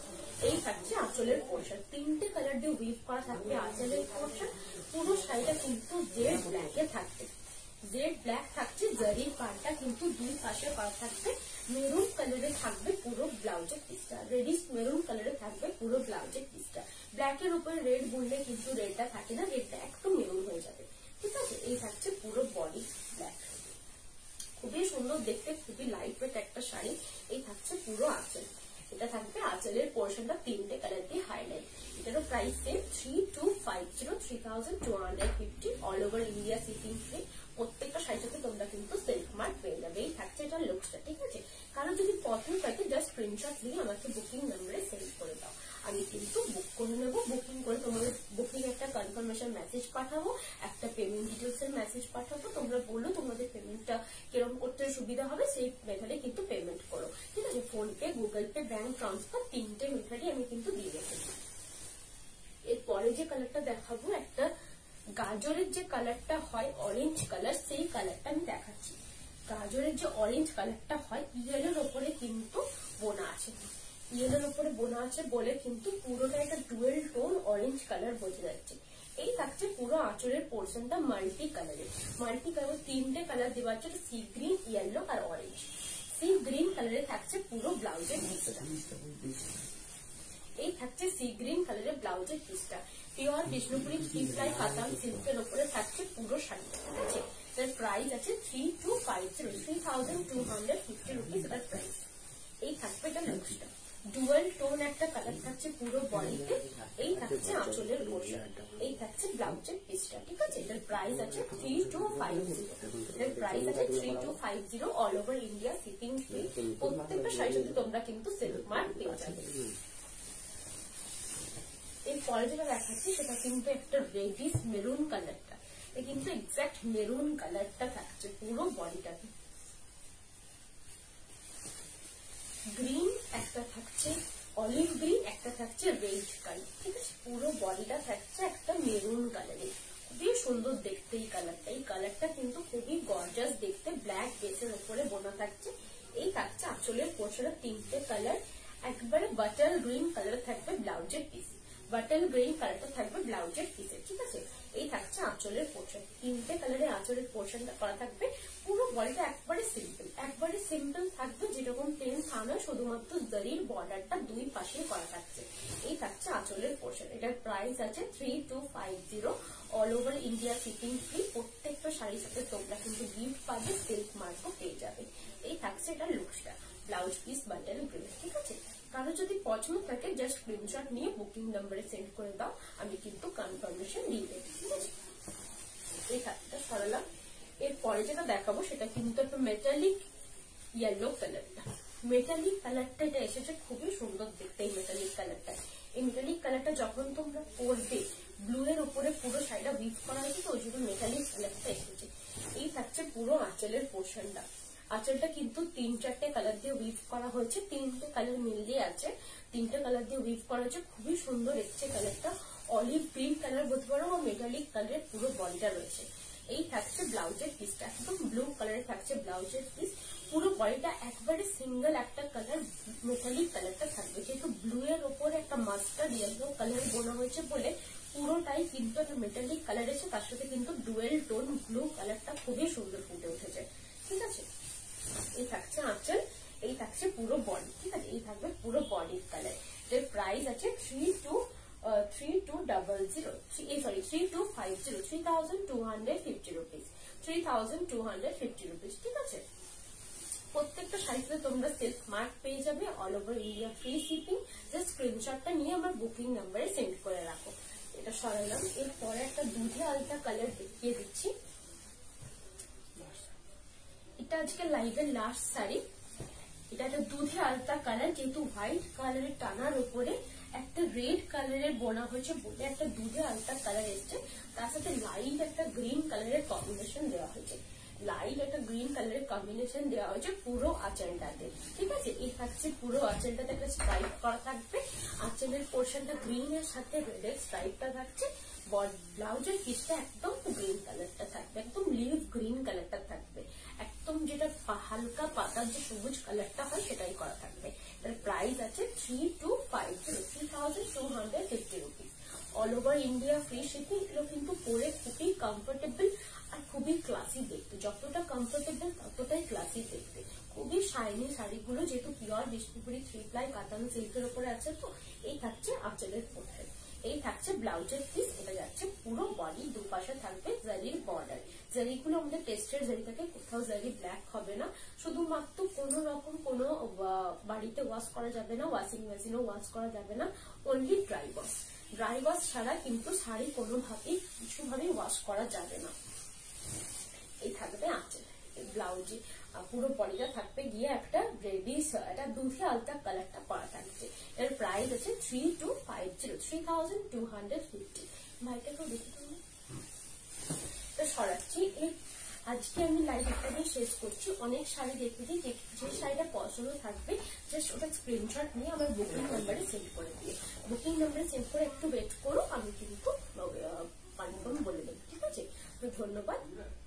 S1: এই থাকছে আঁচলের পোর্শন, 3টে কালার দিয়ে উইভ করা থাকবে আঁচলের পোর্শন। পুরো শাড়িটা কিন্তু জেড ব্ল্যাকে থাকবে, জেড ব্ল্যাক থাকছে। জারির পাড়টা কিন্তু দুই পাশে করা থাকবে, মেরুন কালারে থাকবে পুরো ব্লাউজের পিসটা, রেডিশ মেরুন কালারে থাকবে পুরো ব্লাউজের পিসটা। ব্ল্যাকের উপরে রেড বুনলে কিন্তু রেডটা থাকে না, রেডটা একটু মেরুন হয়ে যাবে, ঠিক আছে। এই থাকছে পুরো বডি ব্ল্যাক, খুবই সুন্দর দেখতে, খুবই লাইট ওয়েট একটা শাড়ি। এই থাকছে পুরো আঁচল, এটা থাকবে আঁচলের পোর্শনটা 3টে কালার দিয়ে হাইলাইট। এটারও price same 3250, 3250 all over India shipping free. প্রত্যেকটা শাড়িটাতে তোমরা কিন্তু সিল্ক মার্ক পেয়ে যাবে। এই থাকছে এটার লুকসটা, ঠিক আছে। কারণ যদি পছন্দ থাকে জাস্ট স্ক্রিনশট নিয়ে আমাকে বুকিং নাম্বারে সেন্ড করে দাও, আমি কিন্তু বুক করে নেবো। বুকিং করে তোমাদের বুকিং একটা কনফার্মেশন মেসেজ পাঠাবো, একটা পেমেন্ট ডিটেলস এর মেসেজ পাঠাবো। তোমরা বললো তোমাদের পেমেন্টটা কিরকম করতে সুবিধা হবে, সেই মেথডে কিন্তু পেমেন্ট করো, ঠিক আছে। PhonePe, Google Pay, bank transfer 3টে মেথডই আমি কিন্তু দিয়ে রেখেছি। এরপরে যে কালারটা দেখাবো, একটা গাজরের যে কালারটা হয় অরেঞ্জ কালার, সেই কালারটা আমি দেখাচ্ছি। গাজরের যে অরেঞ্জ কালারটা হয় ইয়েলোর ওপরে কিন্তু বোনা আছে, ইয়েলোর উপরে বোনা আছে বলে কিন্তু পুরোটা একটা ডুয়েল টোন অরেঞ্জ কালার বোঝা যাচ্ছে। এই থাকছে পুরো আঁচলের পোর্শনটা মাল্টি কালারের, মাল্টি কালার 3টে কালার দেওয়া আছে, সি গ্রিন, ইয়েলো আর অরেঞ্জ। সি গ্রিন কালারে থাকছে পুরো ব্লাউজের পিসটা, এই থাকছে সি গ্রিন কালারের ব্লাউজের পিসটা। পিওর বিষ্ণুপুরি থ্রি প্লাই কাতান সিল্কের উপরে থাকছে পুরো শাড়িটা, ঠিক আছে। এর প্রাইস আছে 3250, 3250 রুপিস এটার প্রাইস। এই থাকবে এটা লুকসটা, ডুয়াল টোন একটা কালার থাকছে পুরো বডিতে। এই থাকছে আঁচলের পোর্শন, এই থাকছে ব্লাউজের পিসটা, ঠিক আছে। এটার প্রাইস আছে 3250, এটার প্রাইস আছে 3250 all over India shipping free. প্রত্যেকটা শাড়ির সাথে তোমরা কিন্তু সিল্ক মার্ক পেয়ে যাবে। এরপরে যেটা দেখাচ্ছি সেটা কিন্তু একটা রেডিশ মেরুন কালারটা, এটা কিন্তু এক্সাক্ট মেরুন কালারটা থাকছে পুরো বডিটাতে। গ্রিন একটা থাকছে, অলিভ গ্রিন একটা থাকছে, রেড কালার, ঠিক আছে। পুরো বডিটা থাকছে একটা মেরুন কালারে, খুবই সুন্দর দেখতে এই কালারটা। এই কালারটা কিন্তু খুবই গর্জাস দেখতে, ব্ল্যাক বেসের উপরে বোনা থাকছে। এই থাকছে আঁচলের পোর্শনে 3টে কালার, একবারে বাটার গ্রিন কালার থাকবে ব্লাউজের পিস, বাটার গ্রিন কালারটা থাকবে ব্লাউজের পিসে, ঠিক আছে। এই থাকছে আঁচলের পোর্শন, 3টে কালারে আঁচলের পোর্শনটা করা থাকবে। পুরো বডিটা একবারে সিম্পল থাকবে, যেরকম প্লেন থানা, শুধুমাত্র জরির বর্ডারটা দুই পাশে করা থাকছে। এই থাকছে আঁচলের পোর্শন, এটার প্রাইস আছে 3250 all over India shipping free. প্রত্যেকটা শাড়ির সাথে তোমরা কিন্তু গিফট পাবে, সিল্ক মার্কও পেয়ে যাবে। এই থাকছে এটা লুকসটা, ব্লাউজ পিস বাটার গ্রিন, ঠিক আছে। কারো যদি পছন্দ থাকে জাস্ট স্ক্রিনশট নিয়ে বুকিং নাম্বারে সেন্ড করে দাও, আমি কিন্তু কনফার্মেশন দিয়ে দেবো, ঠিক আছে। এই থাকটা সরালাম। এরপরে যেটা দেখাবো সেটা কিন্তু একটা মেটালিক ইয়েলো কালারটা, মেটালিক কালারটা এটা এসেছে খুবই সুন্দর দেখতে। এই মেটালিক কালারটা, এই মেটালিক কালারটা যখন তোমরা পরবে, ব্লু এর উপরে পুরো শাড়িটা উইভ করা হয়েছে, তো ওই জন্য মেটালিক কালারটা এসেছে। এই থাকছে পুরো আঁচলের পোর্শনটা, আঁচলটা কিন্তু 3-4টে কালার দিয়ে উইভ করা হয়েছে, 3টে কালার মিলিয়ে আছে, 3টে কালার দিয়ে উইভ করা হয়েছে, খুবই সুন্দর এসছে কালারটা। অলিভ গ্রিন কালার বলতে পারো, ও মেটালিক কালারের পুরো বডিটা রয়েছে। এই থাকছে ব্লাউজের পিসটা, একদম ব্লু কালারে থাকছে ব্লাউজের পিস। পুরো বডিটা একবারে সিঙ্গেল একটা কালার মেটালিক কালারটা থাকবে, যেহেতু ব্লু এর ওপরে একটা মাস্টার্ড ইয়েলো কালার বোনা হয়েছে বলে পুরোটাই কিন্তু একটা মেটালিক কালার এসে, তার সাথে কিন্তু ডুয়েল টোন ব্লু কালারটা খুবই সুন্দর ফুটে উঠেছে, ঠিক আছে। এই থাকছে আঁচল, এই থাকছে পুরো বডি, ঠিক আছে। এই থাকবে পুরো বডির কালার। এর প্রাইস আছে 3250, 3250 রুপিস, 3250 রুপিস, ঠিক আছে। প্রত্যেকটা শাড়িতে তোমরা সিল্ক মার্ক পেয়ে যাবে, all over India free shipping. Just স্ক্রিনশটটা নিয়ে আমার বুকিং নাম্বারে সেন্ড করে রাখো। এটা সরালাম। এরপরে একটা দুধে আলতা কালার দেখিয়ে দিচ্ছি, এটা আজকে লাইভের লাস্ট শাড়ি। এটা একটা দুধে আলতা কালার, যেহেতু হোয়াইট কালারের টানার উপরে একটা রেড কালারের বোনা হয়েছে বলে একটা দুধে আলতা কালার এসছে, তার সাথে লাইট একটা গ্রিন কালারের কম্বিনেশন দেওয়া হয়েছে, লাইট একটা গ্রিন কালারের কম্বিনেশন দেওয়া হয়েছে পুরো আঁচলটাতে, ঠিক আছে। এই থাকছে পুরো আঁচলটাতে একটা স্ট্রাইপ করা থাকবে, আঁচলের পোর্শনটা গ্রিন এর সাথে রেড স্ট্রাইপটা থাকছে, ব্লাউজের পিসটা একদম গ্রিন কালারটা থাকবে, একদম লিভ গ্রিন কালারটা থাকবে। একটা একদম যেটা হালকা পাতার যে সবুজ কালারটা হয় সেটাই করা থাকবে। এর প্রাইস আছে 3250 rupees. All over India free shipping. এগুলো কিন্তু পরে খুবই কমফোর্টেবল আর খুবই ক্লাসি দেখতে, যতটা কমফোর্টেবল ততটাই ক্লাসি দেখতে। খুবই শাইনি শাড়িগুলো, যেহেতু পিওর বিষ্ণুপুরি 3 প্লাই কাতান সিল্কের উপরে আছে, তো এই থাকছে আঁচলের পোর্শন, এই থাকছে ব্লাউজের পিস। এটা যাচ্ছে পুরো বডি, দুপাশে থাকবে জারির বর্ডার। জারিগুলো আমাদের টেস্টের জারি থাকে, কোথাও জারি ব্ল্যাক হবে না। শুধুমাত্র কোনো রকম কোনো বাড়িতে ওয়াশ করা যাবে না, ওয়াশিং মেশিনেও ওয়াশ করা যাবে না, only dry wash. Dry wash ছাড়া কিন্তু শাড়ি কোনোভাবেই কিছুভাবেই ওয়াশ করা যাবে না। এই থাকবে আঁচল, ব্লাউজে পুরো বডিটা থাকবে গিয়ে একটা রেডিশ, একটা দুধে আলতা কালারটা করা থাকছে। এর প্রাইস আছে 3250। ভাইটাকেও দেখে তো সরাচ্ছি। আজকে আমি লাইভ একটা দিয়ে শেষ করছি। অনেক শাড়ি দেখতে দিই, যে শাড়িটা পছন্দ থাকবে জাস্ট ওটা স্ক্রিনশট নিয়ে আমার বুকিং নাম্বারে সেন্ড করে দিয়ে, বুকিং নাম্বারে সেন্ড করে একটু ওয়েট করো, আমি কিন্তু কনফার্ম বলে দেবো, ঠিক আছে? তো ধন্যবাদ।